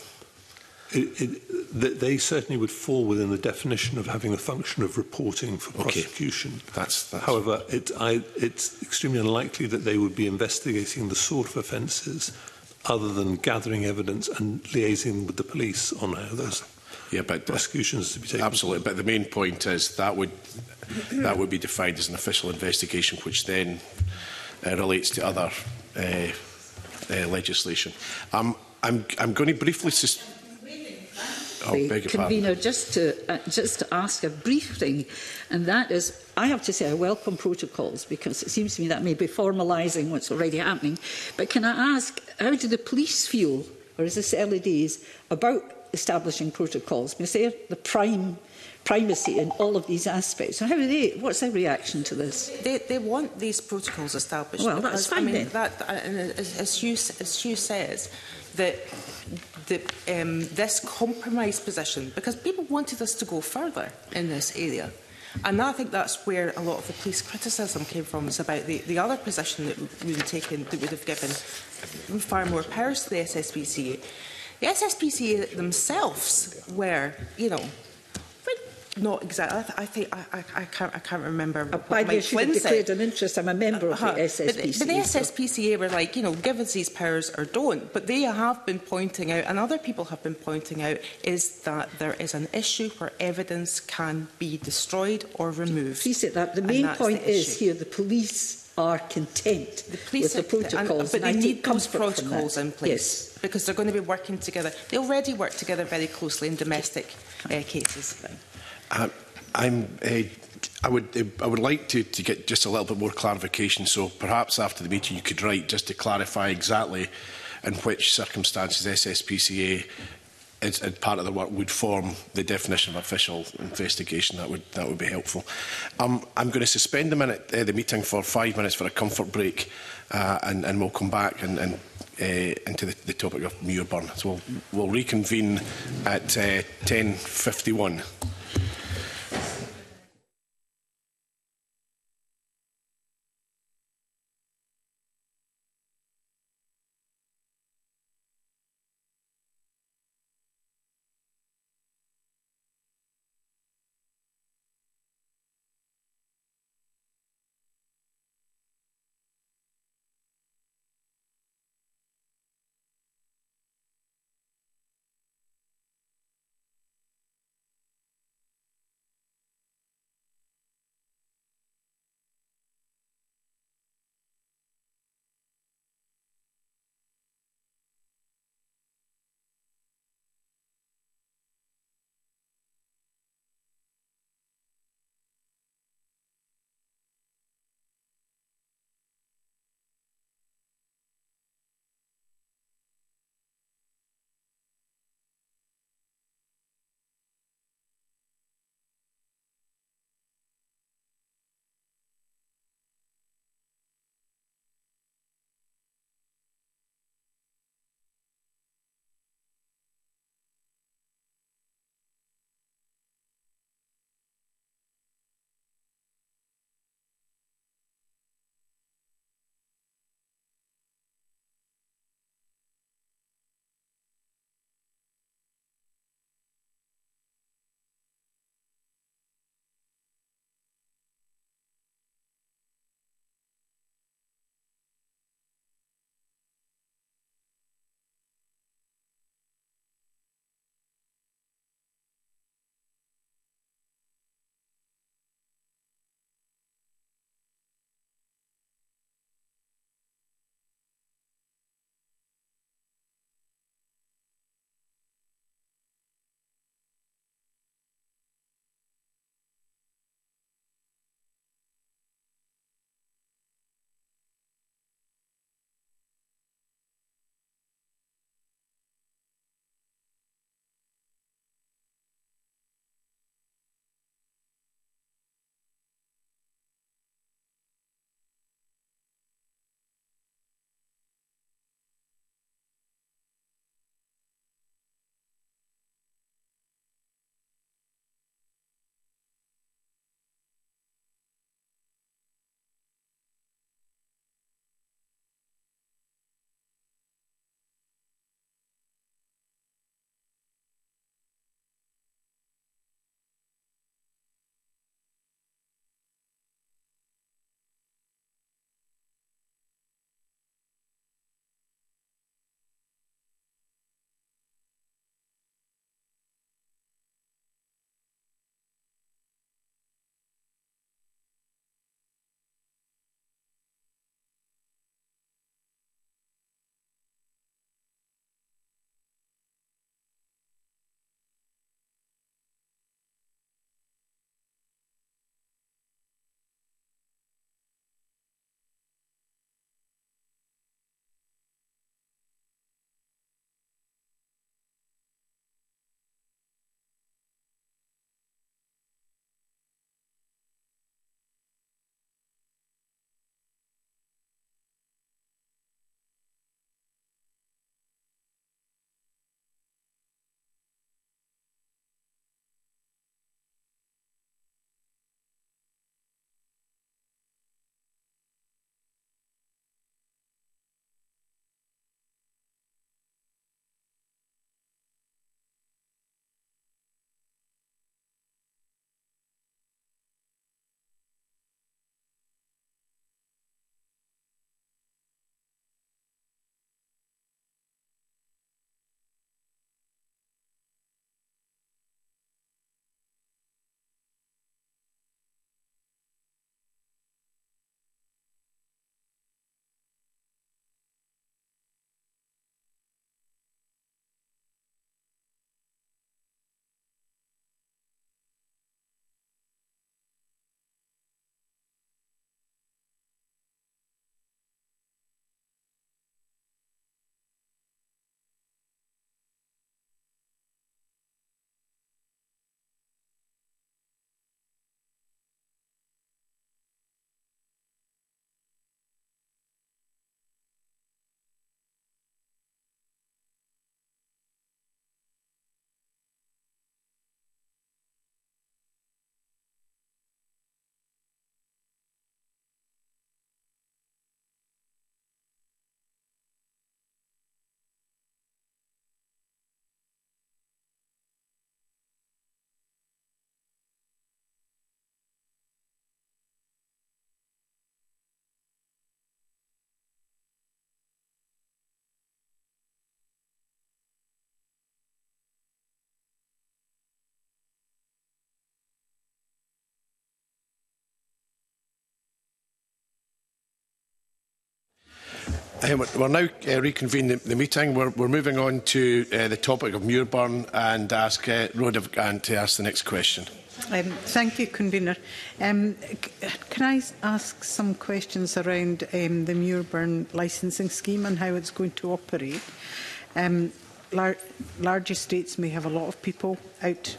It, it, they certainly would fall within the definition of having a function of reporting for prosecution. Okay. That's, that's... However, it, I, it's extremely unlikely that they would be investigating the sort of offences other than gathering evidence and liaising with the police on how those yeah, but, prosecutions to be taken. Absolutely, but the main point is that would that would be defined as an official investigation, which then uh, relates to other uh, uh, legislation. Um, I'm, I'm going to briefly... Oh, Convener, just to, uh, just to ask a brief thing, and that is, I have to say I welcome protocols because it seems to me that may be formalising what's already happening. But can I ask, how do the police feel, or is this early days, about establishing protocols? Because they're the prime primacy in all of these aspects. So how are they? What's their reaction to this? They, they want these protocols established. Well, because, that's fine I mean, then. That, and as, as, Hugh, as Hugh says, that the, um, this compromise position, because people wanted us to go further in this area. And I think that's where a lot of the police criticism came from, is about the, the other position that we would taken that would have given far more powers to the S S P C A. The S S P C A themselves were, you know, not exactly. I, th I think I, I, I can't. I can't remember. Uh, why you should have declared an interest. I'm a member of uh, the S S P C A. But the, but the S S P C A were like, you know, give us these powers or don't. But they have been pointing out, and other people have been pointing out, is that there is an issue where evidence can be destroyed or removed. Appreciate that. The main point the is here the police are content the police with the protocols, and, but and they I need those protocols in place. Yes. Because they're going to be working together. They already work together very closely in domestic uh, cases. Uh, I'm, uh, I would, uh, I would like to, to get just a little bit more clarification. So perhaps after the meeting, you could write just to clarify exactly in which circumstances S S P C A, as, as part of their work, would form the definition of official investigation. That would that would be helpful. Um, I'm going to suspend the minute uh, the meeting for five minutes for a comfort break, uh, and, and we'll come back and. and Uh, into the, the topic of Muirburn. So we'll, we'll reconvene at uh, ten fifty-one. Um, we're now uh, reconvening the, the meeting. We're, we're moving on to uh, the topic of Muirburn and ask uh, Rhoda Gant to ask the next question. Um, thank you, Convener. Um, can I ask some questions around um, the Muirburn licensing scheme and how it's going to operate? Um, lar large estates may have a lot of people out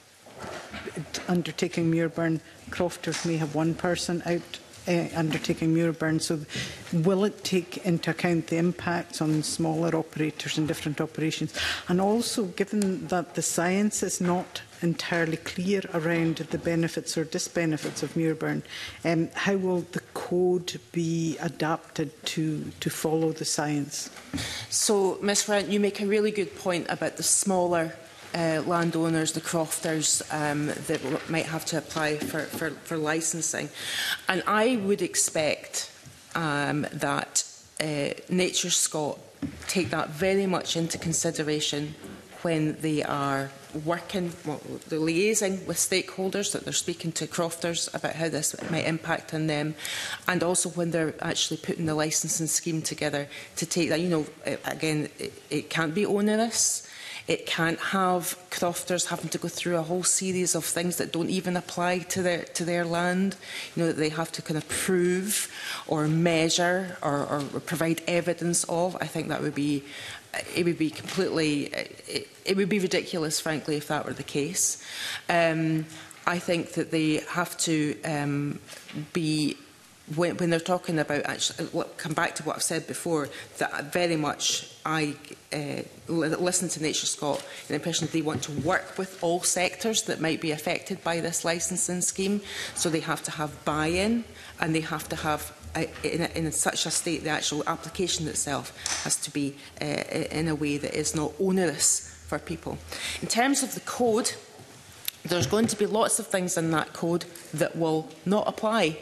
undertaking Muirburn. Crofters may have one person out uh, undertaking Muirburn. So will it take into account the impacts on smaller operators and different operations? And also, given that the science is not entirely clear around the benefits or disbenefits of Muirburn, um, how will the code be adapted to, to follow the science? So, Miz Grant, you make a really good point about the smaller uh, landowners, the crofters um, that might have to apply for, for, for licensing. And I would expect um, that uh, Nature Scot take that very much into consideration when they are working, well, they're liaising with stakeholders, that they're speaking to crofters about how this might impact on them, and also when they're actually putting the licensing scheme together to take that, you know, again, it, it can't be onerous. It can't have crofters having to go through a whole series of things that don't even apply to their to their land. You know, that they have to kind of prove or measure or, or provide evidence of. I think that would be, it would be completely, it, it would be ridiculous, frankly, if that were the case. Um, I think that they have to um, be. When, when they're talking about, actually, come back to what I've said before, that very much I uh, listen to Nature Scot, the impression that they want to work with all sectors that might be affected by this licensing scheme. So they have to have buy-in, and they have to have, uh, in, a, in such a state, the actual application itself has to be uh, in a way that is not onerous for people. In terms of the code, there's going to be lots of things in that code that will not apply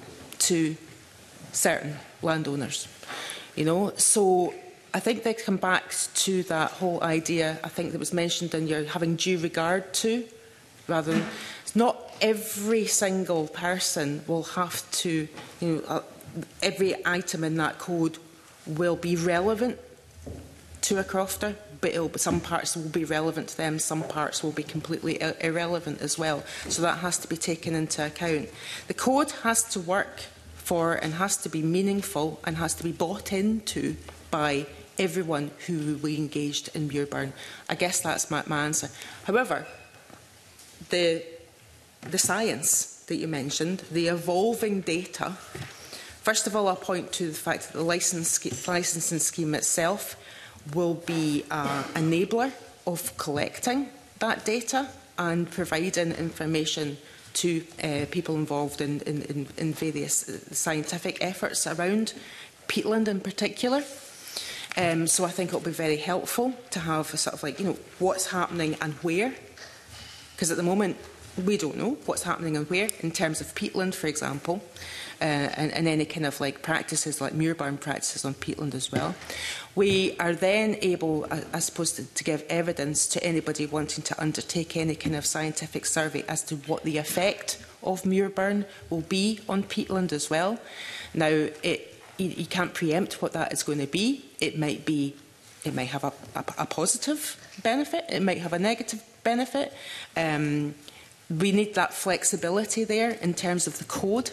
to certain landowners, you know. So I think they come back to that whole idea, I think that was mentioned in your having due regard to, rather than, not every single person will have to, you know, uh, every item in that code will be relevant to a crofter, but it'll, some parts will be relevant to them, some parts will be completely irrelevant as well. So that has to be taken into account. The code has to work for and has to be meaningful and has to be bought into by everyone who will be engaged in Muirburn. I guess that's my, my answer. However, the, the science that you mentioned, the evolving data, first of all, I'll point to the fact that the license, licensing scheme itself will be an enabler of collecting that data and providing information to uh, people involved in, in, in various scientific efforts around peatland in particular. Um, so I think it will be very helpful to have a sort of like, you know, what's happening and where. Because at the moment, we don't know what's happening and where in terms of peatland, for example, uh, and, and any kind of like practices like Muirburn practices on peatland as well. We are then able, I, I suppose, to, to give evidence to anybody wanting to undertake any kind of scientific survey as to what the effect of Muirburn will be on peatland as well. Now, it, you, you can't preempt what that is going to be. It might be, it might have a, a, a positive benefit. It might have a negative benefit. Um, we need that flexibility there in terms of the code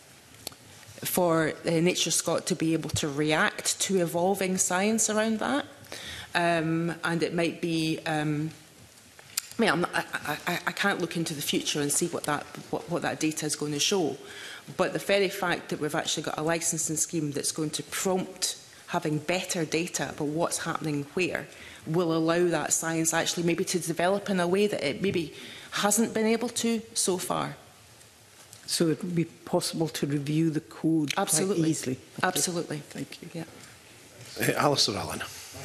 for uh, Nature Scot to be able to react to evolving science around that. Um, and it might be, um, I mean, I'm not, I, I, I can't look into the future and see what that, what, what that data is going to show. But the very fact that we've actually got a licensing scheme that's going to prompt having better data about what's happening where will allow that science actually maybe to develop in a way that it maybe hasn't been able to so far. So it would be possible to review the code Absolutely. quite easily? Okay. Absolutely. Thank you. Yeah. Uh, Alistair Allen.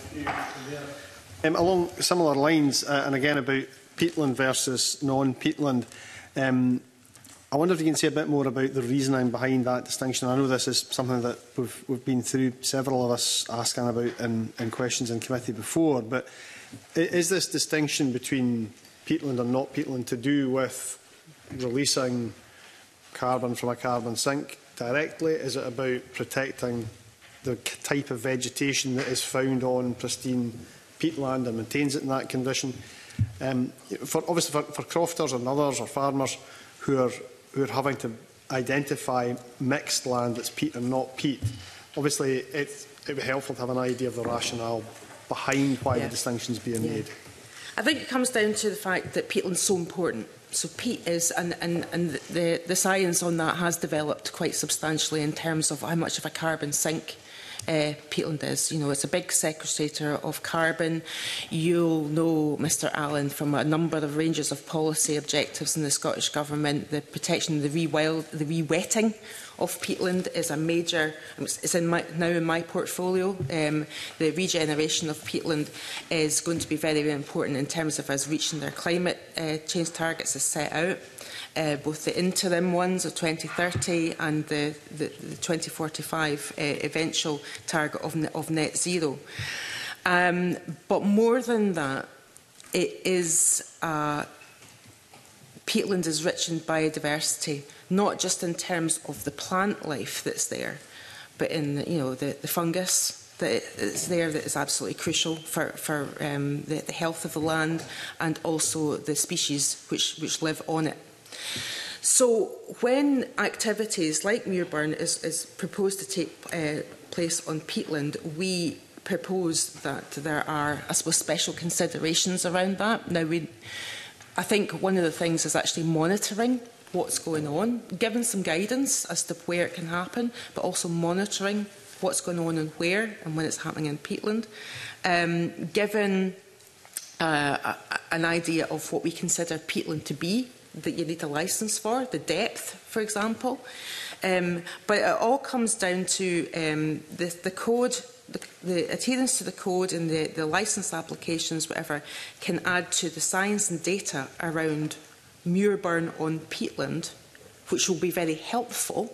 Um, along similar lines, uh, and again about peatland versus non-peatland, um, I wonder if you can say a bit more about the reasoning behind that distinction. I know this is something that we've, we've been through, several of us asking about in, in questions in committee before, but is this distinction between peatland and not peatland to do with releasing carbon from a carbon sink directly? Is it about protecting the type of vegetation that is found on pristine peatland and maintains it in that condition. Um, for, obviously for, for crofters and others or farmers who are, who are having to identify mixed land that's peat and not peat, obviously it, it would be helpful to have an idea of the rationale behind why yeah. the distinction is being yeah. made. I think it comes down to the fact that peatland is so important. So peat is, and, and, and the, the science on that has developed quite substantially in terms of how much of a carbon sink uh, peatland is. You know, it's a big sequestrator of carbon. You'll know, Mr Allen, from a number of ranges of policy objectives in the Scottish Government, the protection, the re-wild, the re-wetting of peatland is a major, it's in my, now in my portfolio. Um, the regeneration of peatland is going to be very, very important in terms of us reaching their climate uh, change targets as set out, uh, both the interim ones of twenty thirty and the, the, the twenty forty-five uh, eventual target of, of net zero. Um, but more than that, it is uh, peatland is rich in biodiversity, not just in terms of the plant life that's there, but in the, you know, the, the fungus that is there that is absolutely crucial for, for um, the, the health of the land, and also the species which, which live on it. So when activities like Muirburn is, is proposed to take uh, place on peatland, we propose that there are, I suppose, special considerations around that. Now, we, I think one of the things is actually monitoring what's going on, giving some guidance as to where it can happen, but also monitoring what's going on and where and when it's happening in peatland. Um, given uh, a, an idea of what we consider peatland to be, that you need a licence for, the depth, for example. Um, but it all comes down to um, the, the code, the, the adherence to the code and the, the licence applications, whatever, can add to the science and data around Muirburn on peatland, which will be very helpful,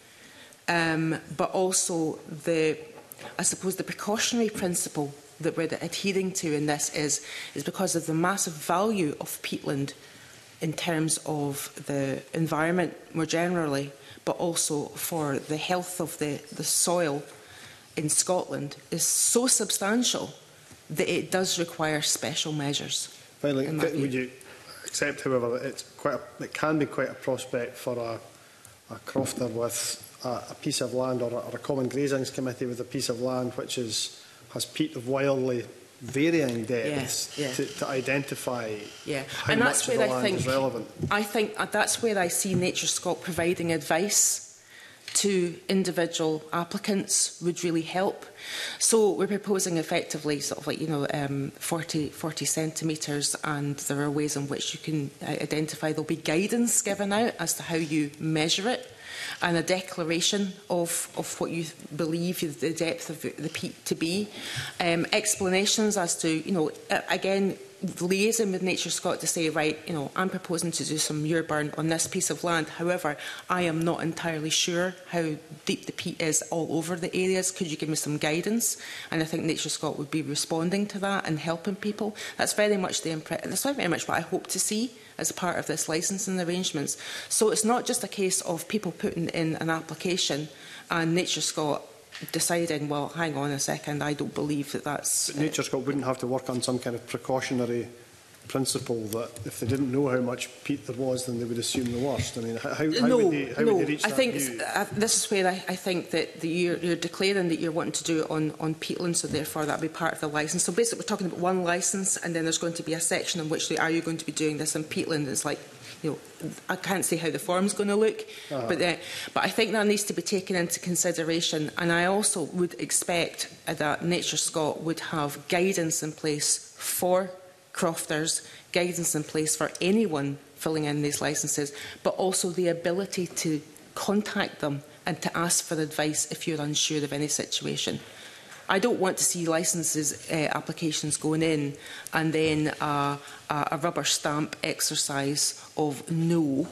um, but also the, I suppose, the precautionary principle that we're adhering to in this is, is because of the massive value of peatland in terms of the environment more generally, but also for the health of the, the soil in Scotland is so substantial that it does require special measures. Finally, would you accept, however, that it's quite a, it can be quite a prospect for a, a crofter with a, a piece of land, or a, or a common grazings committee with a piece of land which is, has peat of wildly varying depths yeah, yeah. To, to identify yeah. how and much that's of where the I land think, is relevant. I think that's where I see Nature Scot providing advice to individual applicants would really help. So we're proposing effectively sort of like, you know, um, forty, forty centimetres, and there are ways in which you can uh, identify. There'll be guidance given out as to how you measure it, and a declaration of, of what you believe the depth of the peat to be. Um, explanations as to, you know, again, liaising with Nature Scot to say, right, you know, I'm proposing to do some Muirburn on this piece of land. However, I am not entirely sure how deep the peat is all over the areas. Could you give me some guidance? And I think Nature Scot would be responding to that and helping people. That's very much the impre- that's very much what I hope to see as part of this licensing arrangements. So it's not just a case of people putting in an application and Nature Scot deciding, well, hang on a second, I don't believe that that's... But Nature Scot wouldn't have to work on some kind of precautionary principle that if they didn't know how much peat there was, then they would assume the worst. I mean, how, how, no, would, they, how no, would they reach I that think view? uh, this is where I, I think that the, you're, you're declaring that you're wanting to do it on, on peatland, so therefore that would be part of the licence. So basically we're talking about one licence, and then there's going to be a section in which, are you going to be doing this in peatland? It's like, you know, I can't say how the form's going to look, uh-huh. but, uh, but I think that needs to be taken into consideration. And I also would expect that Nature Scot would have guidance in place for crofters, guidance in place for anyone filling in these licences, but also the ability to contact them and to ask for advice if you're unsure of any situation. I don't want to see licences uh, applications going in and then uh, a rubber stamp exercise of no,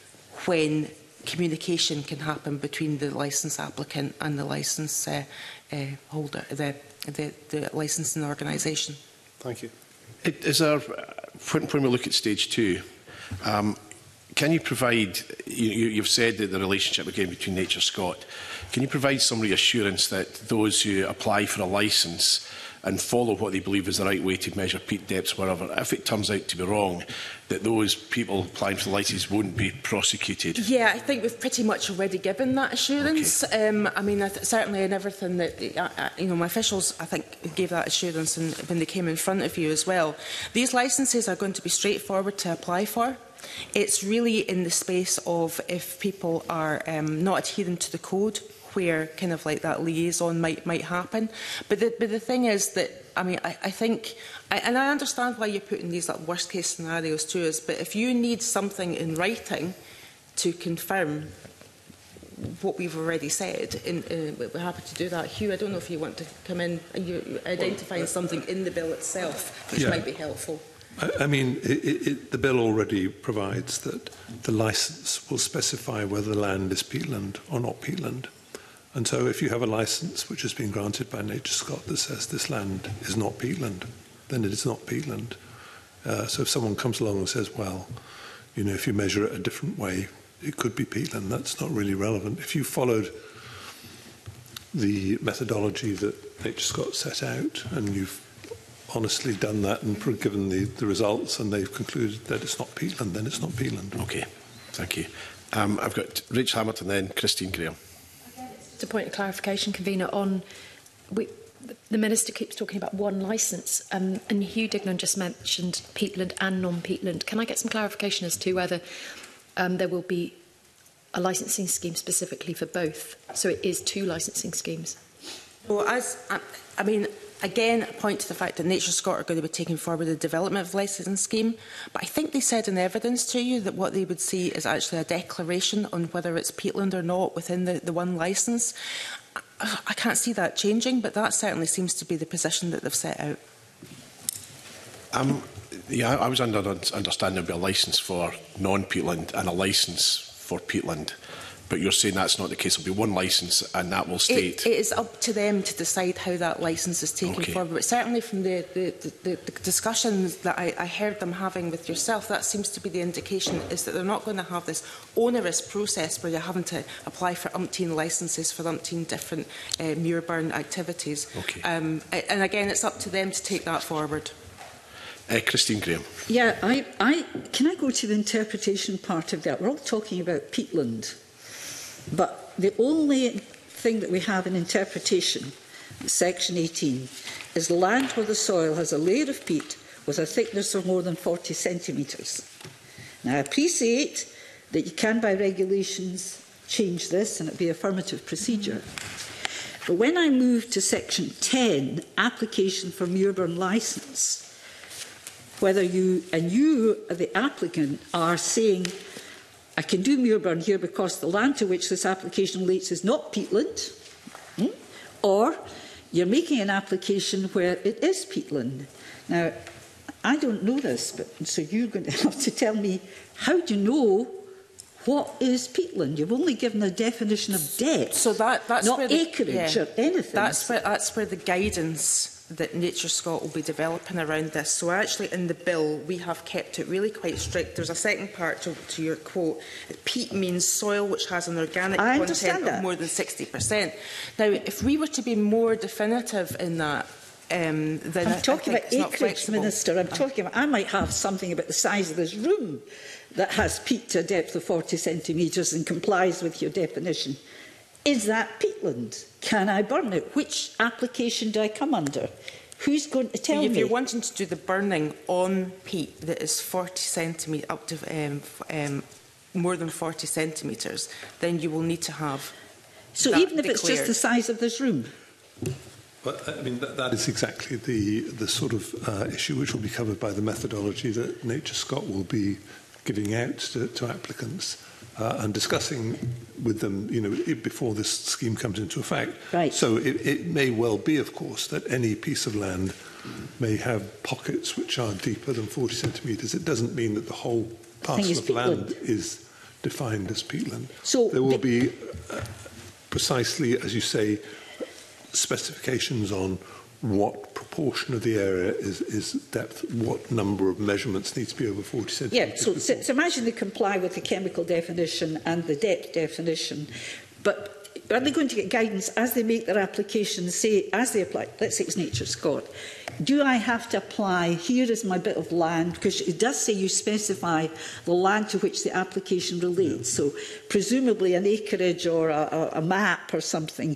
when communication can happen between the licence applicant and the licence uh, uh, holder, the, the, the licensing organisation. Thank you. It, is there, when, when we look at stage two, um, can you provide, you, you, you've said that the relationship again between Nature Scott, can you provide some reassurance that those who apply for a licence and follow what they believe is the right way to measure peat depths wherever, if it turns out to be wrong, that those people applying for the licence won't be prosecuted? Yeah, I think we've pretty much already given that assurance. Okay. Um, I mean, I th certainly in everything that, uh, uh, you know, my officials, I think, gave that assurance in, when they came in front of you as well. These licences are going to be straightforward to apply for. It's really in the space of if people are um, not adhering to the code, where kind of like that liaison might might happen. But the, but the thing is that, I mean, I, I think, I, and I understand why you're putting these like, worst case scenarios to us, but if you need something in writing to confirm what we've already said, in, uh, we're happy to do that. Hugh, I don't know if you want to come in and you identifying something in the bill itself, which Yeah. might be helpful. I, I mean, it, it, the bill already provides that the licence will specify whether the land is peatland or not peatland. And so if you have a licence which has been granted by Nature Scott that says this land is not peatland, then it is not peatland. Uh, so if someone comes along and says, well, you know, if you measure it a different way, it could be peatland, that's not really relevant. If you followed the methodology that Nature Scott set out and you've honestly done that and given the, the results and they've concluded that it's not peatland, then it's not peatland. Okay, thank you. Um, I've got Rich Hamilton, then Christine Graham. Just a point of clarification, convener, on we, the Minister keeps talking about one licence, um, and Hugh Dignan just mentioned peatland and non-peatland. Can I get some clarification as to whether um, there will be a licensing scheme specifically for both? So it is two licensing schemes? Well, as I, I mean, again, I point to the fact that Nature Scott are going to be taking forward the development of the licensing scheme, but I think they said in evidence to you that what they would see is actually a declaration on whether it's peatland or not within the, the one licence. I, I can't see that changing, but that certainly seems to be the position that they've set out. Um, yeah, I was under understanding there would be a licence for non-peatland and a licence for peatland. But you're saying that's not the case. There'll be one licence and that will state... It, it is up to them to decide how that licence is taken Okay. forward. But certainly from the, the, the, the discussions that I, I heard them having with yourself, that seems to be the indication, is that they're not going to have this onerous process where you're having to apply for umpteen licences for umpteen different uh, Muirburn activities. Okay. Um, and again, it's up to them to take that forward. Uh, Christine Graham. Yeah, I, I, can I go to the interpretation part of that? We're all talking about peatland. But the only thing that we have in interpretation, section eighteen, is land where the soil has a layer of peat with a thickness of more than forty centimetres. Now, I appreciate that you can, by regulations, change this and it be affirmative procedure. But when I move to section ten, application for Muirburn licence, whether you, and you, the applicant, are saying, I can do Muirburn here because the land to which this application relates is not peatland, hmm? or you're making an application where it is peatland. Now, I don't know this, but so you're going to have to tell me, how do you know what is peatland? You've only given a definition of depth, so that, that's not where the, acreage yeah, or anything. That's where, that's where the guidance that Nature Scott will be developing around this. So actually in the bill we have kept it really quite strict. There's a second part to, to your quote. Peat means soil which has an organic I content that. of more than sixty percent. Now if we were to be more definitive in that, um, then I'm I, talking I think about it's not acreage, flexible. Minister. I'm talking about, I might have something about the size of this room that has peat to a depth of forty centimetres and complies with your definition. Is that peatland? Can I burn it? Which application do I come under? Who's going to tell if me? If you're wanting to do the burning on peat that is forty centimetres, up to um, um, more than forty centimetres, then you will need to have. So even if declared. It's just the size of this room? But I mean, that, that is exactly the, the sort of uh, issue which will be covered by the methodology that Nature Scott will be giving out to, to applicants. Uh, and discussing with them, you know, before this scheme comes into effect. Right. So it, it may well be, of course, that any piece of land may have pockets which are deeper than forty centimetres. It doesn't mean that the whole parcel of land is defined as peatland. So there will be, uh, precisely as you say, specifications on what proportion of the area is, is depth, what number of measurements needs to be over forty centimetres. Yeah, so, so, so imagine they comply with the chemical definition and the depth definition, but are they going to get guidance as they make their application, say, as they apply, let's say it's Nature Scott, do I have to apply, here is my bit of land, because it does say you specify the land to which the application relates, so presumably an acreage or a, a, a map or something.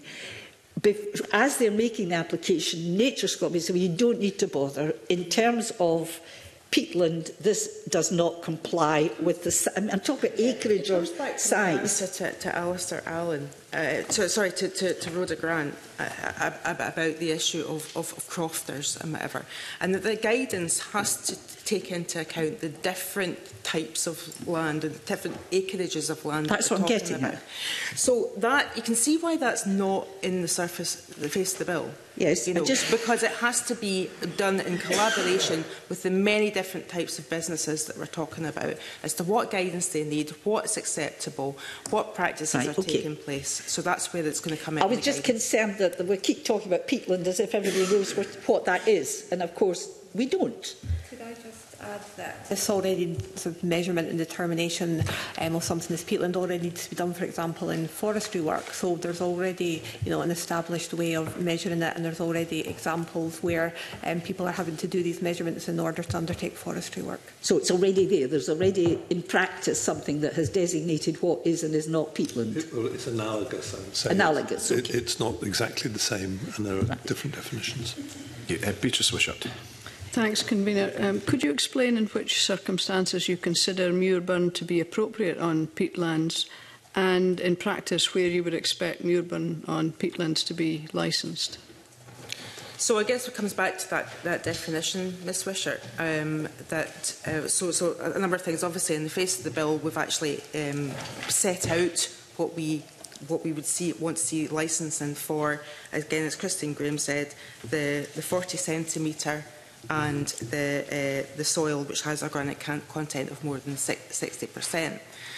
As they're making the application, Nature Scott may say, well, you don't need to bother. In terms of peatland, this does not comply with the... I'm, I'm talking about acreage or size. To, to, to Alistair Allen, uh, to, sorry, to, to, to Rhoda Grant, uh, about the issue of, of, of crofters and whatever. And that the guidance has to take into account the different types of land and the different acreages of land. That's that what I'm we're getting about. at. So that, you can see why that's not in the surface, the face of the bill. Yes, you know, just because it has to be done in collaboration with the many different types of businesses that we're talking about as to what guidance they need, what is acceptable, what practices right, are okay. taking place. So that's where it's going to come in. I was just guidance. concerned that we keep talking about peatland as if everybody knows what, what that is, and of course we don't. Could I just add that this already sort of measurement and determination um, of something as peatland already needs to be done, for example, in forestry work. So there's already, you know, an established way of measuring it, and there's already examples where um, people are having to do these measurements in order to undertake forestry work. So it's already there. There's already in practice something that has designated what is and is not peatland. It, well, it's analogous, I would say. Analogous. It, Okay. it's not exactly the same, and there are right. different definitions. Yeah, uh, Beatrice Wishart. Thanks, Convener. Um, could you explain in which circumstances you consider Muirburn to be appropriate on peatlands, and in practice where you would expect Muirburn on peatlands to be licensed? So I guess it comes back to that, that definition, Miz Wishart. Um, that uh, so, so a number of things. Obviously, in the face of the bill, we've actually um, set out what we what we would see want to see licensing for. Again, as Christine Graham said, the the forty centimetre. And the, uh, the soil which has organic content of more than sixty percent.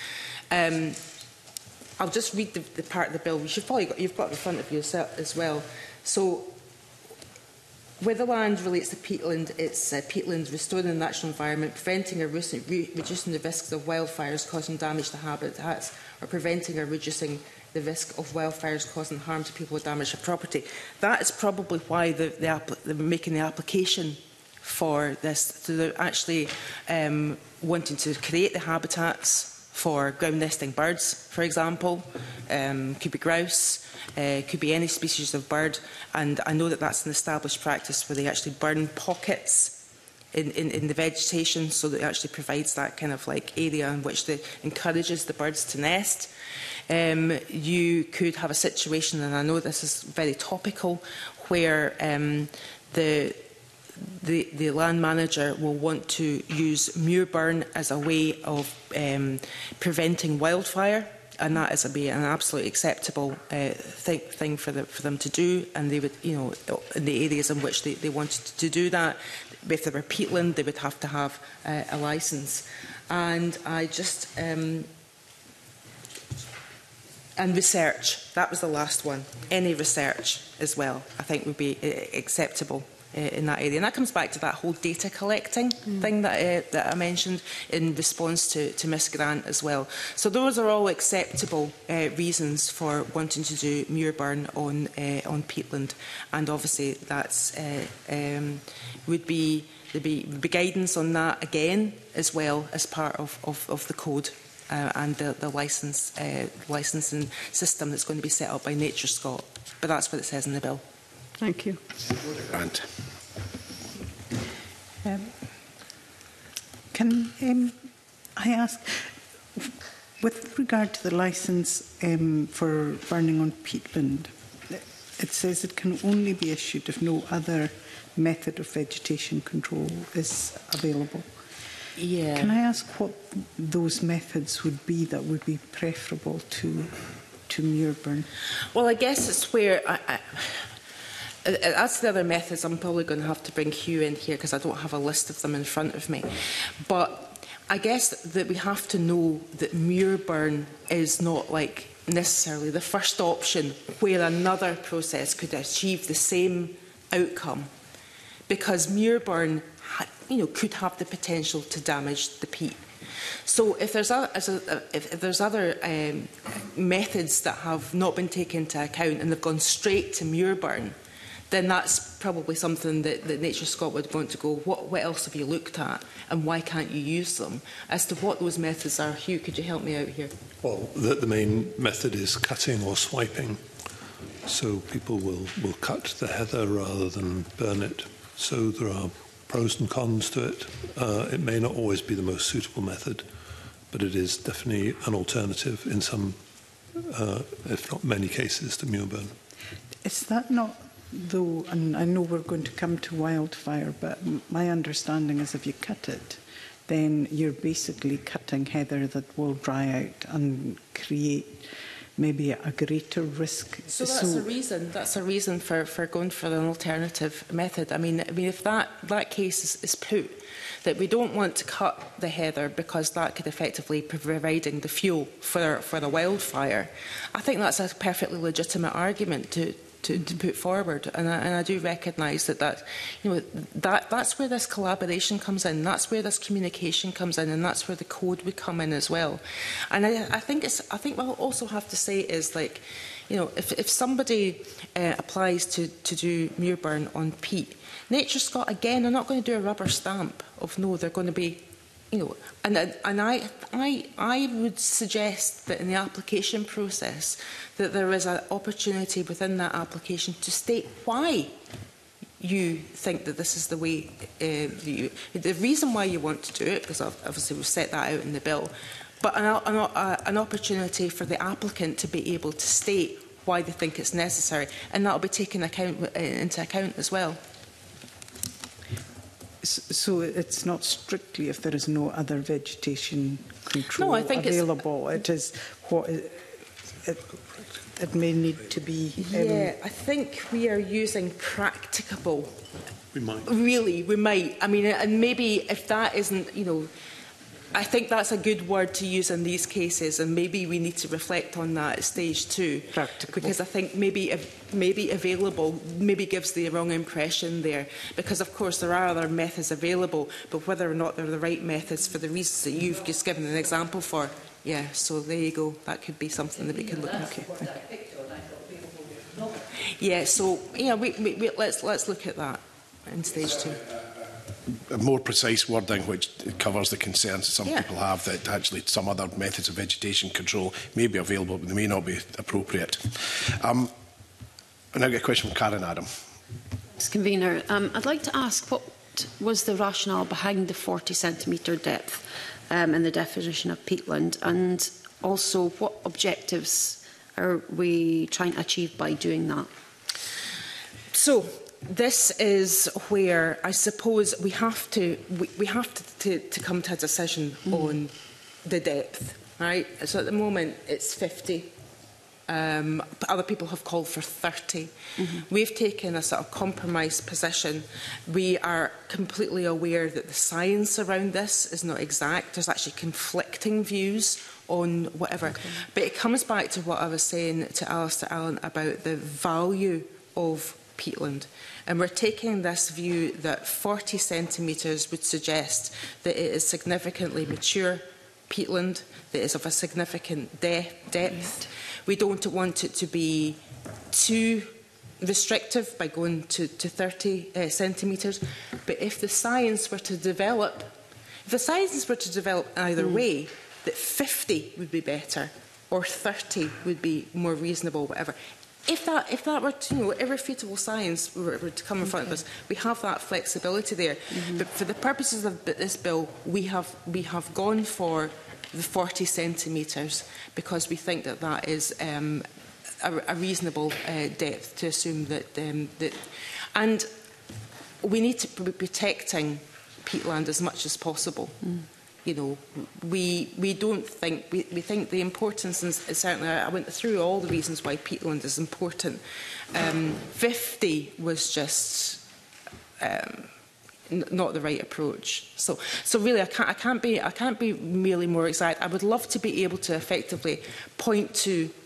Um, I'll just read the, the part of the bill. You should probably got, you've got it in front of you as well. So, where the land relates to peatland, it's uh, peatland restoring the natural environment, preventing or re reducing the risks of wildfires causing damage to habitats, or preventing or reducing the risk of wildfires causing harm to people or damage to property. That is probably why the, the they're making the application for this. So they're actually um, wanting to create the habitats for ground nesting birds, for example. Um, could be grouse, uh, could be any species of bird. And I know that that's an established practice where they actually burn pockets in, in, in the vegetation, so that it actually provides that kind of like area in which it encourages the birds to nest. Um, you could have a situation, and I know this is very topical, where um, the The, the land manager will want to use Muirburn as a way of um, preventing wildfire, and that is a, be an absolutely acceptable uh, thing, thing for, the, for them to do. And they would, you know, in the areas in which they, they wanted to do that, if they were peatland, they would have to have uh, a licence. And I just um, and research. That was the last one. Any research as well, I think, would be uh, acceptable in that area. And that comes back to that whole data collecting mm. thing that, uh, that I mentioned in response to, to Miss Grant as well. So those are all acceptable uh, reasons for wanting to do Muirburn on, uh, on peatland. And obviously that's, uh, um, would be, there'd be, would be guidance on that again as well as part of, of, of the code. Uh, and the, the license, uh, licensing system that's going to be set up by Nature Scott. But that's what it says in the bill. Thank you. Grant. Um, can um, I ask, with regard to the licence um, for burning on peatland, it says it can only be issued if no other method of vegetation control is available. Yeah. Can I ask what those methods would be that would be preferable to to Muirburn? Well, I guess it's where I, I, as the other methods, I'm probably going to have to bring Hugh in here because I don't have a list of them in front of me. But I guess that we have to know that Muirburn is not like necessarily the first option where another process could achieve the same outcome, because Muirburn ha you know, could have the potential to damage the peat. So if there's, a, as a, if, if there's other um, methods that have not been taken into account and they've gone straight to Muirburn, then that's probably something that, that Nature Scotland would want to go, what, what else have you looked at and why can't you use them? As to what those methods are, Hugh, could you help me out here? Well, the, the main method is cutting or swiping. So people will, will cut the heather rather than burn it. So there are pros and cons to it. Uh, it may not always be the most suitable method, but it is definitely an alternative in some, uh, if not many cases, to Muirburn. Is that not, though, and I know we're going to come to wildfire, but my understanding is if you cut it, then you're basically cutting heather that will dry out and create maybe a greater risk. So that's so, a reason. That's a reason for, for going for an alternative method. I mean, I mean, if that that case is, is put, that we don't want to cut the heather because that could effectively be providing the fuel for for the wildfire, I think that's a perfectly legitimate argument to. To, to put forward, and I, and I do recognise that that you know that that's where this collaboration comes in, that's where this communication comes in, and that's where the code would come in as well. And I, I think it's I think what I'll also have to say is, like, you know, if if somebody uh, applies to to do Muirburn on peat, Nature Scott again are not going to do a rubber stamp of no, they're going to be. You know, and and I I I would suggest that in the application process that there is an opportunity within that application to state why you think that this is the way uh, you, the reason why you want to do it, because obviously we've set that out in the bill, but an, an, an opportunity for the applicant to be able to state why they think it's necessary, and that will be taken account, uh, into account as well. So it's not strictly if there is no other vegetation control no, I think available. It's, it is what it, it, it may need to be. Um, yeah, I think we are using practicable. We might. Really, we might. I mean, and maybe if that isn't, you know, I think that's a good word to use in these cases, and maybe we need to reflect on that at stage two. Practical. Because I think maybe if, maybe available maybe gives the wrong impression there. Because of course there are other methods available, but whether or not they're the right methods for the reasons that you've just given an example for, yeah. So there you go. That could be something that we could look at. Okay. Yeah. So yeah, we, we, we, let's let's look at that in stage two. A more precise wording which covers the concerns that some yeah. people have that actually some other methods of vegetation control may be available but they may not be appropriate. Um, I now get a question from Karen Adam. Mister Convener, um, I'd like to ask what was the rationale behind the forty centimetre depth um, in the definition of peatland, and also what objectives are we trying to achieve by doing that? So, this is where I suppose we have to we, we have to, to, to come to a decision mm. on the depth, right? So at the moment it's fifty. Um, but other people have called for thirty. Mm-hmm. We've taken a sort of compromise position. We are completely aware that the science around this is not exact. There's actually conflicting views on whatever. Okay. But it comes back to what I was saying to Alistair Allen about the value of peatland. And we're taking this view that forty centimetres would suggest that it is significantly mature peatland, that is of a significant de depth. We don't want it to be too restrictive by going to, to thirty uh, centimetres. But if the science were to develop, if the science were to develop either mm. way, that fifty would be better or thirty would be more reasonable, whatever. If that, if that were to, you know, irrefutable science were, were to come in front okay. of us, we have that flexibility there. Mm-hmm. But for the purposes of this bill, we have, we have gone for the forty centimetres because we think that that is um, a, a reasonable uh, depth to assume that, um, that... And we need to be protecting peatland as much as possible. Mm. You know, we we don't think we, we think the importance, and certainly I went through all the reasons why peatland is important. Um, fifty was just um, n not the right approach. So so really, I can't I can't be I can't be really more exact. I would love to be able to effectively point to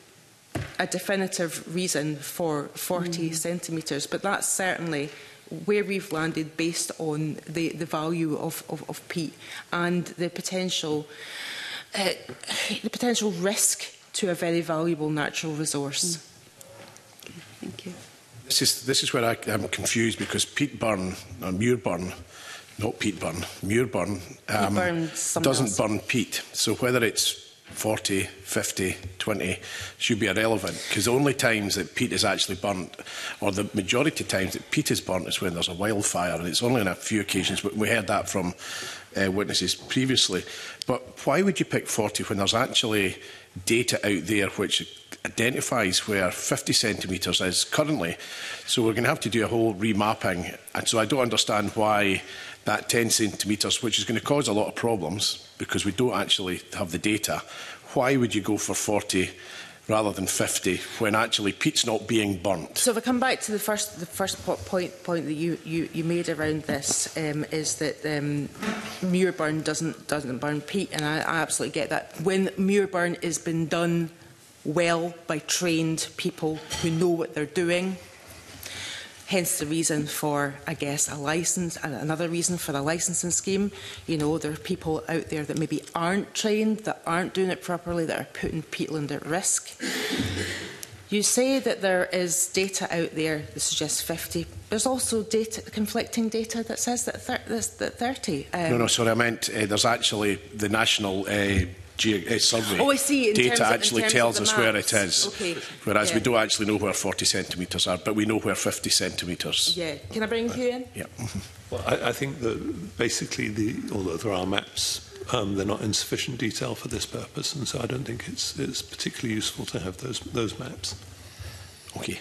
a definitive reason for forty mm. centimetres, but that's certainly where we've landed based on the, the value of, of, of peat and the potential, uh, the potential risk to a very valuable natural resource. Mm. Okay, thank you. This is, this is where I, I'm confused, because peat burn, or muir burn, not peat burn, muir burn, um, doesn't else. burn peat. So whether it's forty, fifty, twenty should be irrelevant, because the only times that peat is actually burnt, or the majority of times that peat is burnt, is when there's a wildfire, and it's only on a few occasions, but we heard that from uh, witnesses previously. But why would you pick forty when there's actually data out there which identifies where fifty centimetres is currently? So we're going to have to do a whole remapping, and so I don't understand why that ten centimetres, which is going to cause a lot of problems because we don't actually have the data, why would you go for forty rather than fifty when actually peat's not being burnt? So if I come back to the first, the first point, point that you, you, you made around this, um, is that um, muir burn doesn't, doesn't burn peat, and I, I absolutely get that. When muir burn has been done well by trained people who know what they're doing, hence the reason for, I guess, a licence, and another reason for the licensing scheme. You know, there are people out there that maybe aren't trained, that aren't doing it properly, that are putting peatland at risk. You say that there is data out there that suggests fifty. There's also data, conflicting data that says that, thir that thirty. Um, no, no, sorry, I meant uh, there's actually the national uh, Ge uh, survey oh, I see. In data of, actually tells us where it is, okay. whereas yeah. we don't actually know where forty centimetres are, but we know where fifty centimetres. Yeah. Can I bring Hugh in? Yeah. Well, I, I think that basically, the, although there are maps, um, they're not in sufficient detail for this purpose, and so I don't think it's, it's particularly useful to have those, those maps. Okay.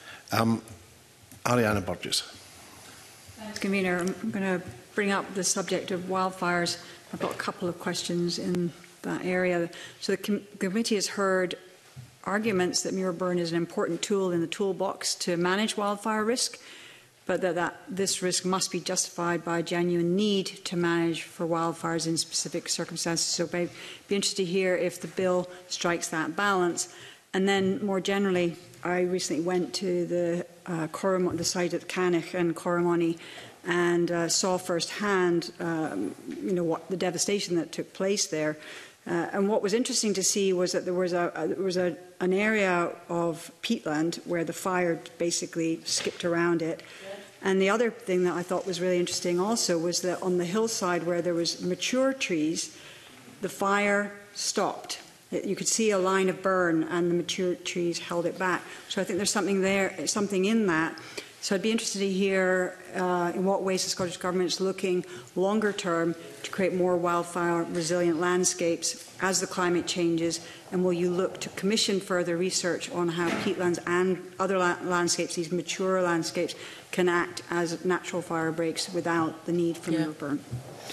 Um, Ariana Burgess. Thanks, Convener. I'm going to bring up the subject of wildfires. I've got a couple of questions in that area. So the com committee has heard arguments that muir burn is an important tool in the toolbox to manage wildfire risk, but that, that this risk must be justified by a genuine need to manage for wildfires in specific circumstances. So I'd be interested to hear if the bill strikes that balance. And then more generally, I recently went to the, uh, Corrimal, the site at Cannock and Corrimony, and uh, saw firsthand um, you know, what the devastation that took place there. Uh, and what was interesting to see was that there was, a, a, there was a, an area of peatland where the fire basically skipped around it. And the other thing that I thought was really interesting also was that on the hillside where there was mature trees, the fire stopped. You could see a line of burn and the mature trees held it back. So I think there's something there, something in that. So I'd be interested to hear uh, in what ways the Scottish Government is looking longer term to create more wildfire resilient landscapes as the climate changes, and will you look to commission further research on how peatlands and other la landscapes, these mature landscapes, can act as natural fire breaks without the need for yeah. muir burn?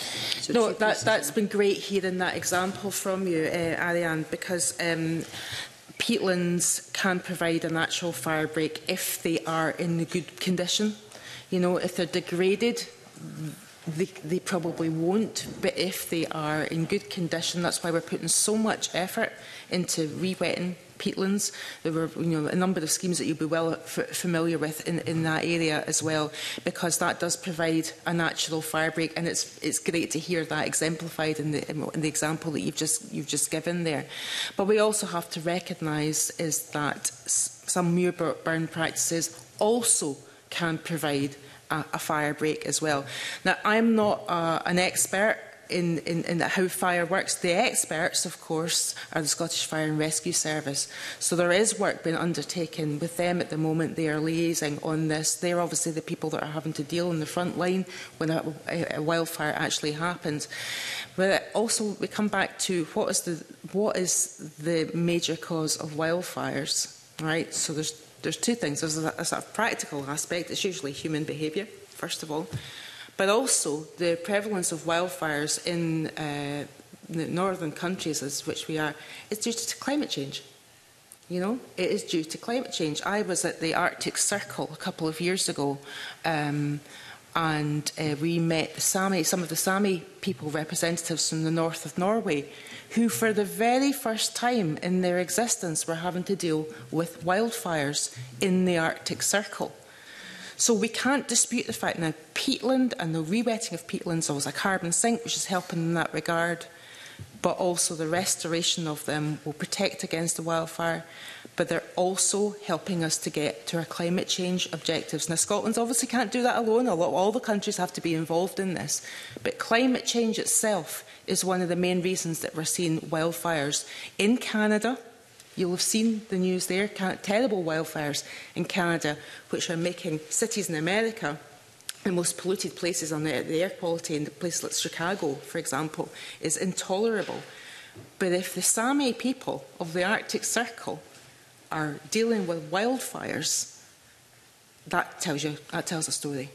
So no, that, that's been great hearing that example from you, uh, Ariane, because um, peatlands can provide a natural fire break if they are in good condition. You know, if they're degraded, they, they probably won't, but if they are in good condition, that's why we're putting so much effort into re-wetting peatlands. There were you know, a number of schemes that you'll be well f familiar with in, in that area as well, because that does provide a natural fire break, and it's, it's great to hear that exemplified in the, in the example that you've just, you've just given there. But we also have to recognise is that some muir burn practices also can provide a, a fire break as well. Now, I'm not uh, an expert In, in, in how fire works. The experts, of course, are the Scottish Fire and Rescue Service. So there is work being undertaken with them at the moment. They are liaising on this. They're obviously the people that are having to deal in the front line when a, a, a wildfire actually happens. But also we come back to what is the, what is the major cause of wildfires, right? So there's, there's two things. There's a, a sort of practical aspect. It's usually human behaviour, first of all. But also the prevalence of wildfires in uh, the northern countries, as which we are, is due to climate change. You know, it is due to climate change. I was at the Arctic Circle a couple of years ago, um, and uh, we met the Sami, some of the Sami people representatives from the north of Norway, who for the very first time in their existence were having to deal with wildfires in the Arctic Circle. So we can't dispute the fact now peatland and the rewetting of peatlands is always a carbon sink, which is helping in that regard, but also the restoration of them will protect against the wildfire, but they're also helping us to get to our climate change objectives. Now, Scotland obviously can't do that alone. A lot, all the countries have to be involved in this, but climate change itself is one of the main reasons that we're seeing wildfires in Canada. You'll have seen the news there, terrible wildfires in Canada, which are making cities in America the most polluted places on the, the air quality, in places like Chicago, for example, is intolerable. But if the Sami people of the Arctic Circle are dealing with wildfires, that tells you, that tells a story.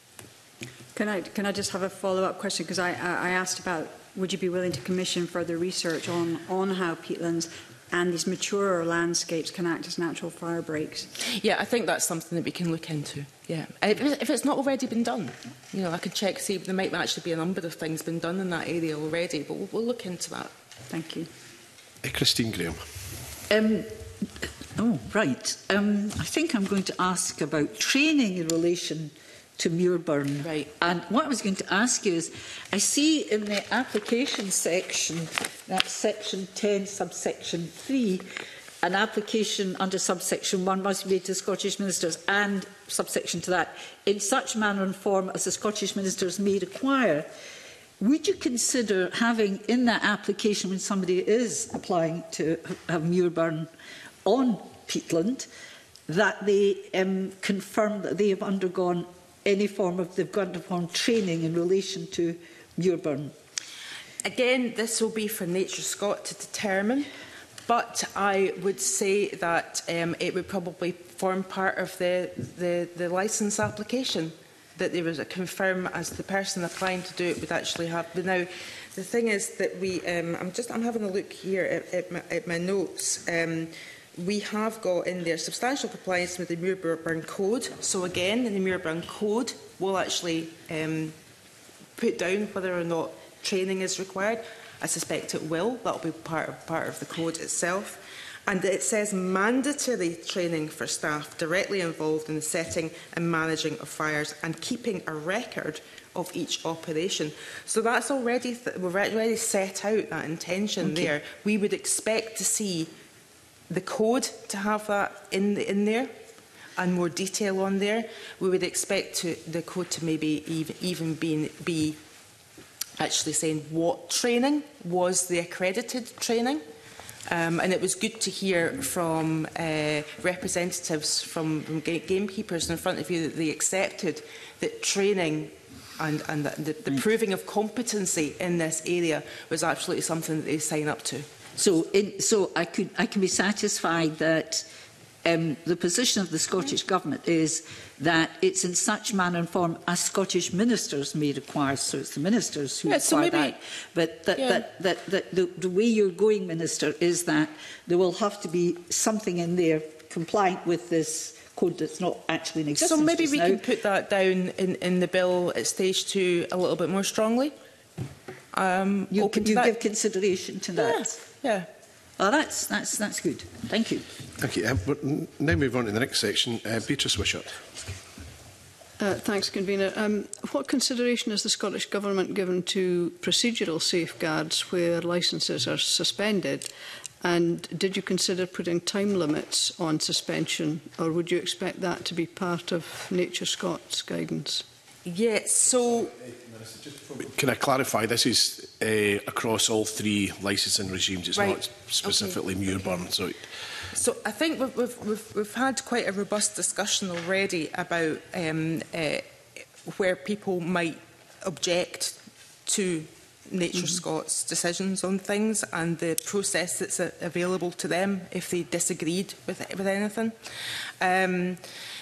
Can I, can I just have a follow-up question? Because I, I asked about, would you be willing to commission further research on, on how peatlands and these maturer landscapes can act as natural fire breaks? Yeah, I think that's something that we can look into. Yeah, if, if it's not already been done, you know, I can check, see, there might actually be a number of things been done in that area already, but we'll, we'll look into that. Thank you. Uh, Christine Graham. Um, oh, right. Um, I think I'm going to ask about training in relation to Muirburn. Right. And what I was going to ask you is, I see in the application section, that's section ten, subsection three, an application under subsection one must be made to Scottish ministers, and subsection to that, in such manner and form as the Scottish ministers may require. Would you consider having in that application, when somebody is applying to have Muirburn on peatland, that they um, confirm that they have undergone any form of, they've gone upon training in relation to Muirburn? Again, this will be for Nature Scot to determine, but I would say that um, it would probably form part of the, the, the licence application, that they would confirm as the person applying to do it would actually have. But now, the thing is that we, um, I'm just, I'm having a look here at, at, my, at my notes. Um, We have got in there substantial compliance with the Muirburn Code. So again, in the Muirburn Code, we'll actually um, put down whether or not training is required. I suspect it will. That will be part of, part of the code itself. And it says mandatory training for staff directly involved in the setting and managing of fires and keeping a record of each operation. So that's already, th we've already set out that intention okay. there. We would expect to see the code to have that in, the, in there and more detail on there. We would expect to, the code to maybe even, even be, be actually saying what training was the accredited training. Um, and it was good to hear from uh, representatives from, from gamekeepers in front of you that they accepted that training and, and the, the, the proving of competency in this area was absolutely something that they sign up to. So, in, so I, could, I can be satisfied that um, the position of the Scottish Government is that it's in such manner and form as Scottish ministers may require. So it's the ministers who yeah, require so maybe, that. But that, yeah. that, that, that the, the way you're going, Minister, is that there will have to be something in there compliant with this code that's not actually in existence. So maybe we now. can put that down in, in the bill at stage two a little bit more strongly. Um, you open you to that. give consideration to that? Yes. Yeah. Oh, that's, that's, that's good. Thank you. Thank you. Um, we're now move on to the next section. Uh, Beatrice Wishart. Uh, thanks, Convener. Um, what consideration has the Scottish Government given to procedural safeguards where licences are suspended? And did you consider putting time limits on suspension, or would you expect that to be part of Nature Scot's guidance? Yes, so... Can I clarify, this is uh, across all three licensing regimes, it's right. not specifically okay. Muirburn. So, so I think we've, we've, we've, we've had quite a robust discussion already about um, uh, where people might object to Nature mm-hmm. Scot's decisions on things and the process that's uh, available to them if they disagreed with, with anything. Um,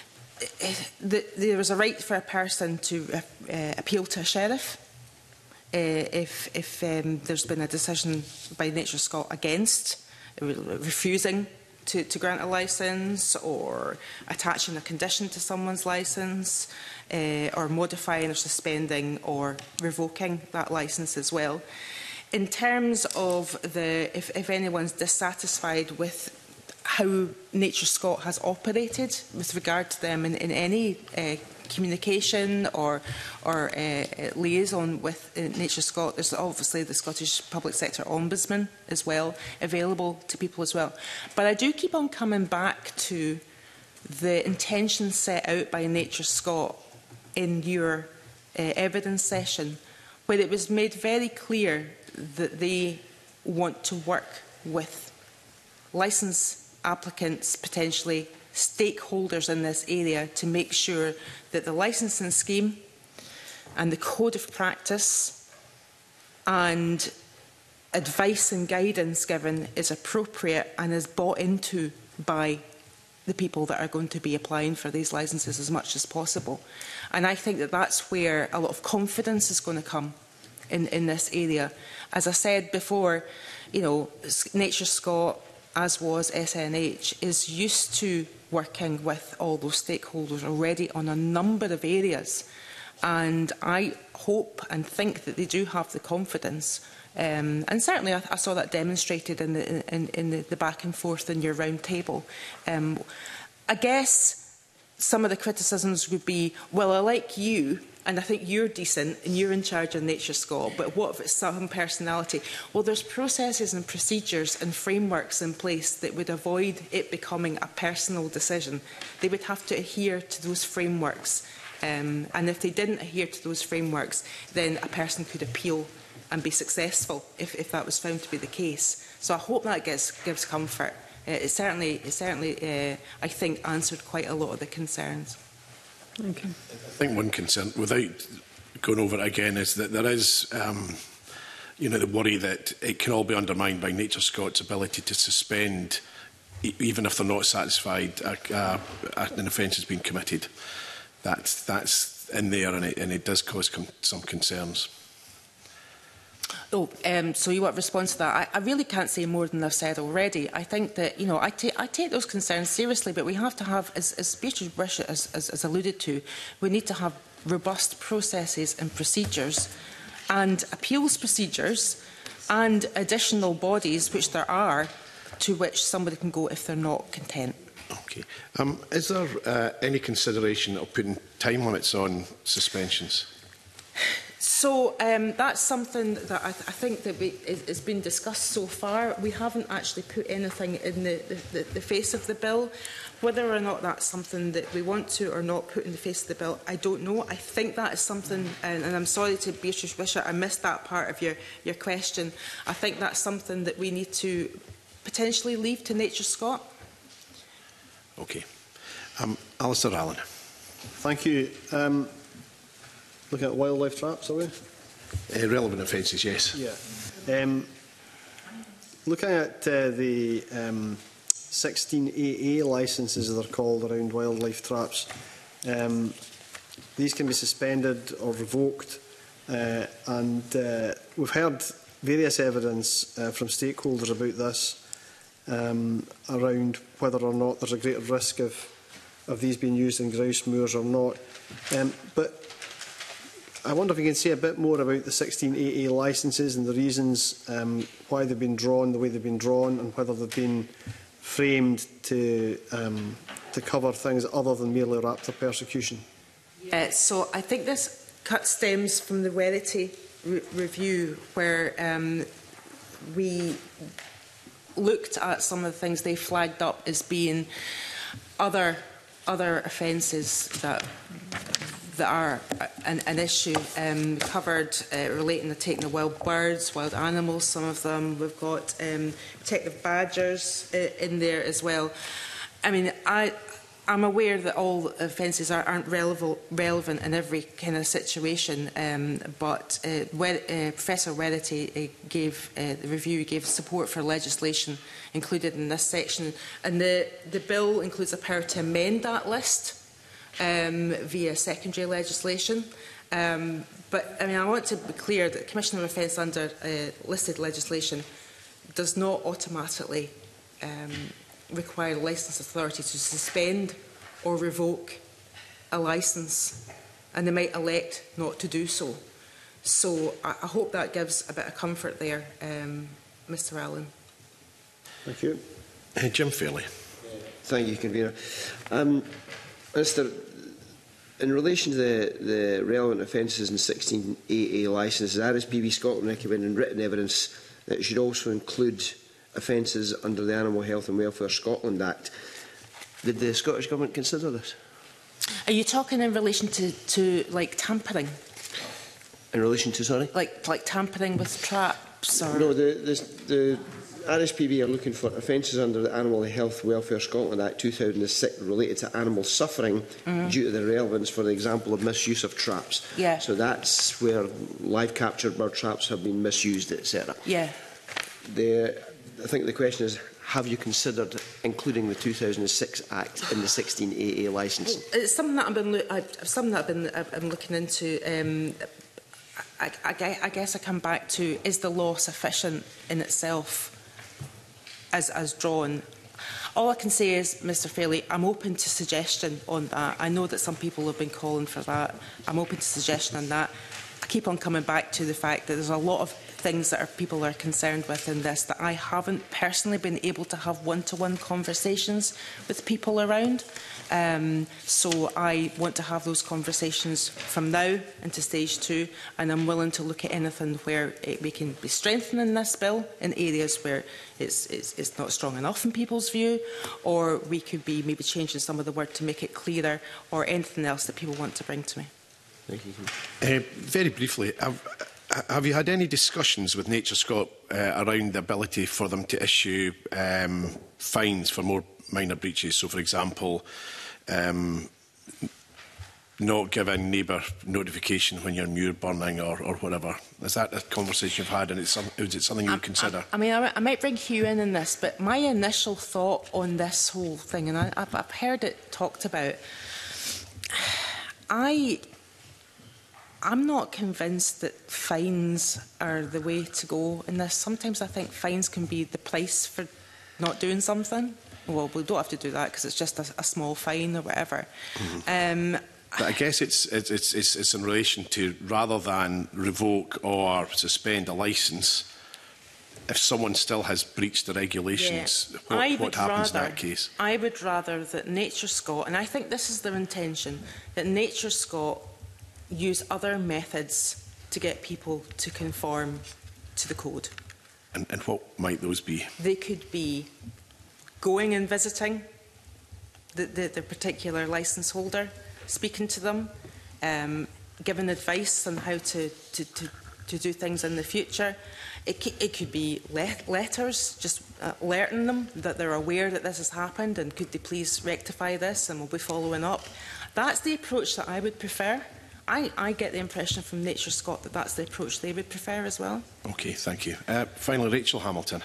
The, there is a right for a person to uh, appeal to a sheriff uh, if, if um, there's been a decision by Nature Scot against uh, refusing to, to grant a licence, or attaching a condition to someone's licence, uh, or modifying or suspending or revoking that licence as well. In terms of the, if, if anyone's dissatisfied with how Nature Scot has operated with regard to them in, in any uh, communication or, or uh, liaison with uh, Nature Scot, there's obviously the Scottish Public Sector Ombudsman as well, available to people as well. But I do keep on coming back to the intention set out by Nature Scot in your uh, evidence session, where it was made very clear that they want to work with licence applicants, potentially stakeholders in this area, to make sure that the licensing scheme and the code of practice and advice and guidance given is appropriate and is bought into by the people that are going to be applying for these licences as much as possible. And I think that that's where a lot of confidence is going to come in, in this area. As I said before, you know, Nature Scot, as was S N H, is used to working with all those stakeholders already on a number of areas. And I hope and think that they do have the confidence. Um, and certainly I, I saw that demonstrated in the, in, in the, the back and forth in your round table. Um, I guess some of the criticisms would be, well, I like you, and I think you're decent and you're in charge of Nature Scot, but what if it's some personality? Well, there's processes and procedures and frameworks in place that would avoid it becoming a personal decision. They would have to adhere to those frameworks. Um, and if they didn't adhere to those frameworks, then a person could appeal and be successful if, if that was found to be the case. So I hope that gives, gives comfort. Uh, it certainly, it certainly uh, I think, answered quite a lot of the concerns. Thank you. I think one concern, without going over it again, is that there is, um, you know, the worry that it can all be undermined by Nature Scot's ability to suspend, e even if they're not satisfied, uh, uh, an offence has been committed. That's that's in there, and it, and it does cause com some concerns. Oh, um, so you want a response to that? I, I really can't say more than I've said already. I think that, you know, I, ta I take those concerns seriously, but we have to have, as, as Beatrice Bishop has, has, has alluded to, we need to have robust processes and procedures and appeals procedures and additional bodies, which there are, to which somebody can go if they're not content. Okay. Um, is there uh, any consideration of putting time limits on suspensions? So um, that's something that I, th I think that we, is, has been discussed so far. We haven't actually put anything in the, the, the face of the bill. Whether or not that's something that we want to or not put in the face of the bill, I don't know. I think that is something, and, and I'm sorry to Beatrice Bishop, I missed that part of your, your question. I think that's something that we need to potentially leave to Nature Scot. Okay. Um, Alistair Allen. Thank you. Um, looking at wildlife traps, are we? Uh, relevant offences, yes. Yeah. Um, looking at uh, the um, sixteen A A licences, as they're called, around wildlife traps, um, these can be suspended or revoked, uh, and uh, we've heard various evidence uh, from stakeholders about this, um, around whether or not there's a greater risk of, of these being used in grouse moors or not. Um, but I wonder if you can say a bit more about the sixteen A A licences and the reasons um, why they've been drawn the way they've been drawn, and whether they've been framed to, um, to cover things other than merely raptor persecution. Uh, so I think this cut stems from the Werity re review, where um, we looked at some of the things they flagged up as being other other offences that that are an, an issue, um, covered uh, relating to taking the wild birds, wild animals, some of them. We've got um, protective badgers uh, in there as well. I mean, I, I'm aware that all offences are, aren't relevant, relevant in every kind of situation, um, but uh, Wer uh, Professor Werity uh, gave, uh, the review gave support for legislation included in this section, and the, the bill includes a power to amend that list Um, via secondary legislation. Um, but I mean, I want to be clear that commission of offence under uh, listed legislation does not automatically um, require a licence authority to suspend or revoke a licence, and they might elect not to do so. So I, I hope that gives a bit of comfort there, um, Mr Allen. Thank you. Uh, Jim Fairley. Thank you, Convener. Um, Minister, in relation to the, the relevant offences in sixteen A A licences, R S P B Scotland recommended in written evidence that it should also include offences under the Animal Health and Welfare Scotland Act. Did the Scottish Government consider this? Are you talking in relation to, to like tampering? In relation to, sorry? Like like tampering with traps? Or... No, the, the, the R S P B are looking for offences under the Animal Health Welfare Scotland Act two thousand six related to animal suffering mm. due to their relevance, for the example of misuse of traps. Yeah. So that's where live captured bird traps have been misused, et cetera. Yeah. The, I think the question is, have you considered including the two thousand six Act in the sixteen A A licence? It's something that I've been, I've, something that I've been I'm looking into. Um, I, I, I guess I come back to, is the law sufficient in itself as, as drawn? All I can say is, Mr Fairley, I'm open to suggestion on that. I know that some people have been calling for that. I'm open to suggestion on that. I keep on coming back to the fact that there's a lot of things that are, people are concerned with in this that I haven't personally been able to have one-to-one conversations with people around. Um, so I want to have those conversations from now into stage two, and I'm willing to look at anything where it, we can be strengthening this bill in areas where it's, it's, it's not strong enough in people's view, or we could be maybe changing some of the word to make it clearer, or anything else that people want to bring to me. Thank you. Uh, very briefly, have, have you had any discussions with Nature Scot uh, around the ability for them to issue um, fines for more minor breaches? So, for example, um, not giving neighbour notification when you're muir burning or, or whatever. Is that a conversation you've had, and it's some, is it something you would consider? I, I mean, I, I might bring Hugh in in this, but my initial thought on this whole thing, and I, I've, I've heard it talked about, I... I'm not convinced that fines are the way to go in this. Sometimes I think fines can be the price for not doing something. Well, we don't have to do that because it's just a, a small fine or whatever. Mm-hmm. um, but I guess it's, it's, it's, it's in relation to, rather than revoke or suspend a licence, if someone still has breached the regulations, yeah. what, what happens rather, in that case? I would rather that Nature Scot, and I think this is their intention, that Nature Scot use other methods to get people to conform to the code. And, and what might those be? They could be going and visiting the, the, the particular licence holder, speaking to them, um, giving advice on how to, to, to, to do things in the future. It, it could be let letters, just uh, alerting them that they're aware that this has happened and could they please rectify this, and we'll be following up. That's the approach that I would prefer. I, I get the impression from Nature Scot that that's the approach they would prefer as well. OK, thank you. Uh, finally, Rachel Hamilton.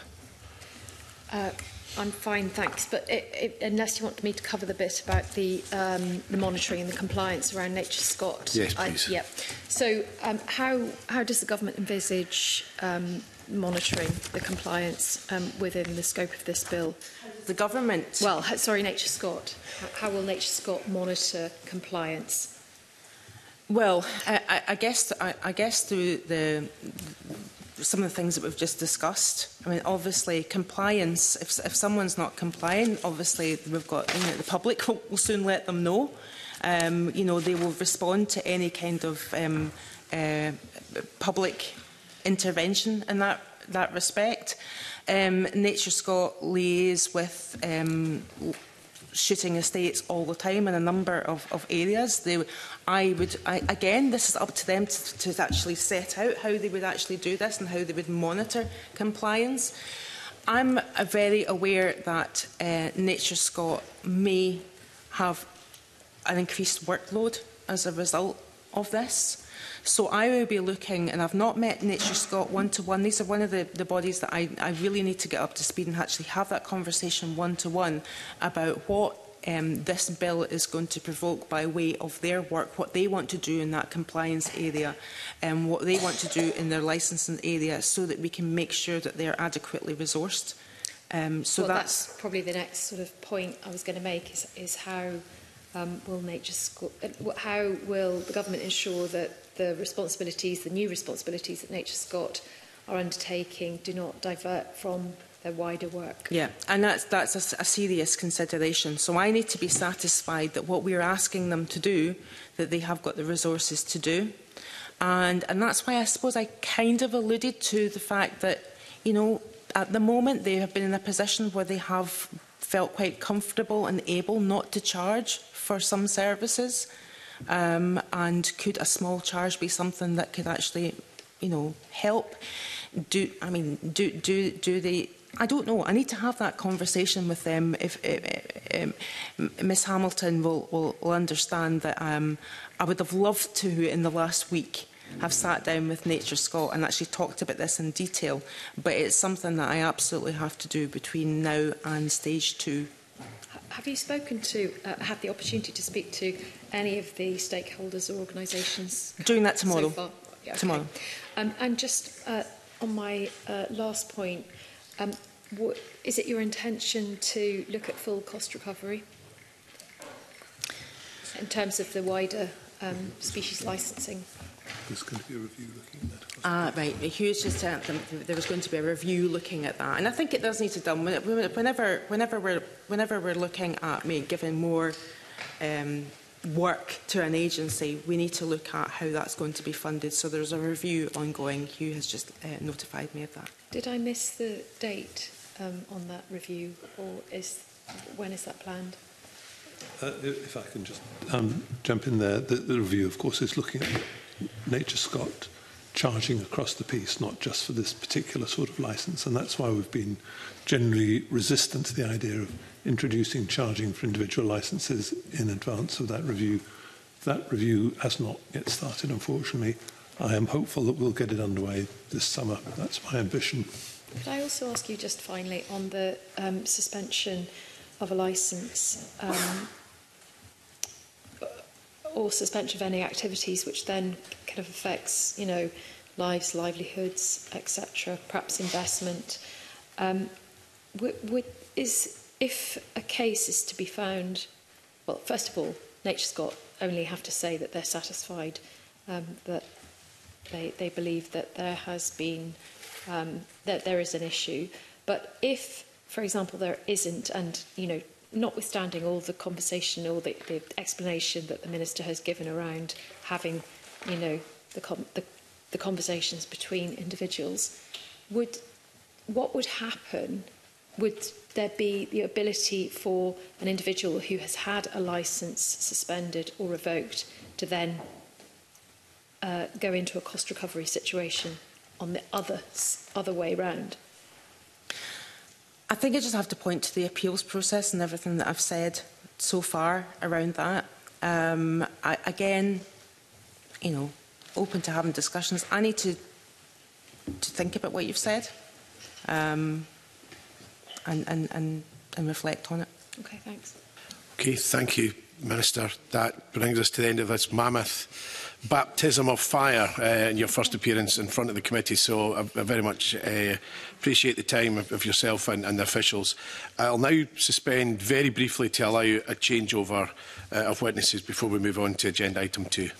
Uh, I'm fine, thanks. But it, it, unless you want me to cover the bit about the, um, the monitoring and the compliance around Nature Scot. Yes, please. I, yeah. So um, how, how does the government envisage um, monitoring the compliance um, within the scope of this bill? The government... Well, sorry, Nature Scot. How will Nature Scot monitor compliance? Well, I, I guess I, I guess through the some of the things that we've just discussed. I mean, obviously, compliance. If, if someone's not compliant, obviously we've got you know, the public will, will soon let them know. Um, you know, they will respond to any kind of um, uh, public intervention in that that respect. Um, Nature Scot liaise with Um, shooting estates all the time in a number of, of areas. They, I would, I, again, this is up to them to, to actually set out how they would actually do this and how they would monitor compliance. I'm uh, very aware that uh, Nature Scot may have an increased workload as a result of this. So I will be looking, and I've not met Nature Scot one-to-one. These are one of the, the bodies that I, I really need to get up to speed and actually have that conversation one-to-one about what um, this bill is going to provoke by way of their work, what they want to do in that compliance area, and what they want to do in their licensing area, so that we can make sure that they are adequately resourced Um, so well, that's, that's probably the next sort of point I was going to make is, is how um, will Nature Scott, uh, how will the government ensure that the responsibilities, the new responsibilities that Nature Scott are undertaking do not divert from their wider work? yeah, and that's, that's a, a serious consideration. So I need to be satisfied that what we're asking them to do, that they have got the resources to do. And, and that's why I suppose I kind of alluded to the fact that, you know, at the moment they have been in a position where they have felt quite comfortable and able not to charge for some services. Um, and could a small charge be something that could actually, you know, help? Do I mean do do do they? I don't know. I need to have that conversation with them. If, if um, Miss Hamilton will, will, will understand that um, I would have loved to, in the last week, have sat down with Nature Scott and actually talked about this in detail. But it's something that I absolutely have to do between now and stage two. Have you spoken to, uh, had the opportunity to speak to any of the stakeholders or organisations? Doing that tomorrow. So far? Yeah, okay. Tomorrow. Um, and just uh, on my uh, last point, um, what, is it your intention to look at full cost recovery in terms of the wider um, species licensing? There's going to be a review looking at that. Ah, right. Hugh's just said that there was going to be a review looking at that, and I think it does need to be done. Whenever, whenever we're, whenever we're looking at me giving more um, work to an agency, we need to look at how that's going to be funded. So there's a review ongoing. Hugh has just uh, notified me of that. Did I miss the date um, on that review, or is when is that planned? Uh, if I can just um, jump in there, the, the review, of course, is looking at Nature Scott charging across the piece, not just for this particular sort of licence, and that's why we've been generally resistant to the idea of introducing charging for individual licences in advance of that review. That review has not yet started, unfortunately. I am hopeful that we'll get it underway this summer. That's my ambition. Could I also ask you just finally on the um, suspension of a licence um, or suspension of any activities which then kind of affects, you know, lives, livelihoods, et cetera, perhaps investment. Um, would, would, is, if a case is to be found, well, first of all, Nature Scott only have to say that they're satisfied, um, that they, they believe that there has been, um, that there is an issue. But if, for example, there isn't, and, you know, notwithstanding all the conversation or the, the explanation that the Minister has given around having, you know, the, com the, the conversations between individuals, would, what would happen? Would there be the ability for an individual who has had a licence suspended or revoked to then uh, go into a cost recovery situation on the other, other way round? I think I just have to point to the appeals process and everything that I've said so far around that. Um, I, again, you know, open to having discussions. I need to to think about what you've said um, and, and, and, and reflect on it. Okay, thanks. Okay, thank you, Minister. That brings us to the end of this mammoth baptism of fire uh, in your first appearance in front of the committee, so I, I very much uh, appreciate the time of, of yourself and, and the officials. I'll now suspend very briefly to allow a changeover uh, of witnesses before we move on to agenda item two.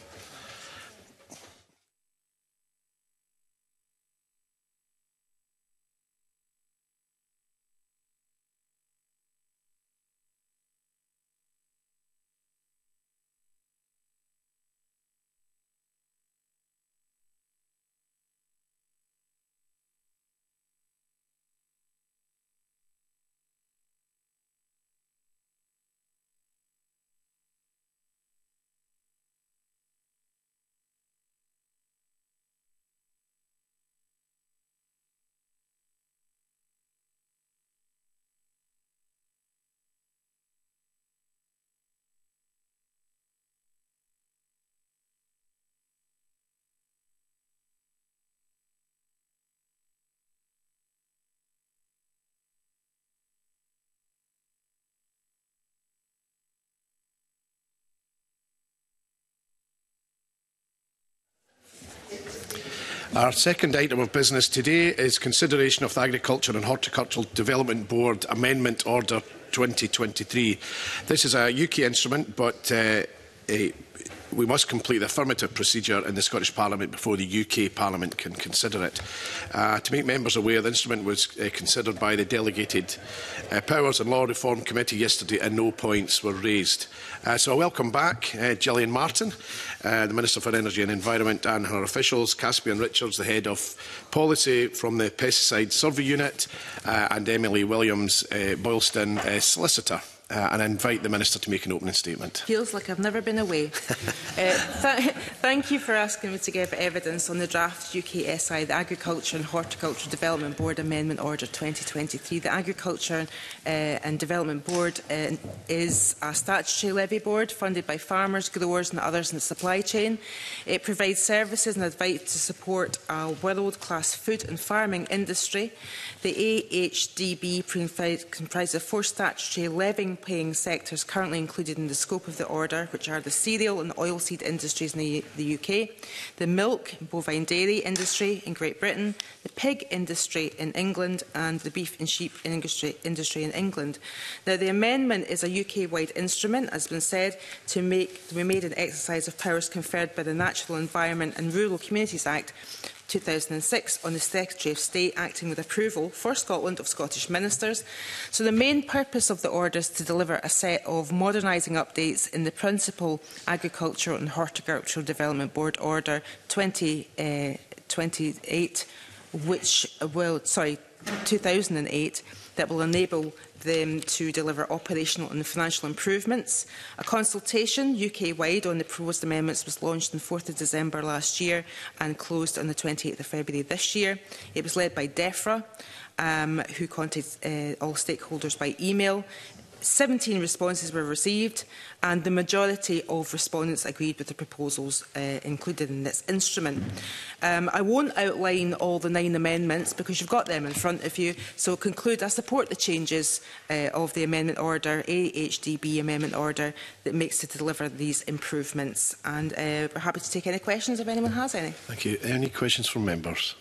Our second item of business today is consideration of the Agriculture and Horticultural Development Board Amendment Order twenty twenty-three. This is a U K instrument, but uh, a we must complete the affirmative procedure in the Scottish Parliament before the U K Parliament can consider it. Uh, to make members aware, the instrument was uh, considered by the Delegated uh, Powers and Law Reform Committee yesterday and no points were raised. Uh, so I welcome back uh, Gillian Martin, uh, the Minister for Energy and Environment, and her officials, Caspian Richards, the Head of Policy from the Pesticide Survey Unit, uh, and Emily Williams, uh, Boylston, uh, Solicitor. Uh, and I invite the Minister to make an opening statement. Feels like I've never been away. uh, th thank you for asking me to give evidence on the draft U K S I, the Agriculture and Horticultural Development Board Amendment Order twenty twenty-three. The Agriculture uh, and Development Board uh, is a statutory levy board funded by farmers, growers and others in the supply chain. It provides services and advice to support a world-class food and farming industry. The A H D B comprises of four statutory levying paying sectors currently included in the scope of the order, which are the cereal and oilseed industries in the, the U K, the milk and bovine dairy industry in Great Britain, the pig industry in England and the beef and sheep industry, industry in England. Now, the amendment is a U K-wide instrument, as has been said, to, make, to be made an exercise of powers conferred by the Natural Environment and Rural Communities Act two thousand six on the Secretary of State acting with approval for Scotland of Scottish ministers. So the main purpose of the order is to deliver a set of modernising updates in the Principal Agricultural and Horticultural Development Board Order twenty twenty-eight, which will, sorry, two thousand eight, that will enable them to deliver operational and financial improvements. A consultation U K-wide on the proposed amendments was launched on fourth of December last year and closed on the twenty-eighth of February this year. It was led by DEFRA, um, who contacted uh, all stakeholders by email. seventeen responses were received and the majority of respondents agreed with the proposals uh, included in this instrument. Um, I won't outline all the nine amendments because you've got them in front of you, so to conclude, I support the changes uh, of the amendment order, A H D B amendment order, that makes it to deliver these improvements, and uh, we're happy to take any questions if anyone has any. Thank you. Any questions from members?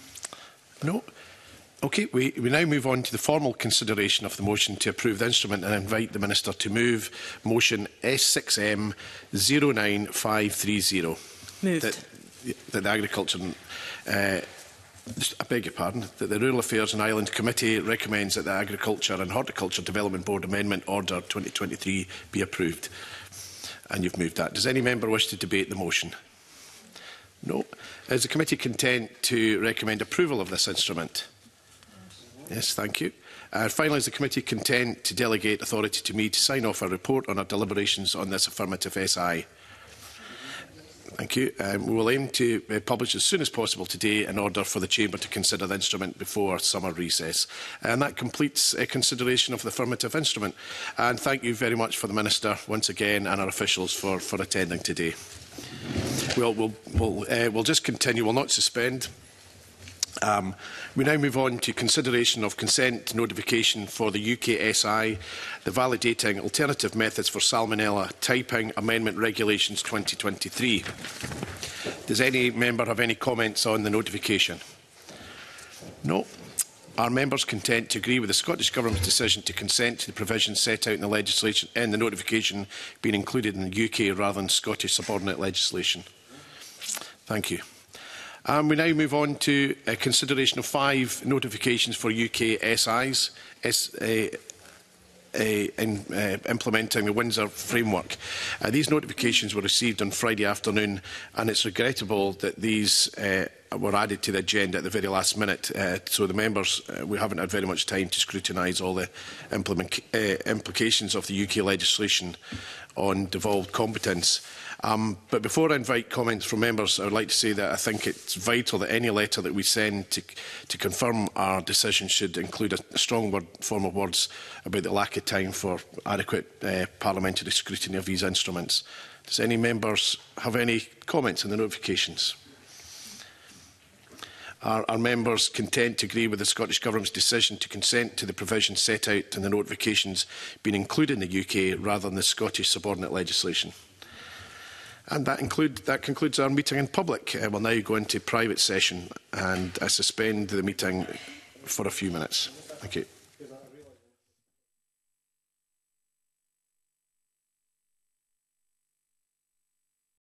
No? Okay, we, we now move on to the formal consideration of the motion to approve the instrument and invite the Minister to move motion S six M zero nine five three zero. Moved. That, that the Agriculture, uh, I beg your pardon, that the Rural Affairs and Island Committee recommends that the Agriculture and Horticulture Development Board Amendment Order twenty twenty-three be approved. And you've moved that. Does any member wish to debate the motion? No. Is the committee content to recommend approval of this instrument? Yes, thank you. Uh, finally, is the committee content to delegate authority to me to sign off a report on our deliberations on this affirmative S I? Thank you. Um, we will aim to uh, publish as soon as possible today in order for the Chamber to consider the instrument before summer recess. And that completes a uh, consideration of the affirmative instrument. And thank you very much for the Minister once again and our officials for, for attending today. We'll, we'll, we'll, uh, we'll just continue. We'll not suspend. Um, we now move on to consideration of consent notification for the U K S I, the Validating Alternative Methods for Salmonella Typing Amendment Regulations twenty twenty-three. Does any member have any comments on the notification? No. Are members content to agree with the Scottish Government's decision to consent to the provisions set out in the legislation and the notification being included in the U K rather than Scottish subordinate legislation? Thank you. Um, we now move on to a consideration of five notifications for U K S Is S, uh, uh, in uh, implementing the Windsor framework. Uh, these notifications were received on Friday afternoon, and it's regrettable that these uh, were added to the agenda at the very last minute. Uh, so the members, uh, we haven't had very much time to scrutinise all the implement, uh, implications of the U K legislation on devolved competence. Um, but before I invite comments from members, I would like to say that I think it's vital that any letter that we send to, to confirm our decision should include a, a strong word, form of words about the lack of time for adequate uh, parliamentary scrutiny of these instruments. Does any members have any comments on the notifications? Are, are members content to agree with the Scottish Government's decision to consent to the provisions set out in the notifications being included in the U K rather than the Scottish subordinate legislation? And that, include, that concludes our meeting in public. Uh, we'll now go into private session, and I suspend the meeting for a few minutes. Thank you.